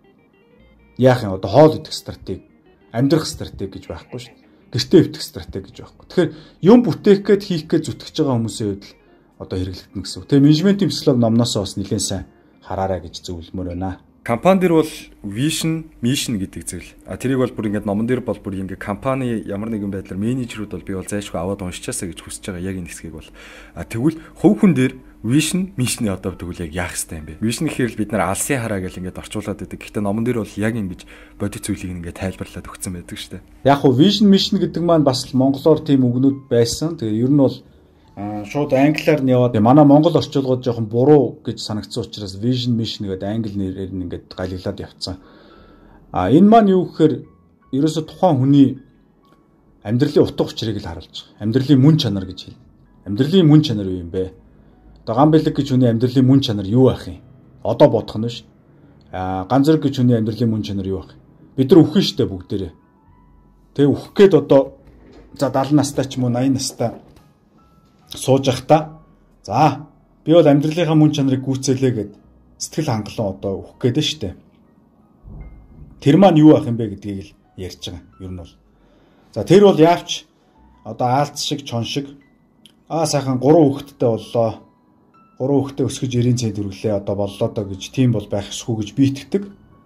[SPEAKER 2] Яах юм одоо хоол идэх стратеги, амьдрах стратеги гэж байхгүй шүү дээ. Гэртээ өвтөх стратеги гэж байхгүй. Тэгэхээр юм бүтээх гээд хийх гээд зүтгэж байгаа хүмүүсийн хувьд одоо хэрэглэгдэнэ гэсэн. Тэгээ менежментийн психологи номноос бас нэлээд сайн хараарай гэж зөвлөмөр байна.
[SPEAKER 1] Компани дээр бол vision, mission гэдэг зүйл. Тэрийг бол бүр ингээд номон дээр бол бүр ингээд компани ямар нэгэн байдлаар менежерүүд бол би бол зайлшгүй аваад уншичаасаа гэж хүсэж байгаа яг энэ хэсгийг бол тэгвэл хувь хүн дээр vision, mission-ы одоо тэгвэл яг яах хэрэгтэй юм бэ? Vision гэхээр бид нар алсын хараа гэж ингээд орчуулад байдаг. Гэхдээ номон дээр бол яг ингэж бодит зүйлийг ингээд тайлбарлаад өгсөн байдаг шүү дээ.
[SPEAKER 2] Яг хуу vision, mission гэдэг маань бас монголоор тийм үгнүүд байсан. Тэгээ ер нь бол шууд англиар нь яваад манай монгол орчуулгууд жоохон буруу гэж санагдсан учраас vision mission гэдэг англи нэрээр нь ингээд галиглаад явцсан. Энэ маань юу гэхээр ерөөсө тухайн хүний амьдралын утга учирыг л харуулж байгаа. Амьдралын мөн чанар гэж хэлнэ. Амьдралын мөн чанар юу юм бэ? Одоо Гамбэлэг гэж хүний амьдралын мөн чанар юу байх юм? Одоо бодох нь шүү. Ганцэрэг гэж хүний амьдралын мөн чанар юу байх юм? Бид нар үхэн штэ бүгдээрээ. Тэгээ үхэх гээд одоо за 70 настай ч юм уу 80 настай сууж явахдаа за би бол амьдралынхаа мөн чанарыг гүйцээлээ гэд сэтгэл хангалуун одоо өгөх гээд штэ. Тэр маань юу ах юм бэ гэдгийг л ярьж байгаа юм ер нь бол. За тэр бол яавч одоо аалц шиг чон шиг сайхан 3 хүүхэдтэй боллоо. 3 хүүхэдтэй өсгөж 90 цент хүргэлээ одоо боллоо доо гэж тийм бол байх ёсгүй гэж би итгэдэг.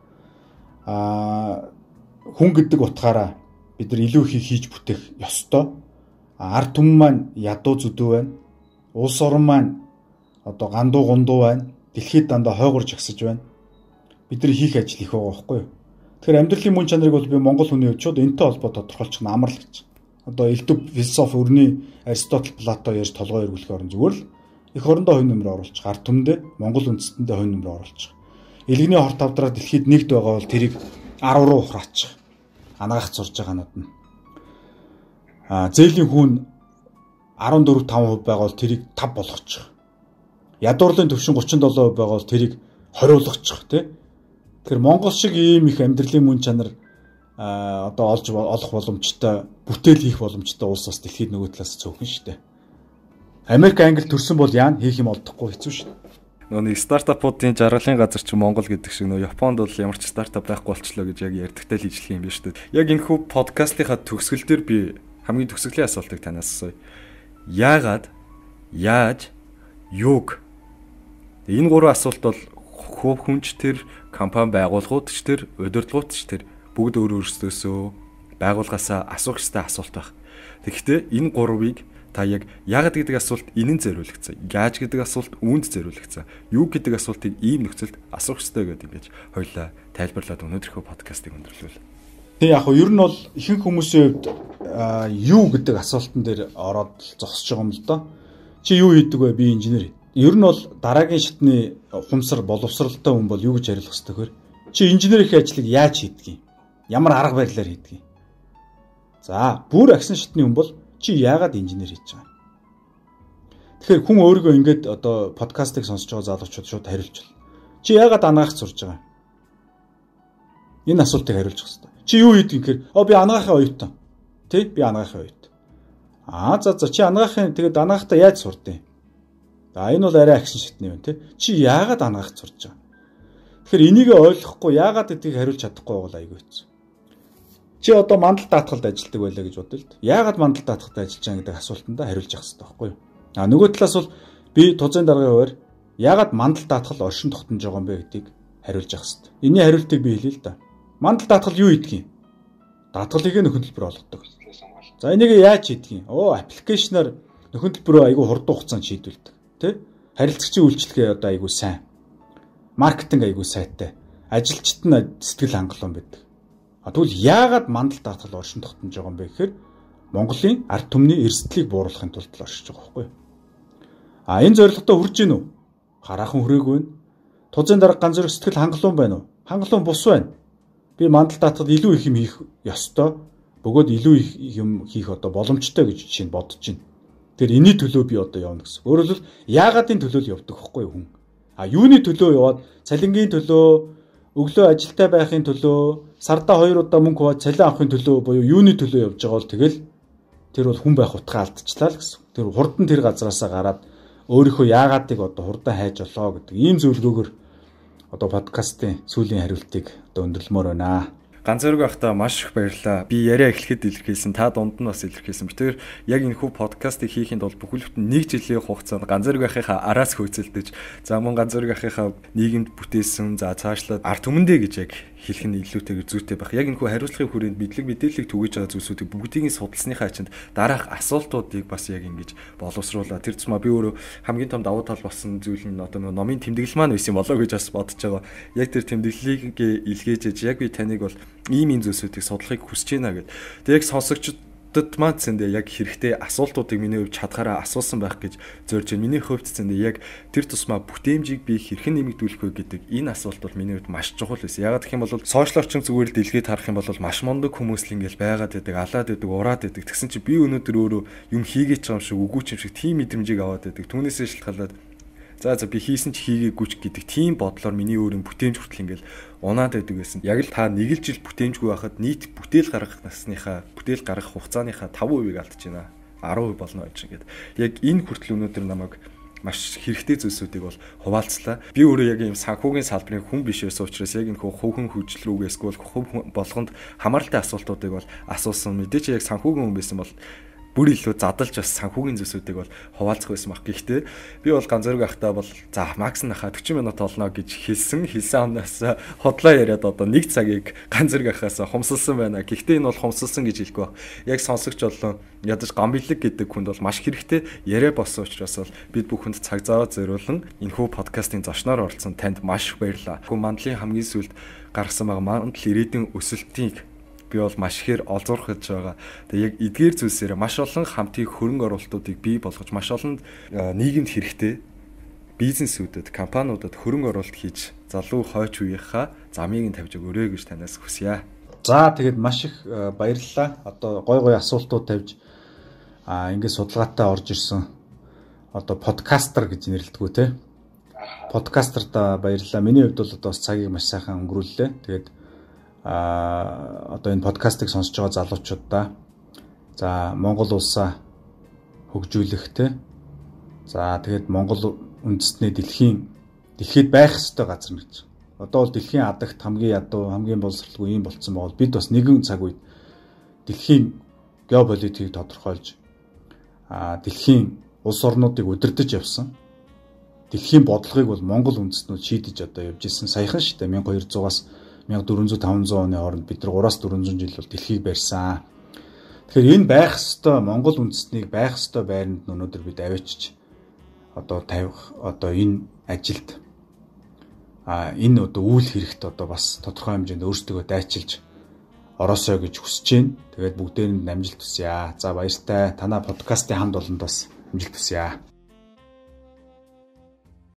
[SPEAKER 2] Хүн гэдэг утгаараа бид нар илүү их хийж бүтээх ёстой. Ард түмэн маань ядуу зүдүү байна. Улс орон маань одоо гандуу гундуу байна. Дэлхийд дандаа хойгор жагсаж байна. Бид нар хийх ажил их байгаа байхгүй юу? Тэгэхээр амьдралын мөн чанарыг бол би монгол хүний хувьд шууд энэтэй холбоо тодорхойлчих нь амар л гэж. Одоо элдв философи өрний Аристотл, Плато ярьж толгой эргүүлэх орон зүгээр л эх орондоо хувь нэмрээ оруулчих. Ард түмэндээ монгол үндэстэндээ хувь нэмрээ оруулчих. Илгэний хорт тавдраа дэлхийд нэгд байгаа бол тэрийг 10 руу ухраачих. Анагаах зурж байгаанууд нь. Зээлийн хүн 14-5% байгаа бол тэрийг 5 болгочих. Ядуурлын төвшин 37% байгаа бол тэрийг 20 болгочих тий. Тэгэхээр Монгол шиг ийм их амьдралын мөн чанар одоо олох боломжтой, бүтээл хийх боломжтой улс бас дэлхийд нөгөө талаас цөөхөн шүү дээ. Америк, Англи төрсөн бол яа хийх юм олдохгүй хэцүү шүү дээ.
[SPEAKER 1] Нөгөө стартапуудын жаргалын газар чи Монгол гэдэг шиг нөгөө Японд бол ямар ч стартап байхгүй болчлоо гэж яг ярьдагтай л ижлэх юм биш үү? Яг энэ хүү подкастынхаа төгсгөл дээр би хамгийн төгсгөлийн асуултыг танаас асууя. Яагаад, яаж, юуг? Энэ гурван асуулт бол хувь хүнч тэр, компани байгууллагууд ч тэр, удирдлагууд ч тэр бүгд өөрөөсөө байгууллагаасаа асуух ёстой асуулт байх. Тэгэхдээ энэ гурвыг та яг яагаад гэдэг асуулт энэнд зориулагдсан. Яаж гэдэг асуулт үүнд зориулагдсан. Юу гэдэг асуултыг ийм нөхцөлд асуух ёстой гэдэг ингэж хоёлаа тайлбарлаад өнөөдрийнхөө подкастыг өндөрлөв.
[SPEAKER 2] Тэг яг нь ер нь бол ихэнх хүмүүсийн хувьд юу гэдэг асуултан дээр ороод зогсож байгаа юм л да. Чи юу хийдэг вэ? Би инженер. Ер нь бол дараагийн шатны ухамсар боловсралтай хүн бол юу гэж хариулах ёстой вэ? Чи инженерийн ажлыг яаж хийдэг юм? Ямар арга барилаар хийдэг юм? За, бүр агсан шатны хүн бол чи яагаад инженер хийж байгаа? Тэгэхээр хүн өөрийгөө ингэж одоо подкастыг сонсож байгаа залуучууд шууд хариулж байна. Чи яагаад анагаах сурж байгаа? Энэ асуултыг хариулж байгаа хэрэгтэй. Чи юу хийдэг гэхээр би анагаахын оюутан. Тэ? Би анагаахын оюутан. За чи анагаахын тэгээд анагаахтаа яаж сурдیں۔ Энэ бол арай агшин шатны байна тий. Чи яагаад анагаах сурж байгаа? Тэгэхээр энийг ойлгохгүй яагаад гэдгийг хариулж чадахгүй бол айгүй хэцүү. Чи одоо мандал даатгалд ажилладаг байлаа гэж бодъё л дээ. Яагаад мандал даатгалд ажиллаж байгаа гэдэг асуултандаа хариулж явах хэрэгтэй байхгүй юу? Нөгөө талаас бол би тузын даргын хуваар яагаад мандал даатгал оршин тогтнож байгаа юм бэ гэдгийг хариулж явах хэрэгтэй. Энийн хариултыг би хэлье л да. Мандал даатгал юу хийдэг юм? Даатгалыг нөхөн төлбөр олгодог. За энийг яаж хийдэг юм? Аппликейшнаар нөхөн төлбөрөө айгүй хурдан хугацаанд шийдвэрлэдэг. Тэ? Харилцагчийн үйлчлэгээ одоо айгүй сайн. Маркетинг айгүй сайтай. Ажилчид нь сэтгэл хангалуун байдаг. Тэгвэл яагаад мандал даатгал оршин тогтнож байгаа юм бэ гэхээр Монголын ард түмний эрсдлийг бууруулахын тулд оршиж байгаа байхгүй юу? Энэ зорилготой хүрж гин үү? Хараахан хүрээгүй байна. Тузын дарга ганц зэрэг сэтгэл хангалуун байна уу? Хангалуун бус байна. Би мандал даатгад илүү их юм хийх ёстой. Бөгөөд илүү их юм хийх одоо боломжтой гэж жишээ нь бодож байна. Тэр энэний төлөө би одоо явна гэсэн. Өөрөөр хэлбэл яагаад энэ төлөө л явдаг байхгүй юу хүн? Юуны төлөө яваад цалингийн төлөө, өглөө ажилдаа байхын төлөө, сардаа 2 удаа мөнгө хаваад цалин авахын төлөө буюу юуны төлөө явж байгаа бол тэгэл тэр бол хүн байх утгаа алдчихлаа л гэсэн. Тэр хурдан тэр газараасаа гараад өөрийнхөө яагаадыг одоо хурдан хайж олоо гэдэг ийм зөвлөгөөгөр одоо подкастын сүүлийн хариултыг одоо өндөрлмөр байна.
[SPEAKER 1] Ганц зэрэг байхдаа маш их баярлалаа. Би яриа эхлэхэд илэрхийлсэн, та дунд нь бас илэрхийлсэн. Тэр яг энэ хүү подкастыг хийхэд бол бүхэл бүтэн 1 жилийн хугацаанд ганц зэрэг байхынхаа араас хөөцөлдөж, за мөн ганц зэрэг байхынхаа нийгэмд бүтээсэн, за цаашлаад ард түмэндээ гэж яг хэлэх нь илүүтэйгээр зүйтэй байх. Яг энэ хүү хариуцлагын хүрээнд мэдлэг мэдээллийг түгэж байгаа зүйлсүүдийг бүгдийг судалсныхаа ачаанд дараах асуултуудыг бас яг ингэж боловсруулаа. Тэр тусмаа би өөрөө хамгийн том давуу тал болсон зүйл нь одоо номын тэмдэглэл маань байсан болоо гэж бас бодож байгаа. Яг тэр тэмдэглэлийг илгээж яг би таныг бол ийм зүйлсүүдийг судлахыг хүсэж байна гэд. Тэг яг сонсогчдод маань зэндээ яг хэрэгтэй асуултуудыг миний хувьд чадхаараа асуусан байх гэж зорж байна. Миний хувьд зэндээ яг тэр тусмаа бүтээмжийг би хэрхэн нэмэгдүүлэх вэ гэдэг энэ асуулт бол миний хувьд маш чухал байсан. Ягаад гэх юм бол сошиал орчин зүгээр л дэлхийд харах юм бол маш мундаг хүмүүс л ингээл байгаад байдаг, алаад байдаг, ураад байдаг. Тэгсэн чи би өнөөдөр өөрөө юм хийгээч байгаа юм шиг, үгүй юм шиг тийм мэдрэмжийг аваад байдаг. Түүнээсээ шалтгаалаад за би хийсэн ч хийгээгүй ч гэдэг тийм бодлоор миний өөрийн бүтээмж хүртэл ингээл унаад байдаг гэсэн. Яг л та нэг л жил бүтээмжгүй байхад нийт бүтээл гаргах насныхаа, бүтээл гаргах хугацааныхаа 5% алдаж байна. 10% болно гэж ингээд. Яг энэ хүртэл өнөөдөр намайг маш хэрэгтэй зүйлсүүдийг бол хуваалцлаа. Би өөрөө яг ийм санхүүгийн салбарын хүн биш байсан учраас яг энэ хувийн хөгжил рүүгээ эсвэл хувь болгонд хамааралтай асуултуудыг бол асуусан. Мэдээч яг санхүүгийн хүн байсан бол бүр илүү задлж бас санхүүгийн зүйлсүүдийг бол хуваалцах байсан баг. Гэхдээ би бол ганц зэрэг ахтаа бол за макс нахаа 40 минут олно гэж хэлсэн амнаас хотлоо яриад одоо 1 цагийг ганц зэрэг ахаас хумсалсан байна. Гэхдээ энэ бол хумсалсан гэж хэлэхгүй баг. Яг сонсогч болон ядаж гамбилэг гэдэг хүнд бол маш хэрэгтэй яриа болсон учраас бол бид бүхэнд цаг зав зориулан энэхүү подкастын зочноор оролцсон танд маш их баярлалаа. Хүү мандлын хамгийн сүүлд гаргасан байгаа мандал ирээдүйн өсөлтийг би бол маш ихээр олзуурхаж байгаа. Тэгээ яг эдгээр зүйлсээр маш олон хамтын хөрөнгө оруулалтуудыг бий болгож маш олон нийгэмд хэрэгтэй бизнесүүдэд, компаниудад хөрөнгө оруулалт хийж залуу хойч үеийнхаа замыг нь тавьж өгөөрэй гэж танаас хүсье.
[SPEAKER 2] За тэгээд маш их баярлалаа. Одоо гой асуултууд тавьж ингээд судалгаатай орж ирсэн. Одоо подкастер гэж нэрлэдэггүй те. Подкастерт баярлалаа. Миний хувьд бол одоо бас цагийг маш сайхан өнгөрүүллээ. Тэгээд одоо энэ подкастыг сонсож байгаа залуучуудаа за Монгол улсаа хөгжүүлэх те. За тэгээд Монгол үндэстний дэлхийд байх ёстой газар гэж. Одоо бол дэлхийн адагт хамгийн ядуу, хамгийн боловсралгүй юм болцсон бол бид бас нэгэн цаг үед дэлхийн геополитикийг тодорхойлж дэлхийн улс орнуудыг удирдах явсан. Дэлхийн бодлогыг бол Монгол үндэстнүүд шийдэж одоо явж исэн. Саяхан шүү дээ 1200-аас 1400-500 оны хооронд бид нар 3-400 жил бол дэлхийг барьсан. Тэгэхээр энэ байх ёстой Монгол үндэстнийг байх ёстой байранд өнөөдөр бид авчиж одоо тавих одоо энэ ажилд энэ одоо үйл хэрэгт одоо бас тодорхой хэмжээнд өөрсдөө дайчилж ороосоо гэж хүсэж байна. Тэгээд бүгдээрэнд амжилт хүсье. За баяртай. Танай подкастын хамт олонд бас амжилт хүсье.